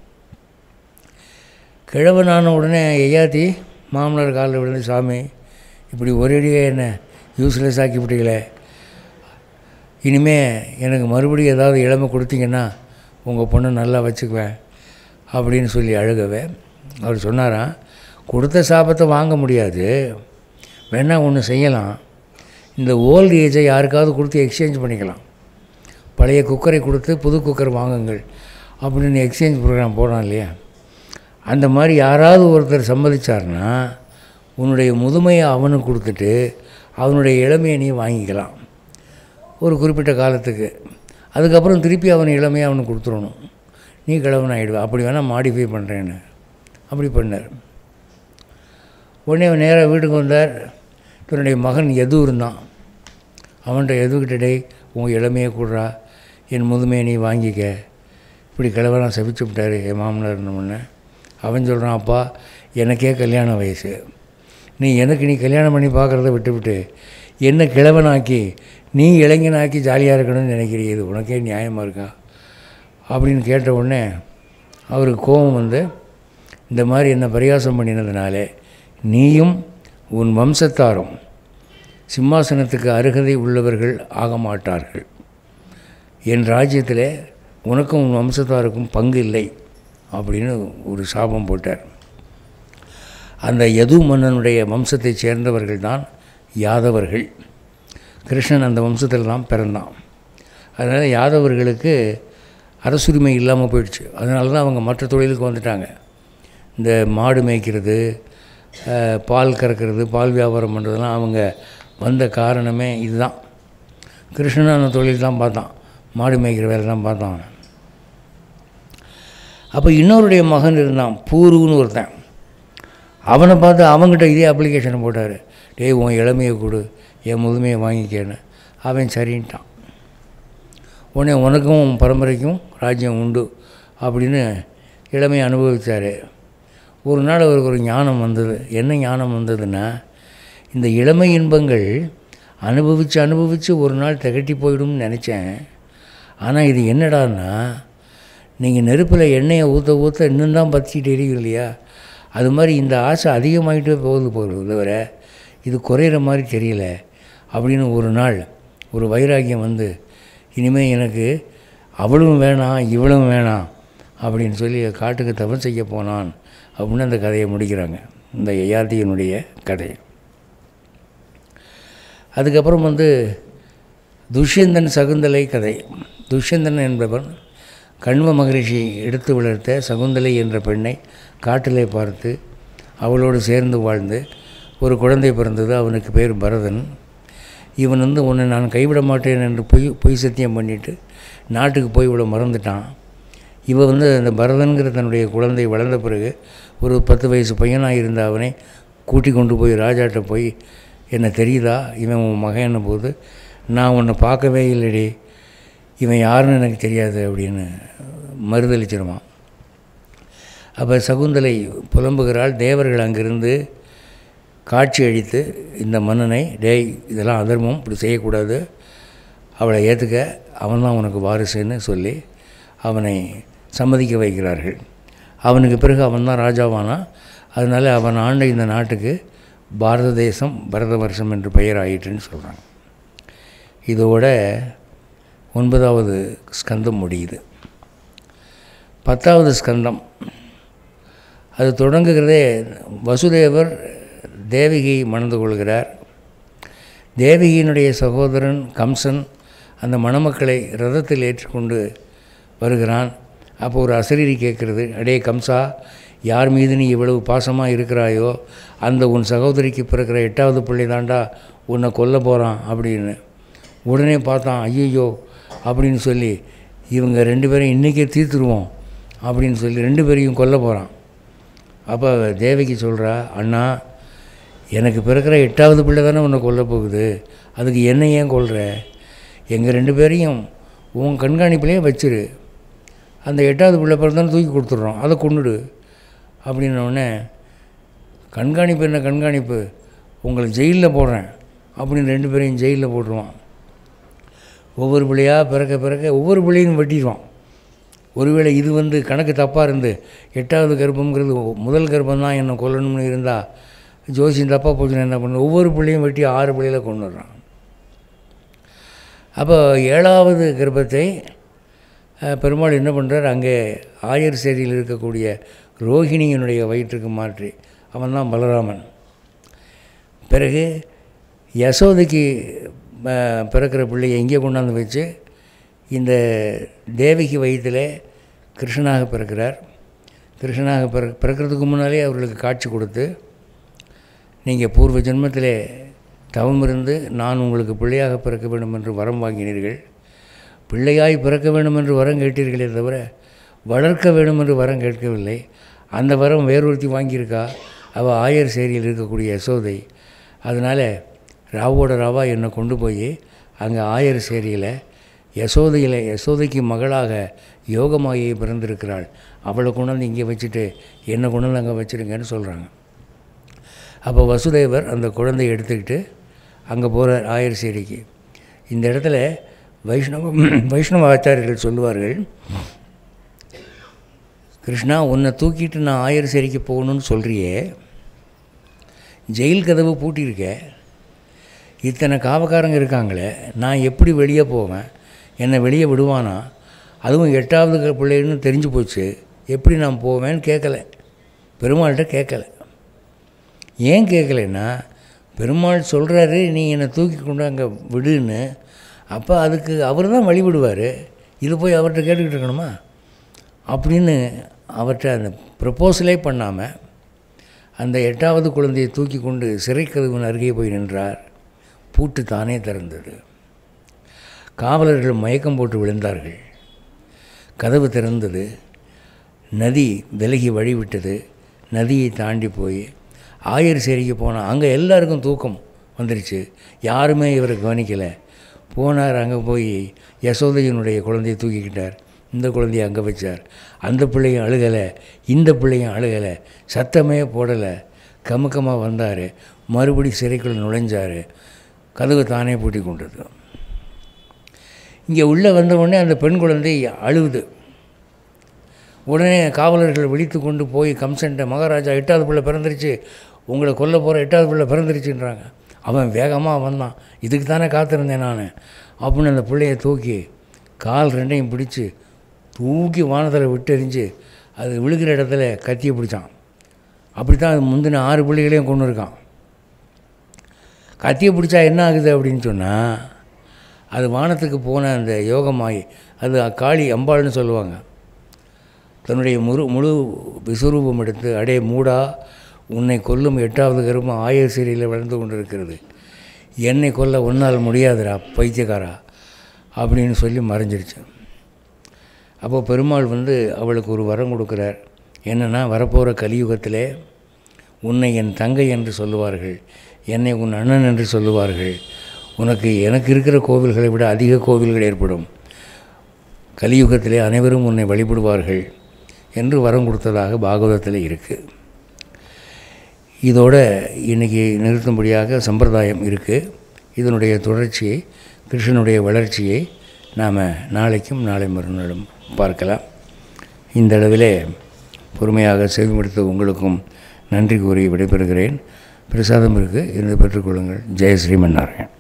கிழவனான உடனே யயாதி மாமனார் காலில் விழுந்து, சாமி இப்படி ஒரேடியாக என்ன யூஸ்லெஸ் ஆக்கி விட்டீங்களே, இனிமேல் எனக்கு மறுபடியும் ஏதாவது இளமை கொடுத்தீங்கன்னா உங்கள் பொண்ணை நல்லா வச்சுக்குவேன் அப்படின்னு சொல்லி அழுகவே அவர் சொன்னாராம், கொடுத்த சாபத்தை வாங்க முடியாது, வேணால் ஒன்று செய்யலாம், இந்த ஓல்டு ஏஜை யாருக்காவது கொடுத்து எக்ஸ்சேஞ்ச் பண்ணிக்கலாம், பழைய குக்கரை கொடுத்து புது குக்கர் வாங்குங்கள் அப்படின்னு எக்ஸ்சேஞ்ச் ப்ரோக்ராம் போடுறான் இல்லையா, அந்த மாதிரி யாராவது ஒருத்தர் சம்மதிச்சார்னா உன்னுடைய முதுமையை அவனுக்கு கொடுத்துட்டு அவனுடைய இளமையை நீ வாங்கிக்கலாம் ஒரு குறிப்பிட்ட காலத்துக்கு. அதுக்கப்புறம் திருப்பி அவன் இளமையை அவனுக்கு கொடுத்துடணும், நீ கிழவன் ஆகிடுவா, அப்படி வேணால் மாடிஃபை பண்ணுறேன்னு அப்படி பண்ணார். உடனே அவன் நேராக வீட்டுக்கு வந்தார். தன்னுடைய மகன் எது இருந்தான், அவன்கிட்ட எதுக்கிட்ட டே உங்கள் இளமையை கூடுறா, என் முதுமையை நீ வாங்கிக்க, இப்படி கிழவனாக சபிச்சு விட்டார் என் மாமனார் இருந்தமுன்ன. அவன் சொல்கிறான், அப்பா எனக்கே கல்யாண வயசு, நீ எனக்கு நீ கல்யாணம் பண்ணி பார்க்குறத விட்டுவிட்டு என்னை கிழவனாக்கி நீ இளைஞனாக்கி ஜாலியாக இருக்கணும்னு நினைக்கிறீ, இது உனக்கே நியாயமாக இருக்கா அப்படின்னு கேட்ட உடனே அவருக்கு கோபம் வந்து, இந்த மாதிரி என்னை பரிகாசம் பண்ணினதுனாலே நீயும் உன் வம்சத்தாரும் சிம்மாசனத்துக்கு அருகதை உள்ளவர்கள் ஆக மாட்டார்கள், என் ராஜ்யத்தில் உனக்கும் உன் வம்சத்தாருக்கும் பங்கு இல்லை அப்படின்னு ஒரு சாபம் போட்டார். அந்த யது மன்னனுடைய வம்சத்தைச் சேர்ந்தவர்கள் தான் யாதவர்கள். கிருஷ்ணன் அந்த வம்சத்தில் தான் பிறந்தான். அதனால் யாதவர்களுக்கு அரசுரிமை இல்லாமல் போயிடுச்சு. அதனால தான் அவங்க மற்ற தொழிலுக்கு வந்துட்டாங்க. இந்த மாடு மேய்க்கிறது, பால் கறக்கிறது, பால் வியாபாரம் பண்ணுறதுலாம் அவங்க வந்த காரணமே இதுதான். கிருஷ்ணன் அந்த தொழில் தான் பார்த்தான், மாடு மேய்க்கிற வேலை தான் பார்த்தான் அவன். அப்போ இன்னொருடைய மகன் இருந்தான், பூருன்னு ஒருத்தன். அவனை பார்த்து அவங்ககிட்ட இதே அப்ளிகேஷனை போட்டார், டேய் உன் இளமையை கொடு, என் முதுமையை வாங்கிக்கேன்னு. அவன் சரின்ட்டான். உடனே உனக்கும் பரம்பரைக்கும் ராஜ்யம் உண்டு அப்படின்னு இளமையை அனுபவித்தார். ஒரு நாள் அவருக்கு ஒரு ஞானம் வந்தது. என்ன ஞானம் வந்ததுன்னா, இந்த இளமை இன்பங்கள் அனுபவித்து அனுபவித்து ஒரு நாள் திகட்டி போயிடும்னு நினச்சேன். ஆனால் இது என்னடான்னா, நீங்கள் நெருப்பில் எண்ணெயை ஊற்ற ஊற்ற இன்னும் தான் பற்றிக்கிட்டு எரியும் இல்லையா, அது மாதிரி இந்த ஆசை அதிகமாகிட்டே போகுது போகுது தவிர இது குறையிற மாதிரி தெரியல அப்படின்னு ஒரு நாள் ஒரு வைராக்கியம் வந்து, இனிமேல் எனக்கு அவளும் வேணாம் இவளும் வேணாம் அப்படின்னு சொல்லி காட்டுக்கு தவம் செய்ய போனான் அப்படின்னு அந்த கதையை முடிக்கிறாங்க, இந்த யயாதியினுடைய கதை. அதுக்கப்புறம் வந்து துஷ்யந்தன் சகுந்தலை கதை. துஷ்யந்தன் என்பவன் கண்வ மகரிஷி எடுத்து வளர்த்த சகுந்தலை என்ற பெண்ணை காட்டிலே பார்த்து அவளோடு சேர்ந்து வாழ்ந்து ஒரு குழந்தை பிறந்தது. அவனுக்கு பேர் பரதன். இவன் வந்து உன்னை நான் கைவிட மாட்டேன் என்று பொய் பொய் சத்தியம் பண்ணிவிட்டு நாட்டுக்கு போய் இவ்வளோ மறந்துட்டான். இவன் வந்து அந்த பரதன்கிற தன்னுடைய குழந்தை வளர்ந்த பிறகு ஒரு பத்து வயசு பையனாக இருந்த அவனை கூட்டி கொண்டு போய் ராஜாட்ட போய், என்ன தெரியுதா இவன் உன் மகன் போது, நான் உன்னை பார்க்கவே இல்லைடி, இவன் யாருன்னு எனக்கு தெரியாது அப்படின்னு மறுதளிச்சிருவான். அப்போ சகுந்தலை புலம்புகிறாள். தேவர்கள் அங்கிருந்து காட்சி அளித்து இந்த மன்னனை, டேய் இதெல்லாம் அதர்மம், இப்படி செய்யக்கூடாது, அவளை ஏற்றுக்க, அவன் தான் உனக்கு வாரிசுன்னு சொல்லி அவனை சம்மதிக்க வைக்கிறார்கள். அவனுக்கு பிறகு அவன் தான் ராஜாவானான். அதனால் அவன் ஆண்ட இந்த நாட்டுக்கு பாரத தேசம் பரத வருஷம் என்று பெயர் ஆயிட்டுன்னு சொல்கிறாங்க. இதோட ஒன்பதாவது ஸ்கந்தம் முடியுது. பத்தாவது ஸ்கந்தம் அது தொடங்குகிறதே வசுதேவர் தேவகியை மணந்து கொள்கிறார். தேவகியினுடைய சகோதரன் கம்சன் அந்த மணமக்களை ரதத்தில் ஏற்றுக்கொண்டு வருகிறான். அப்போ ஒரு அசரீரி கேட்குறது, அடே கம்சா, யார் மீது நீ இவ்வளவு பாசமாக இருக்கிறாயோ அந்த உன் சகோதரிக்கு பிறக்கிற எட்டாவது பிள்ளை தாண்டா உன்னை கொல்ல போகிறான் அப்படின்னு. உடனே பார்த்தான், ஐயோ அப்படின்னு சொல்லி, இவங்க ரெண்டு பேரையும் இன்றைக்கே தீர்த்துருவோம் அப்படின்னு சொல்லி ரெண்டு பேரையும் கொல்ல போகிறான். அப்போ தேவகி சொல்கிறா, அண்ணா எனக்கு பிறக்கிற எட்டாவது பிள்ளை தானே உன்னை கொல்ல போகுது, அதுக்கு என்ன ஏன் கொல்ற, எங்கள் ரெண்டு பேரையும் உன் கண்காணிப்பிலே வச்சிரு, அந்த எட்டாவது பிள்ளை பிறந்தாலும் தூக்கி கொடுத்துட்றோம், அதை கொண்டுடு அப்படின்னோடனே, கண்காணிப்பு என்ன கண்காணிப்பு, உங்களை ஜெயிலில் போடுறேன் அப்படின்னு ரெண்டு பேரையும் ஜெயிலில் போட்டுருவான். ஒவ்வொரு பிள்ளையாக பிறக்க பிறக்க ஒவ்வொரு பிள்ளையும் வெட்டிடுவான். ஒருவேளை இது வந்து கணக்கு தப்பாக இருந்து எட்டாவது கர்ப்பங்கிறது முதல் கர்ப்பம் தான் என்னை கொல்லணும்னு இருந்தால் ஜோசியம் தப்பாக போச்சுன்னு என்ன பண்ணு, ஒவ்வொரு பிள்ளையும் வெட்டி ஆறு பிள்ளையில் கொண்டுடுறான். அப்போ ஏழாவது கர்ப்பத்தை பெருமாள் என்ன பண்ணுறார், அங்கே ஆயர் சேரியில் இருக்கக்கூடிய ரோஹிணியினுடைய வயிற்றுக்கு மாற்றி, அவன் தான் பலராமன். பிறகு யசோதைக்கு பிறக்கிற பிள்ளையை எங்கே கொண்டாந்து வச்சு இந்த தேவகி வயிற்றில் கிருஷ்ணனாக பிறக்கிறார். கிருஷ்ணனாக பிற பிறக்கிறதுக்கு முன்னாலே அவர்களுக்கு காட்சி கொடுத்து, நீங்கள் பூர்வ ஜென்மத்திலே தவம் இருந்து நான் உங்களுக்கு பிள்ளையாக பிறக்க வேண்டும் என்று வரம் வாங்கினீர்கள், பிள்ளையாய் பிறக்க வேண்டும் என்று வரம் கேட்டீர்களே தவிர வளர்க்க வேண்டும் என்று வரம் கேட்கவில்லை. அந்த வரம் வேறொருத்தி வாங்கியிருக்கா, அவள் ஆயர் சேரியில் இருக்கக்கூடிய யசோதை. அதனால் ராவோட ராவா என்னை கொண்டு போய் அங்கே ஆயர் சேரியில் யசோதையில் யசோதைக்கு மகளாக யோகமாயை பிறந்திருக்கிறாள், அவளை கொண்டாந்து இங்கே வச்சுட்டு என்னை கொண்டாந்து அங்கே வச்சுருங்கன்னு சொல்கிறாங்க. அப்போ வசுதேவர் அந்த குழந்தையை எடுத்துக்கிட்டு அங்கே போகிற ஆயர் சேரிக்கு. இந்த இடத்துல வைஷ்ணவ வைஷ்ணவ ஆச்சாரியர்கள் சொல்லுவார்கள், கிருஷ்ணா உன்னை தூக்கிட்டு நான் ஆயர் சேரிக்கு போகணுன்னு சொல்கிறியே, ஜெயில் கதவு பூட்டியிருக்க, இத்தனை காவக்காரங்க இருக்காங்களே, நான் எப்படி வெளியே போவேன், என்னை வெளியே விடுவானா, அதுவும் எட்டாவது பிள்ளைன்னு தெரிஞ்சு போச்சு, எப்படி நான் போவேன்னு கேட்கலை, பெருமாள்கிட்ட கேட்கலை. ஏன் கேட்கலைன்னா, பெருமாள் சொல்கிறாரு நீ என்னை தூக்கி கொண்டு அங்கே விடுன்னு, அப்போ அதுக்கு அவர் தான் வழி விடுவார், இது போய் அவர்கிட்ட கேட்டுக்கிட்டு இருக்கணுமா அப்படின்னு அவர்கிட்ட அந்த ப்ரப்போசலே பண்ணாமல், அந்த எட்டாவது குழந்தையை தூக்கி கொண்டு சிறைக்கதவின் அருகே போய் நின்றார். பூட்டு தானே திறந்தது. காவலர்கள் மயக்கம் போட்டு விழுந்தார்கள். கதவு திறந்தது. நதி விலகி வழிவிட்டது. நதியை தாண்டி போய் ஆயர் சேரிக்கு போனால் அங்கே எல்லாருக்கும் தூக்கம் வந்துருச்சு. யாருமே இவரை கவனிக்கலை. போனார். அங்கே போய் யசோதையினுடைய குழந்தையை தூக்கிக்கிட்டார். இந்த குழந்தையை அங்கே வச்சார். அந்த பிள்ளையும் அழுகலை, இந்த பிள்ளையும் அழுகலை, சத்தமே போடலை. கமுக்கமாக வந்தார். மறுபடி சிறைக்குள் நுழைஞ்சார். கதவு தானே பூட்டி கொண்டது. இங்கே உள்ளே வந்த உடனே அந்த பெண் குழந்தை அழுகுது. உடனே காவலர்கள் விழித்து கொண்டு போய் கம்சன்ட்ட, மகாராஜா எட்டாவது பிள்ளை பிறந்துருச்சு, உங்களை கொல்ல போகிற எட்டாவது பிள்ளை பிறந்துருச்சுன்றாங்க. அவன் வேகமாக வந்தான். இதுக்கு தானே காத்திருந்தேன் நான் அப்படின்னு அந்த பிள்ளையை தூக்கி கால் ரெண்டையும் பிடிச்சி தூக்கி வானத்தில் விட்டெறிஞ்சு அது விழுகிற இடத்துல கத்தியை பிடிச்சான். அப்படி தான் அது முந்தின ஆறு பிள்ளைகளையும் கொண்டு இருக்கான். கத்தியை பிடிச்சா என்ன ஆகுது அப்படின்னு சொன்னால், அது வானத்துக்கு போன அந்த யோகமாயி, அது காளி அம்பாள்னு சொல்லுவாங்க, தன்னுடைய முழு முழு விஸ்வரூபம் எடுத்து, அடே மூடா, உன்னை கொல்லும் எட்டாவது கருமம் ஆயர் சிறையில் வளர்ந்து கொண்டு இருக்கிறது, என்னை கொல்ல உன்னால் முடியாதுடா பைத்தியக்காரா அப்படின்னு சொல்லி மறைஞ்சிருச்சு. அப்போது பெருமாள் வந்து அவளுக்கு ஒரு வரம் கொடுக்குறார். என்னென்னா, வரப்போகிற கலியுகத்திலே உன்னை என் தங்கை என்று சொல்லுவார்கள், என்னை உன் அண்ணன் என்று சொல்லுவார்கள், உனக்கு எனக்கு இருக்கிற கோவில்களை விட அதிக கோவில்கள் ஏற்படும், கலியுகத்திலே அனைவரும் உன்னை வழிபடுவார்கள் என்று வரம் கொடுத்ததாக பாகவதத்தில் இருக்குது. இதோடு இன்றைக்கி நிறுத்தும்படியாக சம்பிரதாயம் இருக்குது. இதனுடைய தொடர்ச்சியை, கிருஷ்ணனுடைய வளர்ச்சியை நாம் நாளைக்கும் நாளை மறுநாளும் பார்க்கலாம். இந்த அளவிலே பொறுமையாக செவிமடுத்த உங்களுக்கும் நன்றி கூறி விடைபெறுகிறேன். பிரசாதம் இருக்குது, இருந்து பெற்றுக்கொள்ளுங்கள். ஜெய ஸ்ரீமன் நாராயண்.